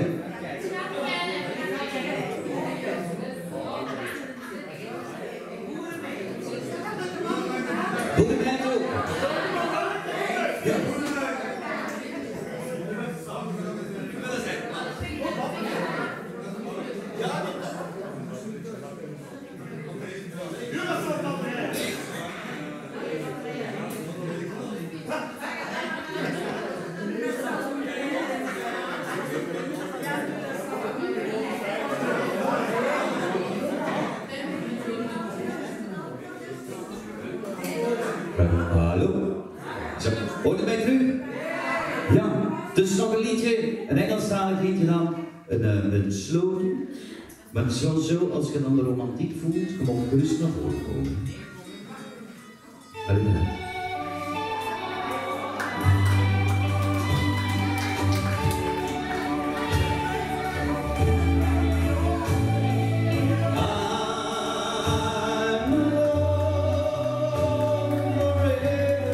Doe ik mij ook? Ja. Hallo? Zo, hoort u mij terug? Ja, dus nog een liedje, een Engelstalig liedje dan, een slow. Maar het is wel zo, als je dan de romantiek voelt, je mag gerust naar voren komen. Allee, bedankt. I'm alone forever.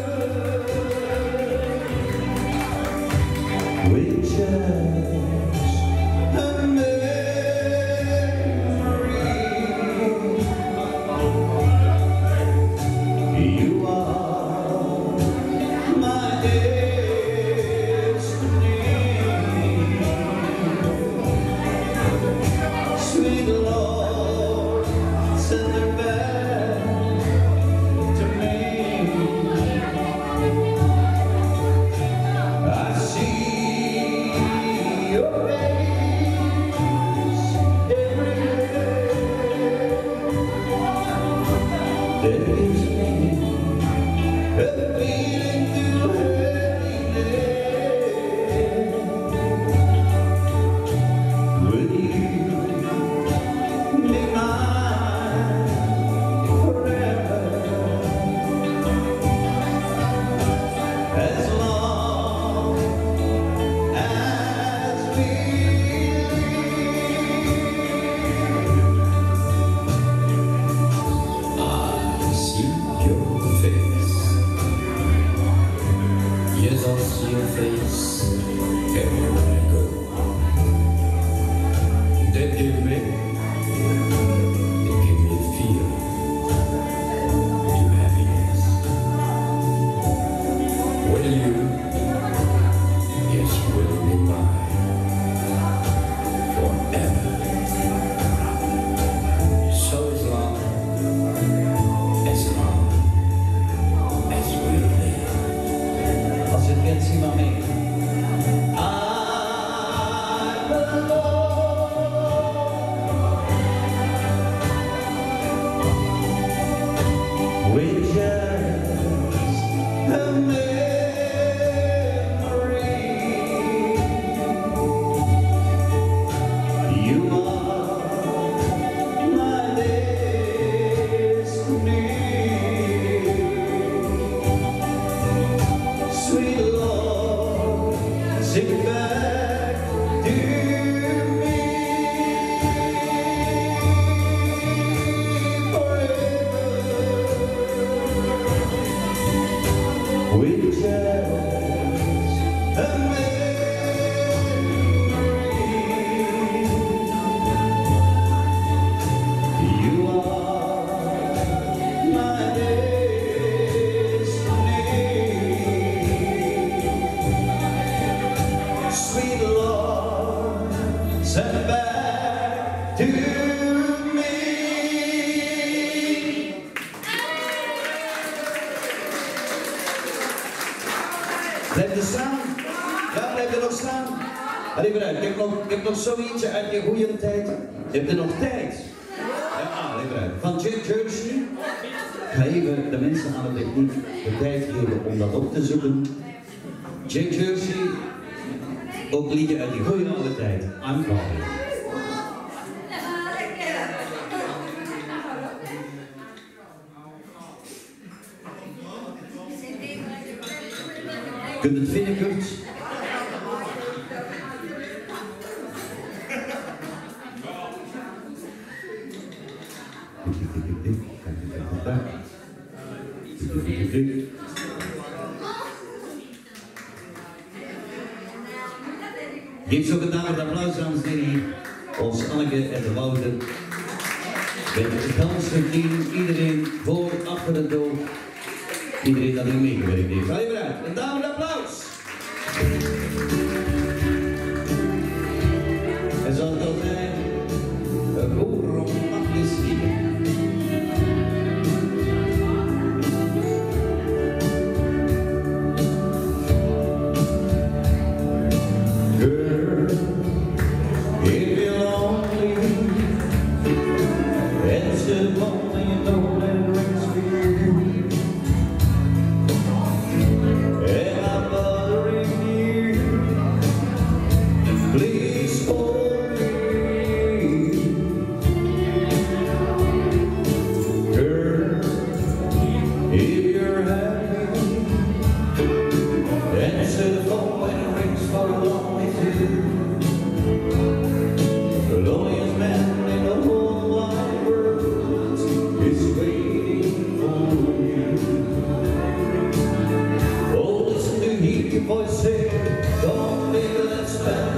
Blijf er staan. Ja, blijf er nog staan. Allee, vooruit. Ik heb nog zoiets uit je goede tijd. Je hebt er nog tijd. Ja, allee, vooruit. Van Jack Jersey. Ik ga even de mensen aan de techniek de tijd geven om dat op te zoeken. Jack Jersey. Ook liedje uit die goede oude tijd. I'm calling. Kunt het vinden, Kurt? Geef zo gedaan het applaus, dames en heren. Ons Anneke en de Wouter. Met het ganse team, iedereen voor, achter de dood. Iedereen dat hier meegewerkt heeft. Ga je vooruit. Een dame een applaus. En zal het al zijn een romantisch lied. Girl, if you're lonely, it's the moment you know that it rings for you. And I'm bothering you. Please hold me. Girl, if you're happy, answer the phone when it rings for a lonely two. The loneliest man in the whole wide world is waiting for you. Oh, listen to hear your voice say, come on, baby, let's spend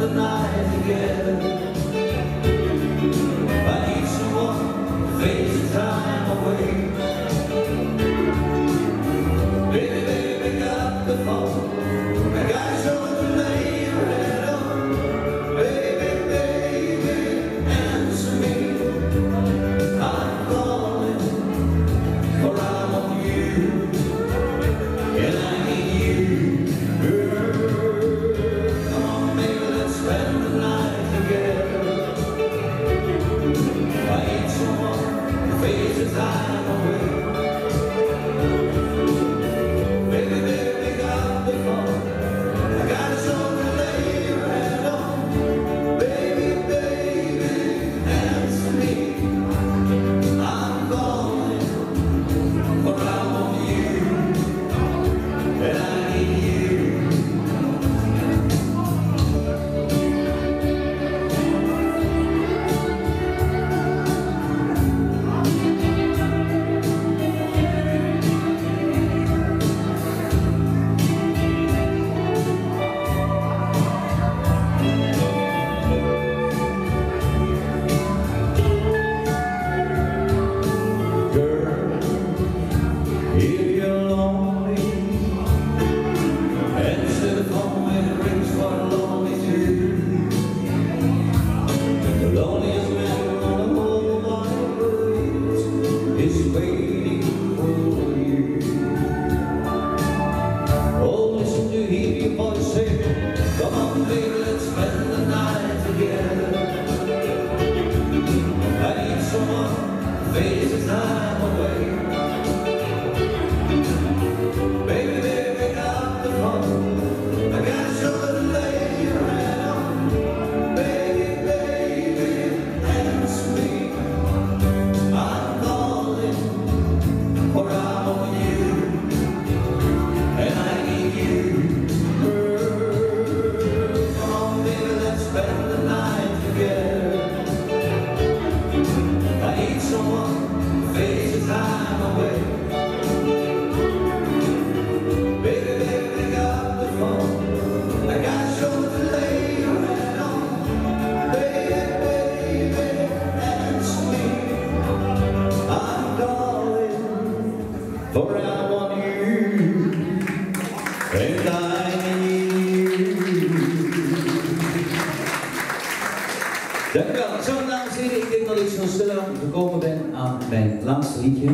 Dankjewel. Zo, dames en heren, ik denk dat ik zo stilaan gekomen ben aan mijn laatste liedje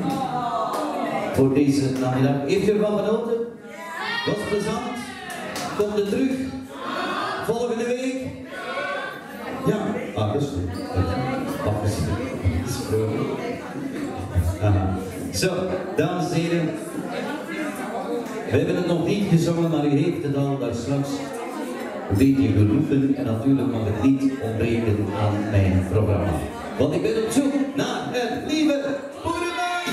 voor deze namiddag. Heeft u ervan genoten? Was het plezant? Komt er terug? Volgende week? Ja, dat is goed. Wacht eens. Zo, dames en heren. We hebben het nog niet gezongen, maar u heeft het al daar straks een beetje geroepen. En natuurlijk mag het niet ontbreken aan mijn programma. Want ik ben op zoek naar een lieve boerenmeid!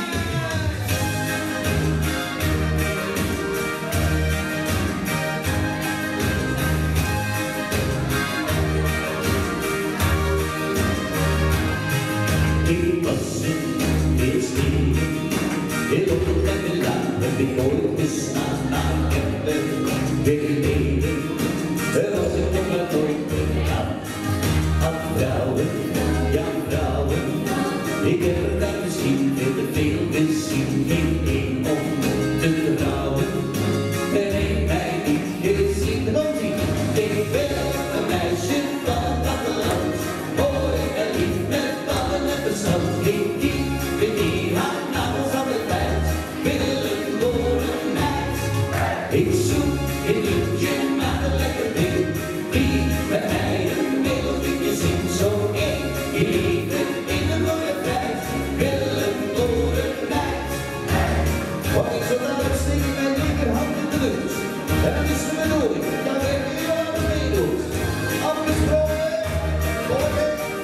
Ik was in eerste heel op het kleine land heb ik ooit gestaan, maar ik heb er geleden. Er was ik nog maar nooit gedaan. Aan vrouwen, ja vrouwen, ik heb er daar misschien veel te veel gezien. Geen één om te trouwen, en ik mij niet gezien. Want ik ben een meisje van het platteland, mooi en lief met ballen en verstand. Die haar namens aan de tijd willen worden meid. Ik zoek in liedje maar een lekker ding, die met mij een melodietje zingt. Zo één, die leven in een mooie tijd willen worden meid. Waar ik zo dadelijk steek ik mijn linkerhand in de lucht. En het is mijn bedoeling dat ik hier aan de meedoet. Afgesproken, volgende.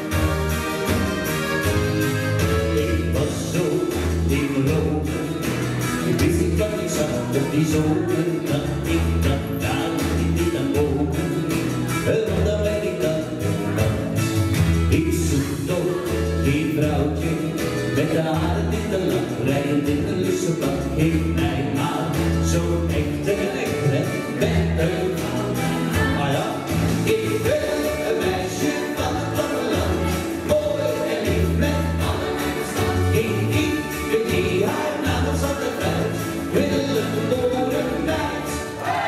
Ik was zo in roken, ik wist niet wat ik zag op die zomer, dat ik dat daar niet aan boven. Want dan ben ik dat geland. Ik zoek toch die vrouwtje met de haren in de lach, rijdend in de lussenbak. Geef mij maar zo'n echte met een maar ja, ik ben een meisje van het platteland, mooi en lief met allen in verstand. Die haar namens aan de tijd willen worden meid.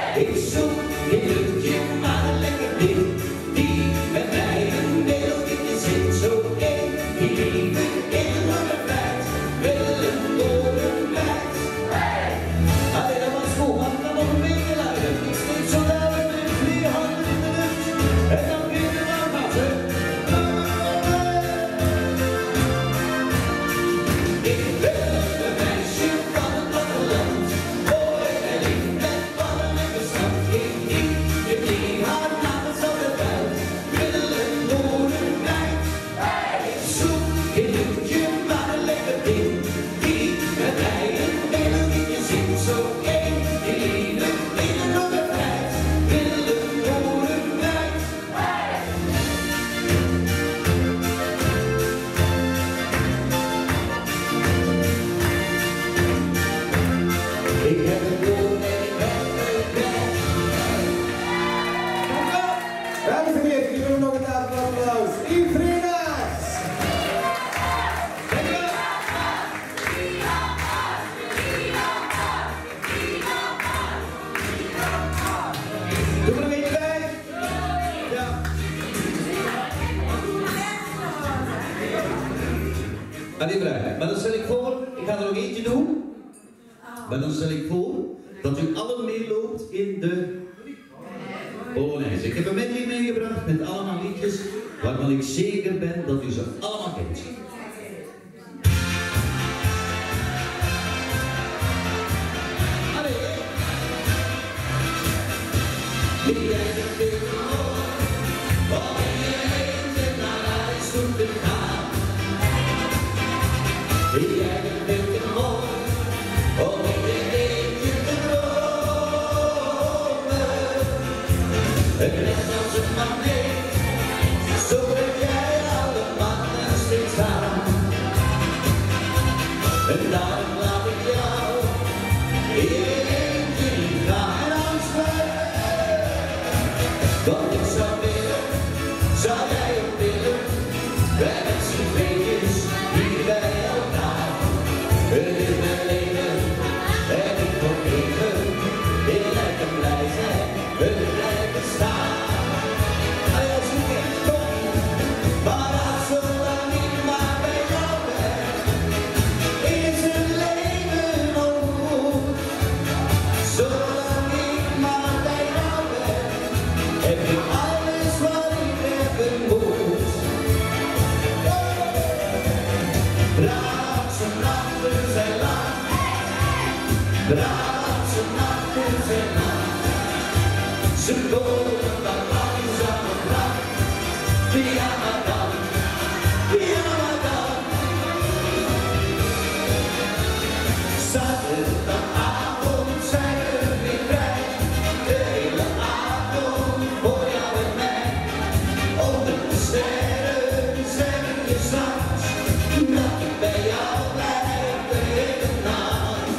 Allee, vooruit. Maar dan stel ik voor, ik ga er nog eentje doen. Maar dan stel ik voor dat u allen meeloopt in de Polonaise. Ik heb een medley meegebracht met allemaal liedjes waarvan ik zeker ben dat u ze allemaal kent. En daarom laat ik jou in eentje niet gaan. En anders want ik zou willen, zou jij ook willen, wij met z'n tweetjes hier bij elkaar. Het is mijn leven en ik word even, ik lekker blij zijn, we blijven staan. Als ik echt kom, maar als zolang ik maar bij jou ben, is het leven nog goed. Zolang ik maar bij jou ben, heb ik alles wat ik hebben moet. Braakse nachten zijn lang, braakse nachten zijn lang. Ze komen dan langzaam op lang. Ja maar dan, ja maar dan. Zaterdagavond zijn we weer vrij. De hele avond voor jou en mij. Onder de sterren zeg ik je straks dat ik bij jou blijf de hele nacht.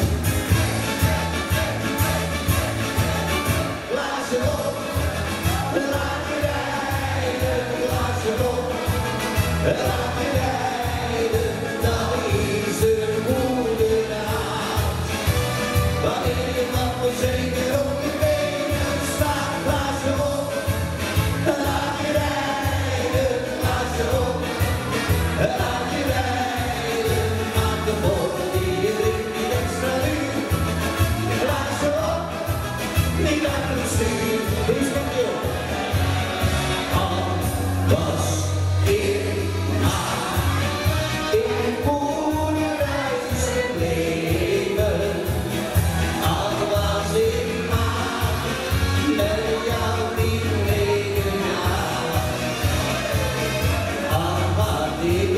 Glaasje op, laat je rijden. Glaasje op, laat je rijden. Dan is een goede nacht. Wanneer je man onzeker op je benen staat. Glaasje op, laat je rijden. Glaasje op, laat je rijden. Maak de borrel die je drinkt niet extra duur. Glaasje op, niet achter het stuur. Wees met je op. Al was ik maar in een boerderijs gebleven. Al was ik maar met jou niet meegegaan. Al had ik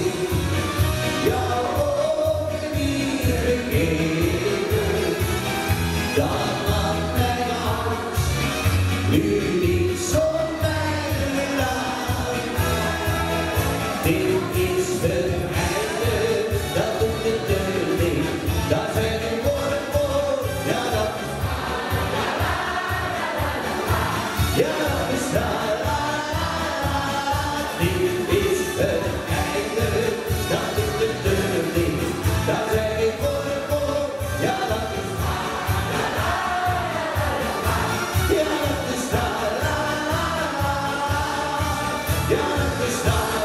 jou ook niet gegeven, dan had mijn hart nu niet zo pijn gedaan. Dit is het einde, dat doet de deur dicht. Daar zeg ik voor, ja dat is ja dat is dit is het einde, dat doet de deur dicht. Daar zeg ik voor, ja dat is ja dat is ja dat is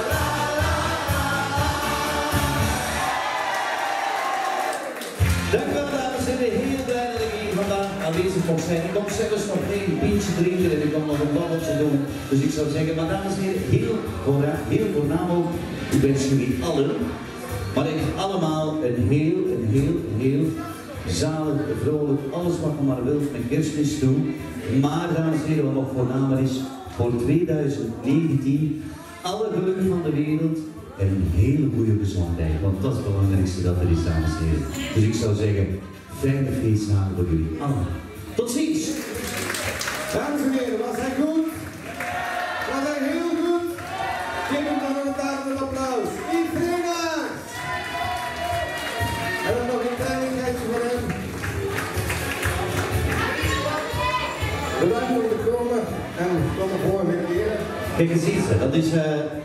Dank u wel, dames en heren. Heel blij dat ik hier vandaag aanwezig mocht zijn. Ik kon zelfs nog geen pintje drinken en ik kon nog een babbeltje doen. Dus ik zou zeggen, maar dames en heren, heel voornaam ook, ik wens jullie allen, maar echt allemaal een heel zalig, vrolijk, alles wat je maar wilt met kerstmis doen. Maar dames en heren, wat nog voornamer is, voor 2019, alle geluk van de wereld en een hele goede gezondheid. Want dat is het belangrijkste dat er is, dames en heren. Dus ik zou zeggen, fijne feestdagen voor jullie allemaal. Tot ziens! Dames en heren, was hij goed? Was hij heel goed? Geef hem dan een taart een applaus. Iedereen uit! En dan nog een kleinigheidje voor hem. Bedankt om te komen en tot de volgende keer. Kijk eens iets, dat is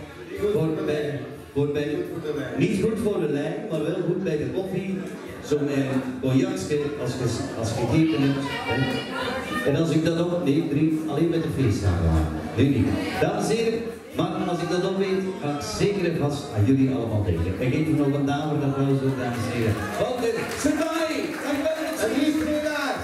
niet goed voor de lijn, maar wel goed bij de koffie. Zo'n cognacje als je gegeten hebt. En als ik dat ook, nee, 3, alleen met de feestdagen aan. Nee, niet. Dames en heren, maar als ik dat ook weet, ga ik zeker en vast aan jullie allemaal denken. En geef nog een naam voor dat wel zo, dames en heren. Walter Servai, dankjewel. En lief middags.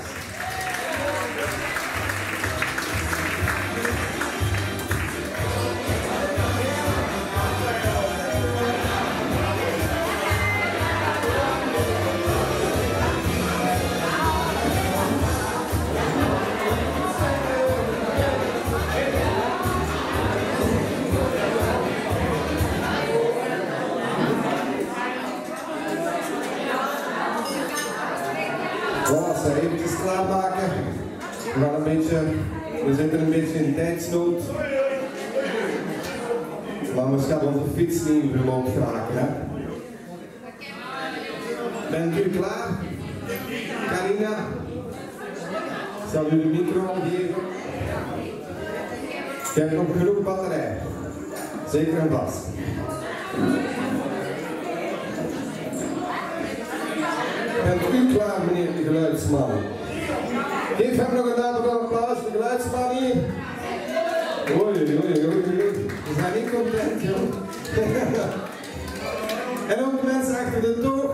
Voilà, eventjes klaarmaken. We zitten een beetje in tijdsnood. Maar we gaan onze fiets niet in verloop geraken. Hè? Bent u klaar? Carina? Zal u de micro geven? Je hebt nog genoeg batterij. Zeker en vast. Bent u klaar, meneer de geluidsman? Geef hem nog een daverend applaus, de geluidsman hier. Oei, oei, oei, oei. We zijn niet content, joh. En ook de mensen achter de toog.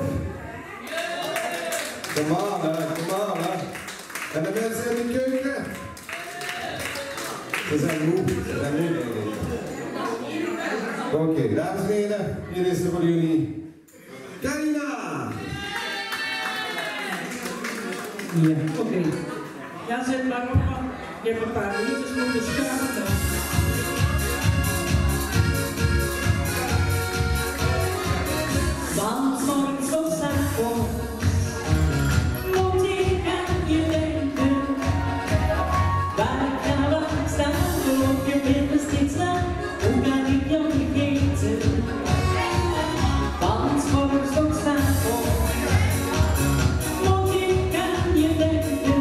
Kom aan, hè, kom aan, hè. En de mensen in de keuken. Ze zijn moe, denk ik. Oké, dames en heren, hier is er voor jullie Carina. Ja, oké. Ja, zet maar op, man. Je hebt een paar liedjes moeten schuiven. Want morgens of 's avonds moet ik aan je denken. Waar ik ga lang staan, loop je met me steeds na. Hoe ga ik jou vergeten? Want morgens of 's avonds moet ik aan je denken.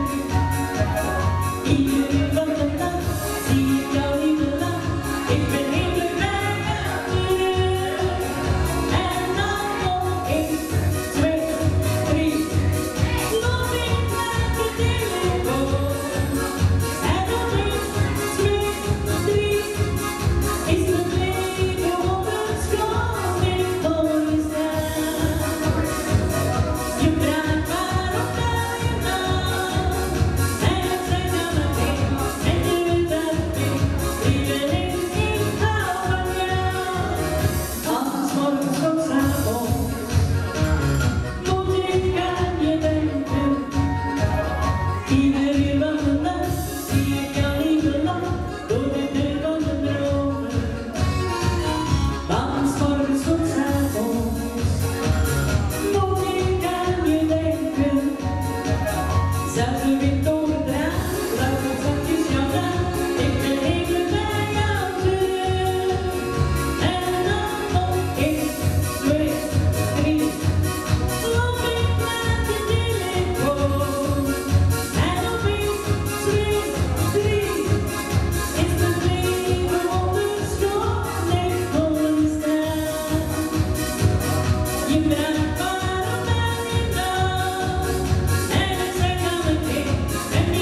Ieder uur van de dag zie ik jou in de lach. Ik ben heel blij met je. En dan nog 1, 2, 3. Loop ik naar de telefoon. En dan 1, 2, 3. Is het leven wonderschoon in mooie staan. Je vraagt waarom bel je nou? En het zegt aan het heen. En je weet dat ik iedereen, ik hou van jou. Als morgens of 's avonds moet ik aan je denken. Ieder uur van de dag zie ik jou lieve lach door de deur van de dromen. Want morgens of 's avonds moet ik aan je denken. Zelfs de wind overdraagt, luistert zachtjes jouw naam. Ik ben even bij jou terug. En dan nog 1, 2, 3. Loop ik naar de telefoon. En op 1, 2, 3. Is het leven wonderschoon in mooie staan. Je vraagt waarom ben je nou? En het zegt aan het heen. En je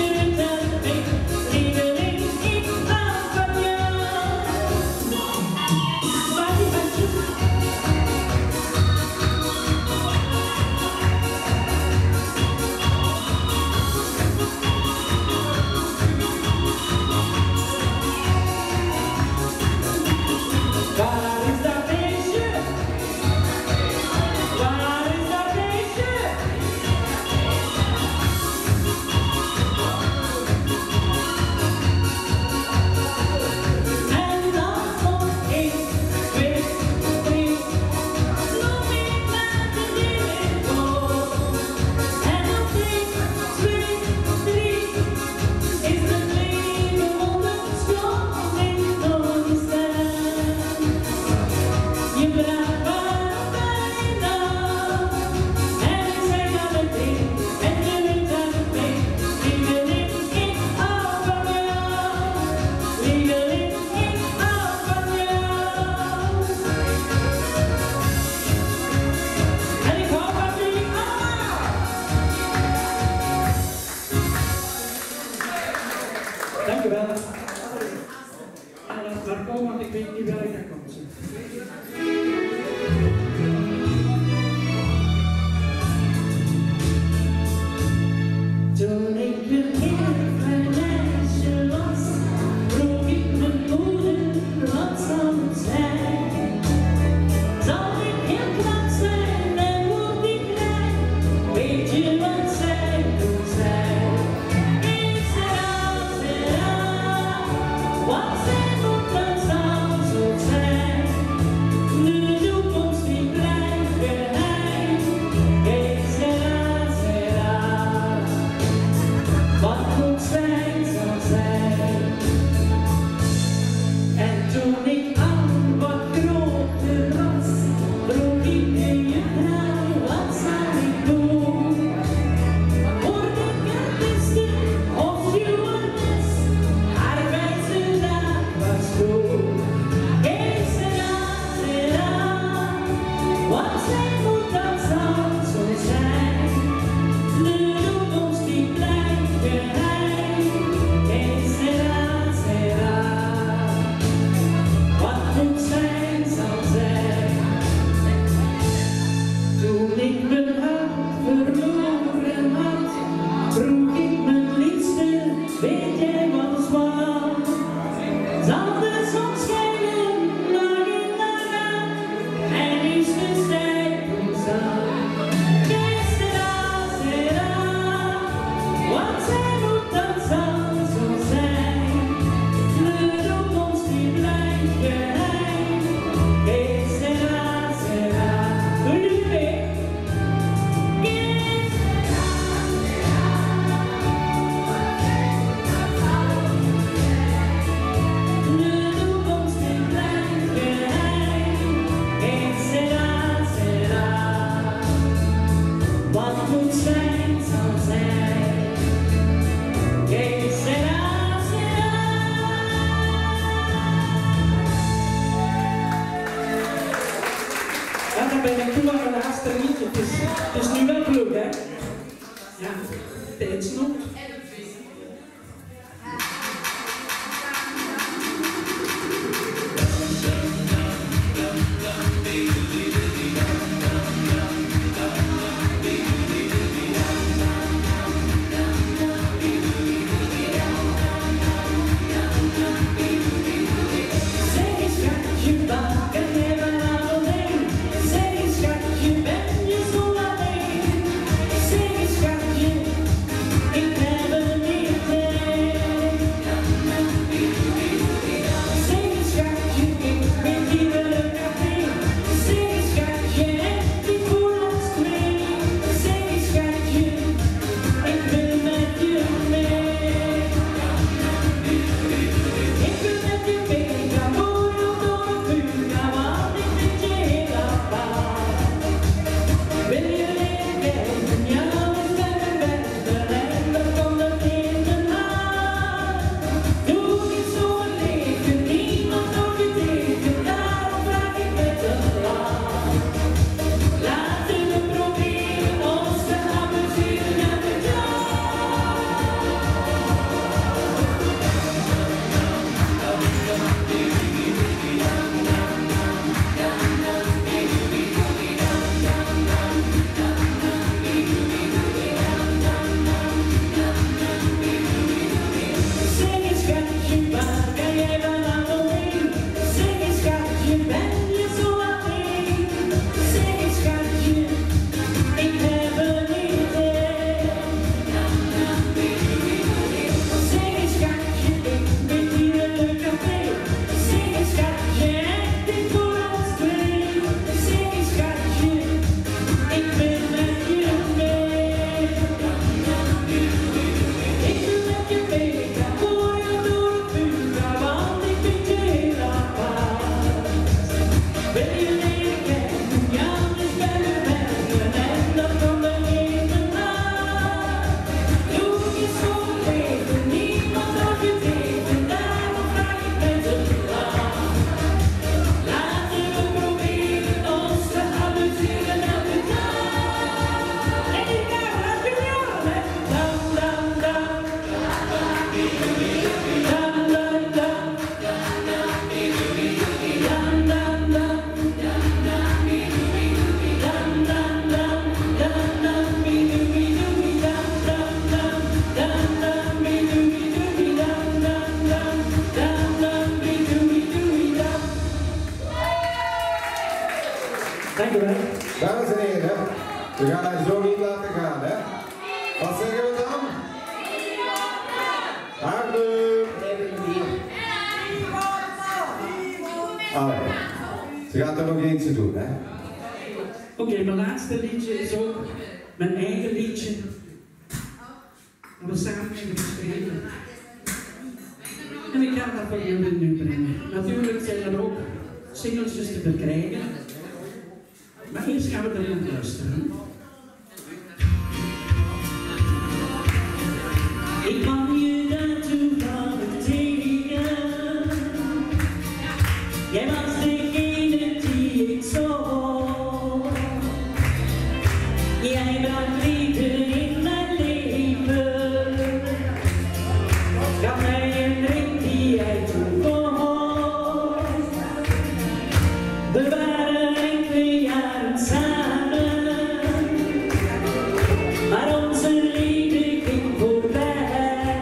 Dankjewel. Ja, laat maar komen, want ik weet niet welke dat komt. Toen ik een klein meisje was, vroeg ik mijn moeder wat zou het zijn. Zal ik heel plat zijn en word ik klein? Weet je wat zij toen zei? Ik zei wat zij doet, dat zou zo zijn. Ze gaat er nog eentje doen, hè? Oké, mijn laatste liedje is ook mijn eigen liedje. Dat we samen hebben geschreven. En ik ga dat voor jullie nu brengen. Natuurlijk zijn er ook singeltjes te verkrijgen. Maar eerst gaan we er naar luisteren. Ik kwam je daartoe van het tegen. Jij was degene die ik zocht. Jij bracht liefde in mijn leven. Gaf mij een ring die jij toen kocht. We waren enkele jaren samen, maar onze liefde ging voorbij.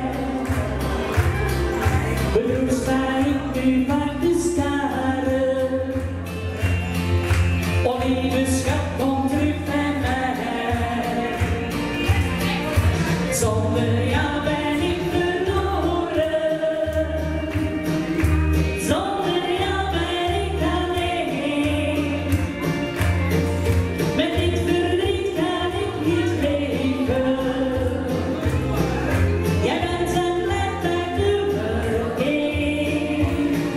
Bedroefd sta ik nu vaak te staren. O lieve schat, kom terug bij mij. Zonder jou ben ik verloren. Zonder jou ben ik alleen. Met dit verdriet kan ik niet leven. Jij bent en blijft mijn nummer 1.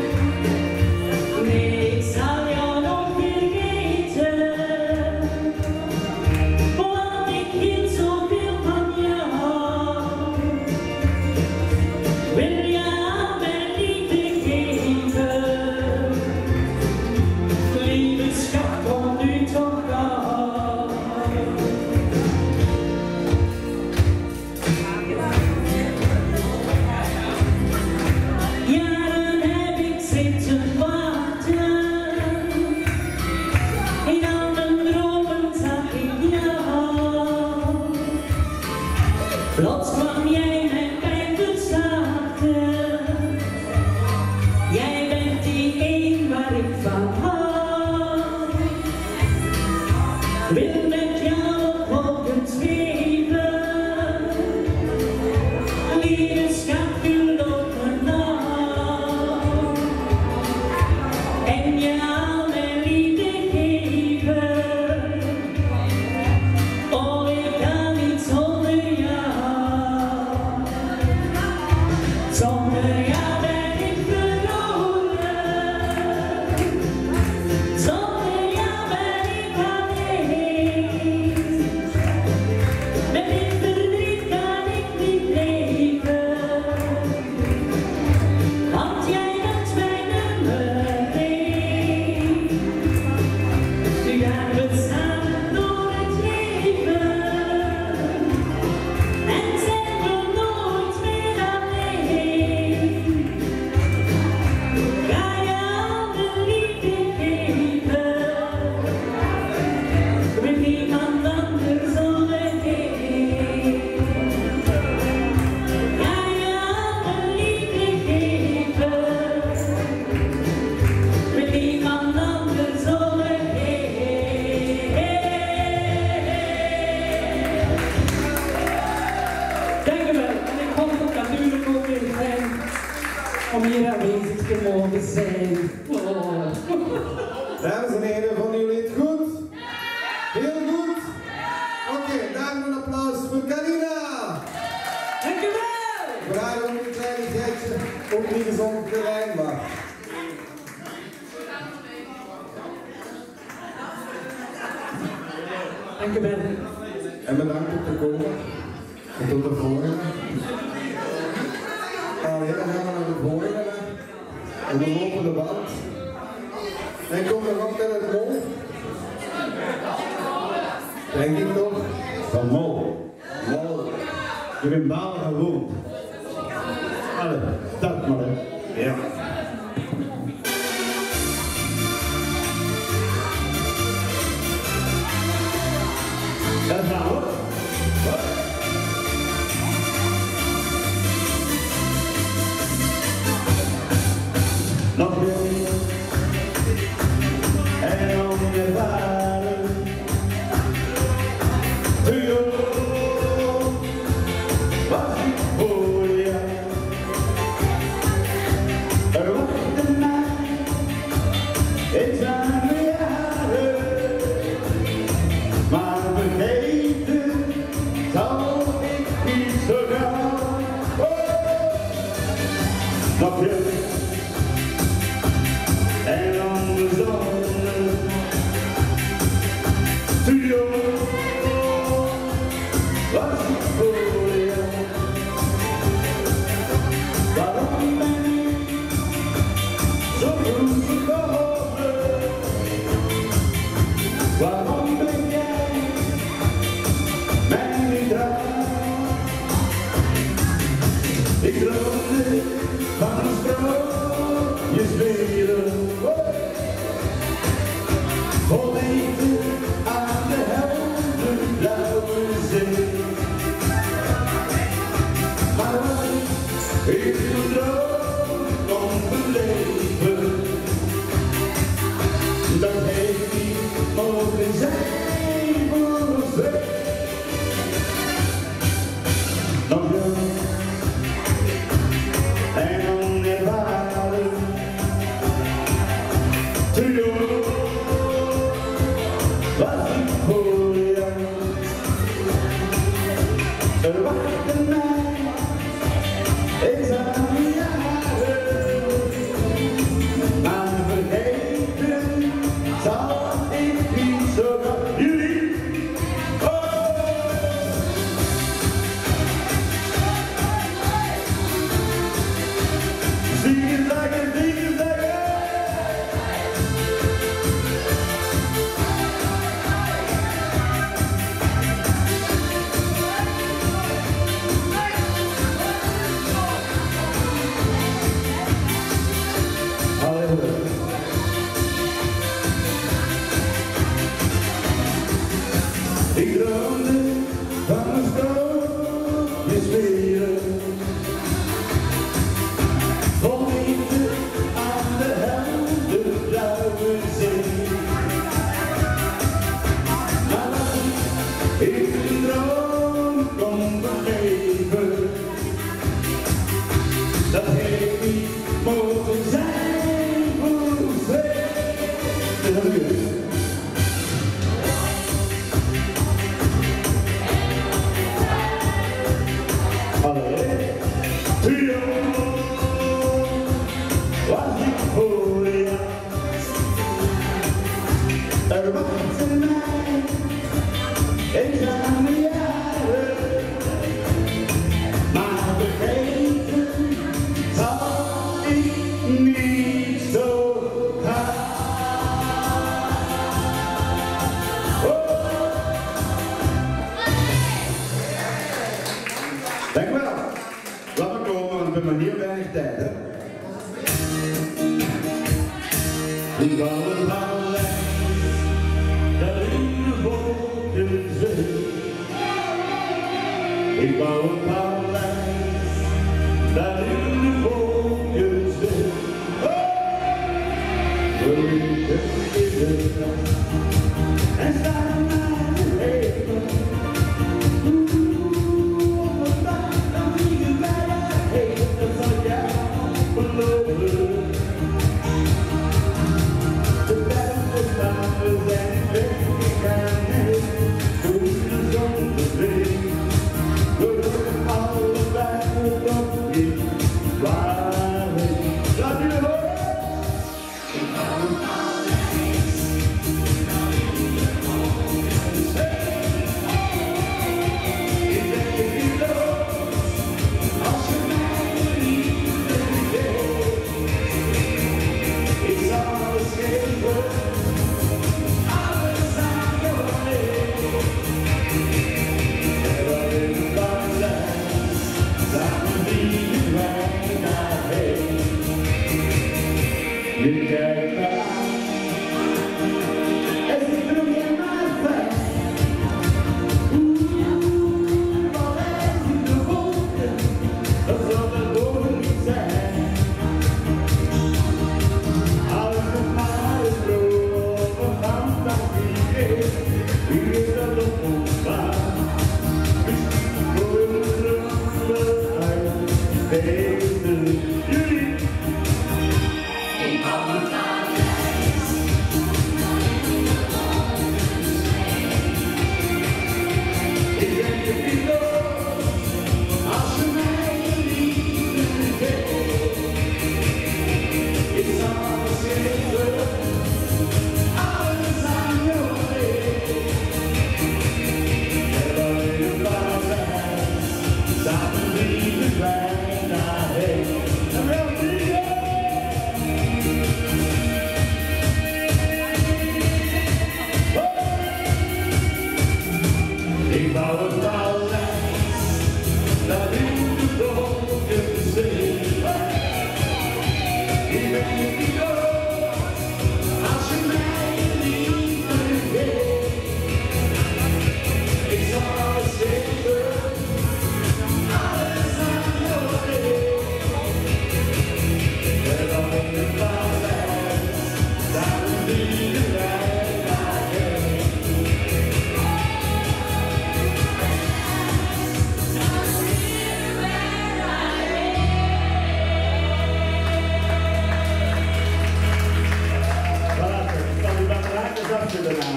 Nee, ik zal jou nooit vergeten. Want ik hield zoveel van jou. Wil jou mijn liefde geven? Lieve schat, kom nu toch af. Jaren heb ik zitten wachten. In al mijn dromen zag ik jou. Plots kwam jij mijn pijn verzachten. Jij bent die een waar ik van hou. Wil met jou op wolken zweven. Lieve schat, geloof me nou. En je al mijn liefde geven. Oh, ik kan niet zonder jou. Zonder jou ben ik verloren. Zonder jou ben ik alleen. Met dit verdriet kan ik niet leven. Want jij bent mijn nummer 1. Nu gaan we samen door het leven. En zijn we nooit meer alleen. Ga je al de liefde geven. Wil niemand anders om me heen. Ga je al de liefde geven. Wil niemand anders om me heen. Dank u wel. En ik hoop het natuurlijk ook weer fijn om hier aanwezig te mogen zijn. Oh. Dames en heren, vonden jullie het goed? Heel goed? Oké, daarom een applaus voor Carina. Dank u wel. Voor haar ook een kleinigheidje, ook niet eens op het terrein, maar... Dank u wel. En bedankt om te komen. En tot de volgende. Ja, dan gaan we naar de volgende. En we lopen de band. En komt er nog naar het mol? Denk ik toch? Van Mol. Mol. Je bent balen gewoond. Allee, start maar hè. Ja. Daar gaan we. Nog jong en onervaren. Te jong was ik voor Snap je? En dan de zon. Studio was ik voor jou. Waarom ben ik zo goed gekomen? Waarom ben jij mij niet trouw? Ik droomde van een sprookjes wereld. Vol liefde aan de helder blauwe zee. Maar wat ik een droom om te leven, dat heeft niet mogen zijn voor ons twee. Nog jong en onervaren, te jong was ik voor jou. Er wachten mij eenzame jaren, maar vergeten zal ik niet zo van jullie. Oh! Zing het lekker, zing het lekker! Ik droomde van een sprookjes wereld, vol liefde aan de helder blauwe zee. Maar als ik een droom kon beleven, dat heeft niet mogen zijn voor ons twee. Te jong was ik voor jou. Er wachten mij eenzame jaren, maar vergeten zal ik niet zo gaan. Oh. Dank u wel. Laat me komen, want ik ben maar heel weinig tijd, hè. Ik wou een paleis dat in de wolken zweeft. Ik wou een paleis dat in de wolken zweeft. Wil ik het in de nacht en staan naar de hemel.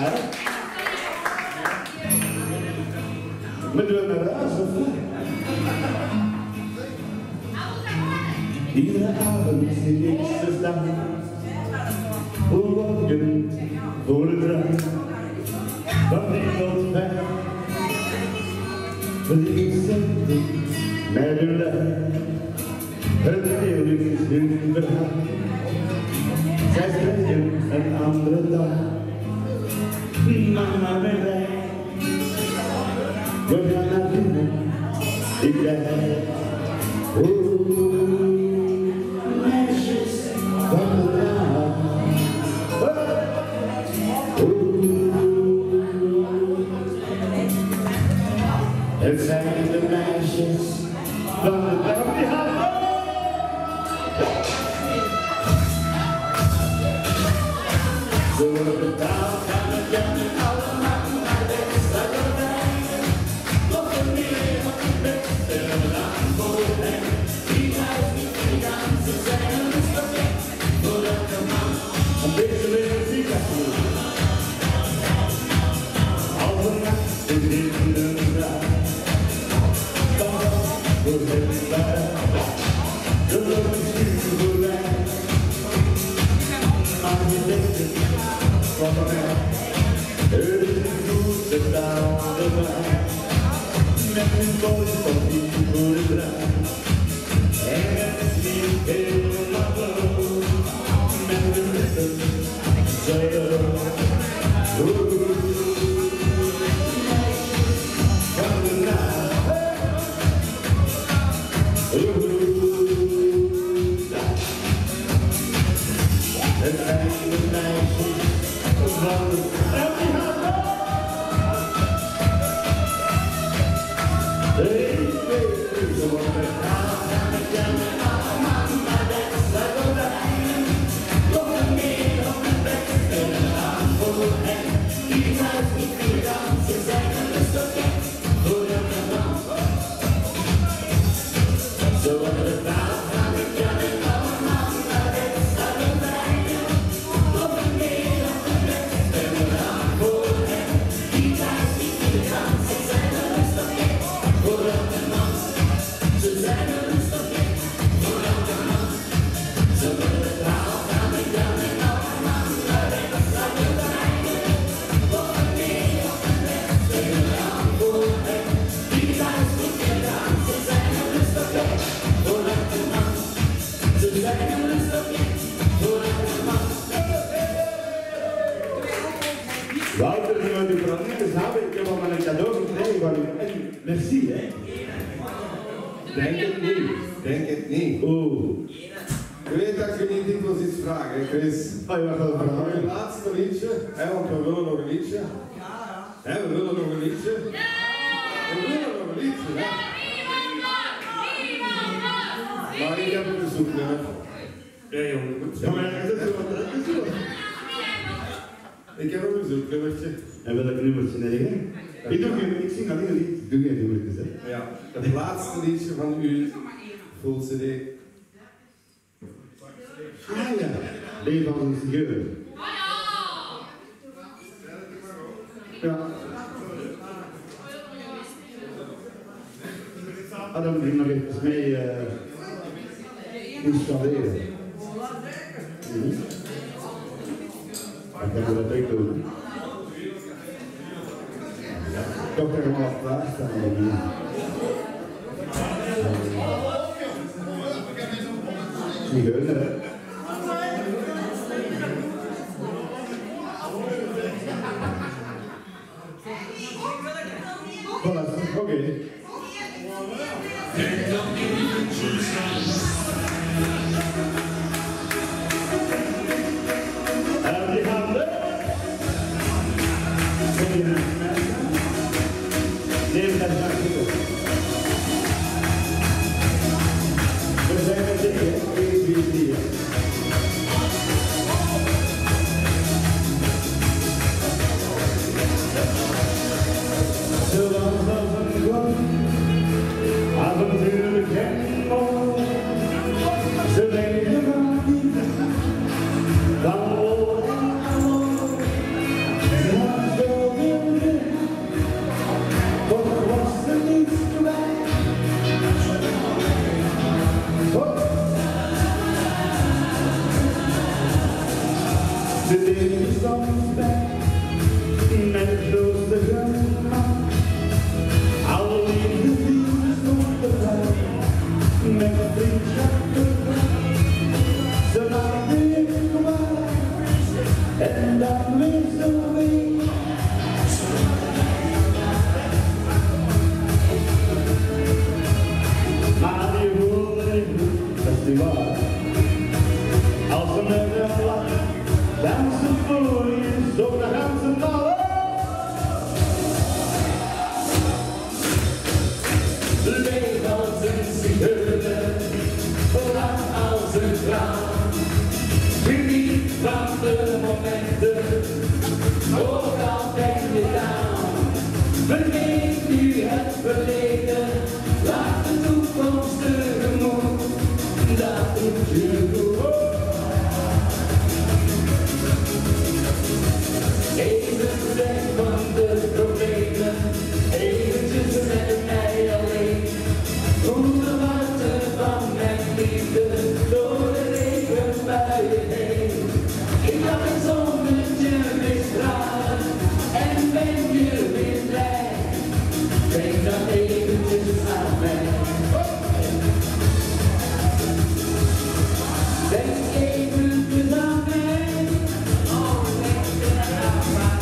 Moeten we naar huis of wat? Iedere avond zit ik te staan, verwachtend voor de draai. Van die tot vijf, wil ik zitten met een lijn. Het deel is hun verhaal, zij spreken een andere taal. Mama ben blij, we gaan naar binnen, ik blijf. Meisjes van de naam. Het zijn de meisjes van de naam. Ze worden betaald aan het jangen allemaal naar de stadionijn. Tot de wereld het beste land voor hen. Die huis niet gegaan, ze zijn een stoket voor elke man. Een beetje weer als een nacht in de straat. Dan voor het buiten, de lucht is nu voorbij. Maar je denkt het van mij, het is niet goed te staan erbij. Met een bootje van die voor de draai. En het is niet helemaal bloot, met de lippen zo. Van de naam. Het zijn de meisjes van de ze worden betaald aan het jangen allemaal naar de stadionijn. Tot de wereld het beste land voor hen. Die thuis niet gegaan, ze zijn een stoket voor elke man. Ze worden betaald aan het jangen allemaal naar de stadionijn. Tot de wereld het beste land voor hen. Die thuis niet gegaan, ze zijn een stoket voor elke man. Ze zijn een stoket voor elke man. Ze worden betaald aan de jangen allemaal naar de stadionijn. Tot de wereld het beste land voor hen. Die thuis niet gegaan, ze zijn een stoket voor elke man. Ze zijn een stoket voor elke man. Wouter, nu we de branders hebben, ik heb al een cadeau gekregen van u. En merci, hè. Denk het niet, denk het niet. Oeh. Je weet dat je niet dikwijls iets vraagt, hè Chris? Oh, je mag wel Maar vragen. een laatste liedje, hè, want we willen nog een liedje. Hè, we willen nog een liedje. We willen nog een liedje, hè. Maar ik heb een bezoeknummer. Ja, jongen, goed. Ja, maar dat is wat dat is zo. Ik heb een bezoeknummertje. En welk nummertje negen? Ik zing alleen een lied. Ik doe geen nummertjes, hè. Ja, het laatste liedje van uw full CD. Ah ja, Leven van een Zigeur. Ja. Ah, dan moet ik nog even mee installeren. Dan kan je dat ook doen. Toch helemaal klaarstaan. Zigeur, hè? Voilà, oké. En die handen. Neem dat zakje op. We zijn met dingen, 1, 2, 3. Zoals als een god, avontuurlijk en mooi. Ze weten van niet, van oor en oor. niet waar. Als we met hem lachen, dansen voor je, zo de ganse nacht. Leef als een zigeuner, lang als een kraan. Geniet van de momenten, ook al ben je down. Vergeet nu het verleden, laat de toekomst tegemoet. Dat doet je goed. Even weg van de problemen, eventjes met mij alleen. Voel de warmte van mijn liefde door de regenbuien heen. Ik kan het zonnetje weer stralen en ben je weer blij. Denk dan eventjes aan mij. Denk eventjes aan mij. Oh, denk aan mij.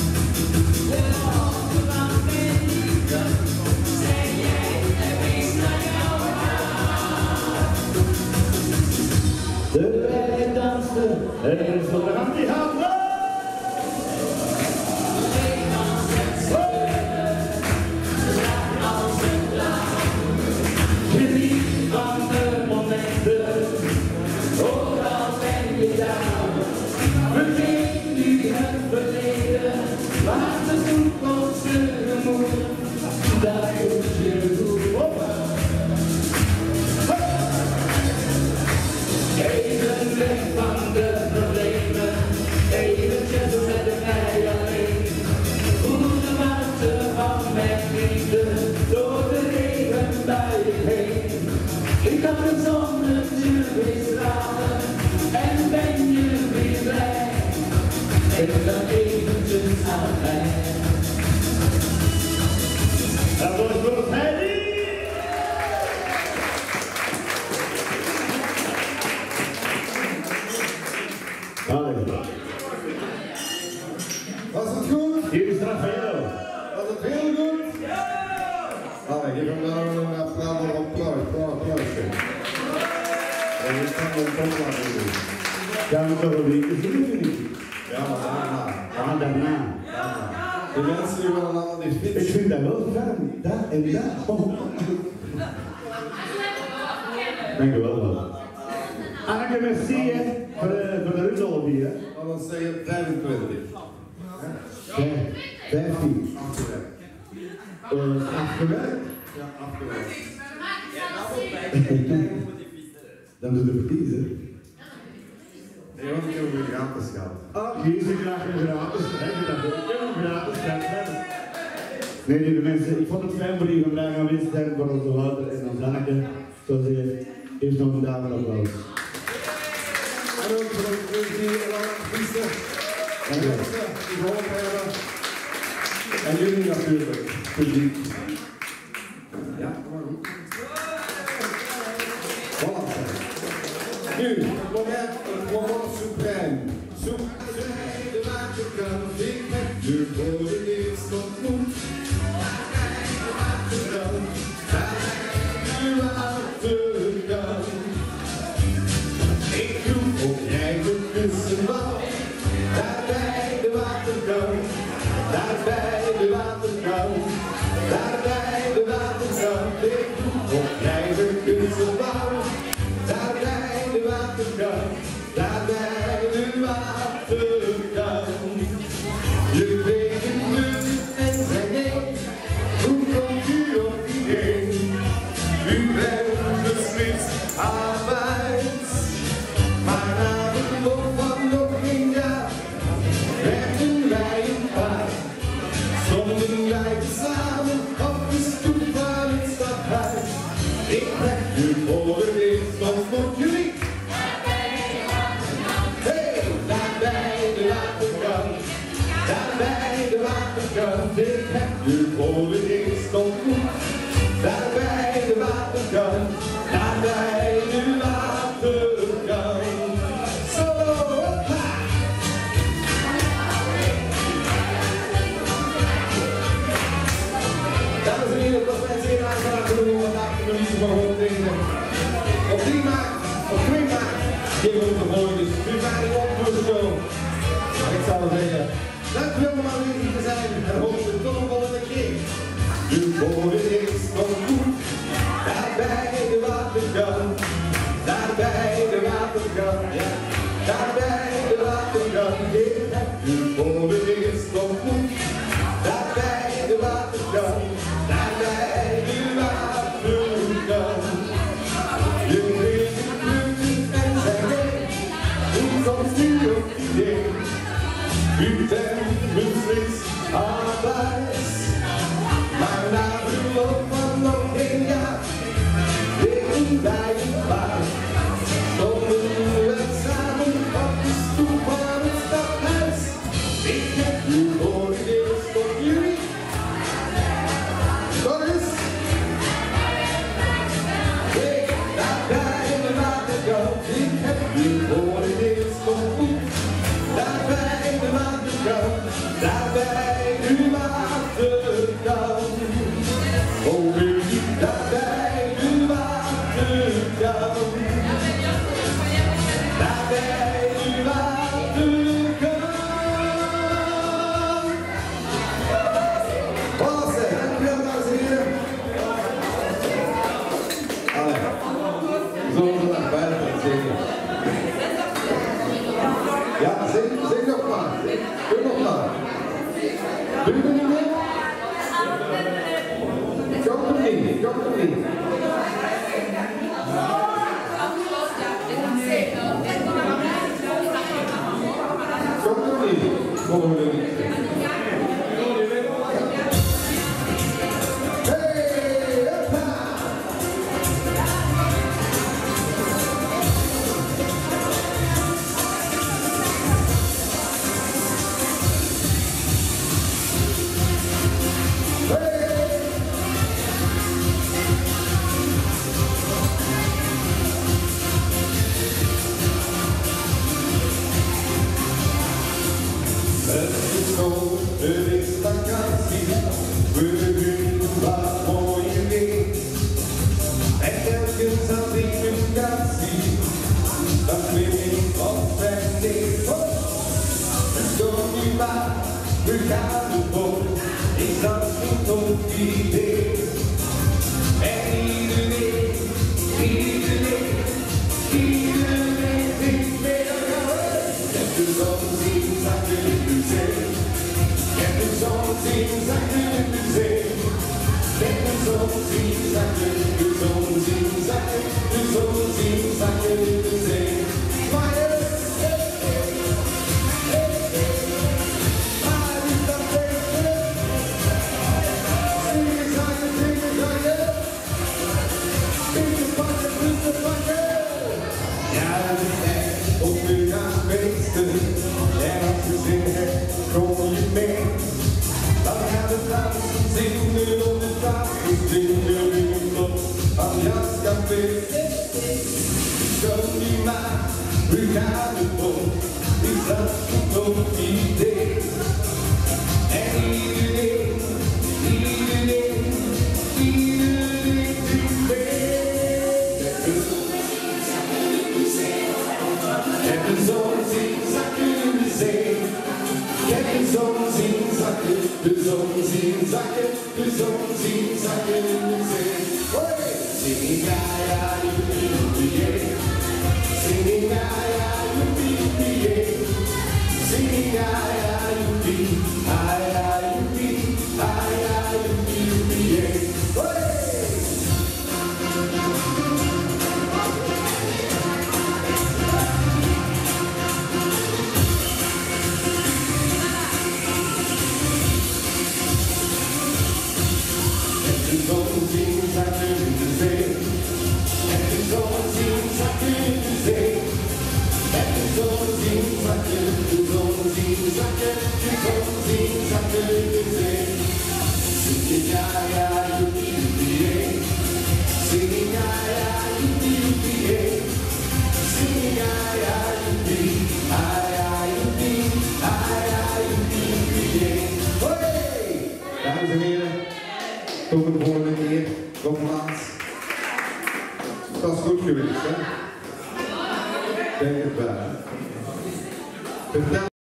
De dansen, en zo de hand die gaat. Geniet van de momenten, ook al ben je down. Vergeet nu het verleden, laat de toekomst tegemoet. Dat doet je goed. Even weg van de problemen, eventjes met mij alleen. Voel de warmte van mijn liefde door de regenbuien heen. Ik kan het zonnetje weer stralen en ben je weer blij. Denk dan eventjes aan mij. Dat was voor Heidi. Was het goed? Hier is Rafael. Was het heel goed? Ja! Allee, geef hem daar een applaus voor applaus. En je kan hem toch laten doen. Gaan we toch een beetje zien of niet? Ja, maar daarna. Ja, daarna. De mensen die willen allemaal die Ik fiets. vind dat wel fijn. Dat en dat. Oh. Dank u wel. Anneke, merci hè, voor de Rudolf hier. Hè. Dan zeg je 25. 15. Afgewerkt? Ja, afgewerkt. Dan doe je de verkiezen. Nee, want ik heb weer gratis gehad. Hier is een graag een gratis. Heb je dat ook? Een gratis. Nee, lieve mensen, ik vond het fijn voor jullie vandaag aanwezig zijn voor onze Wouter en onze Anneke. Zoals je eerst nog een dame applaus. En ook voor de hier en alle artiesten. En mensen die geholpen hebben. En jullie natuurlijk, publiek. Ja, maar goed. Voilà. Nu, het moment suprême. De waterkant, ik heb je voor het eerst ontmoet. De waterkant, de waterkant. Ik roep op jij moet kussen wou. Daar bij de waterkant, daar bij de waterkant, daar bij de waterkant. Ik roep op jij moet kussen wou. Daar bij de waterkant, daar bij de waterkant. Je weet het nu en zei nee, hoe komt u op die idee? U bent beslist arbeid, maar na de loop van nog een jaar werden wij een paar. Stonden wij samen op de stoep van het stadhuis. Ik heb u voor het eerst ontmoet jullie. Hey, daar bij de waterkant, daar bij de waterkant. Ik heb u voor het eerst ontmoet. Daar bij de waterkant, daar bij de waterkant. Zo, hoppa! Dames en heren, dat was mijn zeer aangenaam genoegen vandaag te verliezen van Hoogtenen. Op 3 maart Geef ons de volgende. Nu zijn we op voor de show. Maar ik zou zeggen, dankjewel om aanwezig te zijn. En hopelijk tot een volgende keer. De volgende is nog goed. Daar bij de waterkant. Daar bij de waterkant. Ja. Daar bij de waterkant. Ja. De volgende is nog goed. Daar bij de waterkant. Daar bij de waterkant. Je weet het lukt en zijn weg. Hoe komt u op idee? U bent beslist aanwijs. Maar na verloop van nog geen jaar weten wij het waar. Stonden we samen op de stoep van het stadhuis. Ik heb nu voor het eerst op jullie. Toch eens? Daar bij de waterkant. Ik heb nu voor het eerst ontmoet. Daar bij de waterkant. Daar bij de waterkant. Oh, baby, daar bij de waterkant. Daar bij de waterkant. Wassen, dankjewel dames en heren. Allee, zo vandaag buiten zingen. Ja, zing nog maar. Doe nog maar. Doe je het niet meer? Komt er niet, komt er niet. Komt er niet. Komen we niet. Hey, hoppa! Het is vakantie, we doen wat voor je weet. En telkens als ik een kaart zie, dan weet ik of en nee. Het komt niet maar, we gaan ervoor, is dat een goed idee. En iedereen zingt mee elkaar. Let de zon zien, zakken in de zee. Let de zon zien, zakken in de zee. Let de zon zien, zakken, de zon zien, zakken, de zon zien, zakken in de zee. Fire! Maar is dat beter? Zingen, zakken, zingen, zakken. Zingen, pakken, rusten, pakken. Ja, het is echt op de gaan feesten. En als je zin hebt, kom je mee. Dan gaan we dansen, zingen op de tafel, zingen in het lot van Jazzcafé. Kom niet maar, we gaan ervoor, is dat een goed idee. En iedereen zingt mee. Let de zon zien, zakken in de zee. Let de zon zien, zakken, de zon zien, zakken, de zon zien, zakken in de zee. Hoi! Zinging ja, ja, joepie, joepie, jee. Zinging ja, ja, joepie, joepie, jee. Zinging ja, ja, joepie, ah, ja, joepie, ah, ja, joepie, joepie, jee. Hoi! De zon zien, zakken in de zee. En de zon zien, zakken in de zee. En de zon zien, zakken, de zon zien, zakken, de zon zien, zakken in de zee. Zing je ja, ja, joepie, joepie, jee. Zing je ja, ja, joepie, joepie, jee. Zing je ja, ja, joepie, ah, ja, joepie, ah, ja, joepie, joepie, jee. Hoi! Dames en heren. Tot de volgende keer, nogmaals. Het was goed geweest, hè?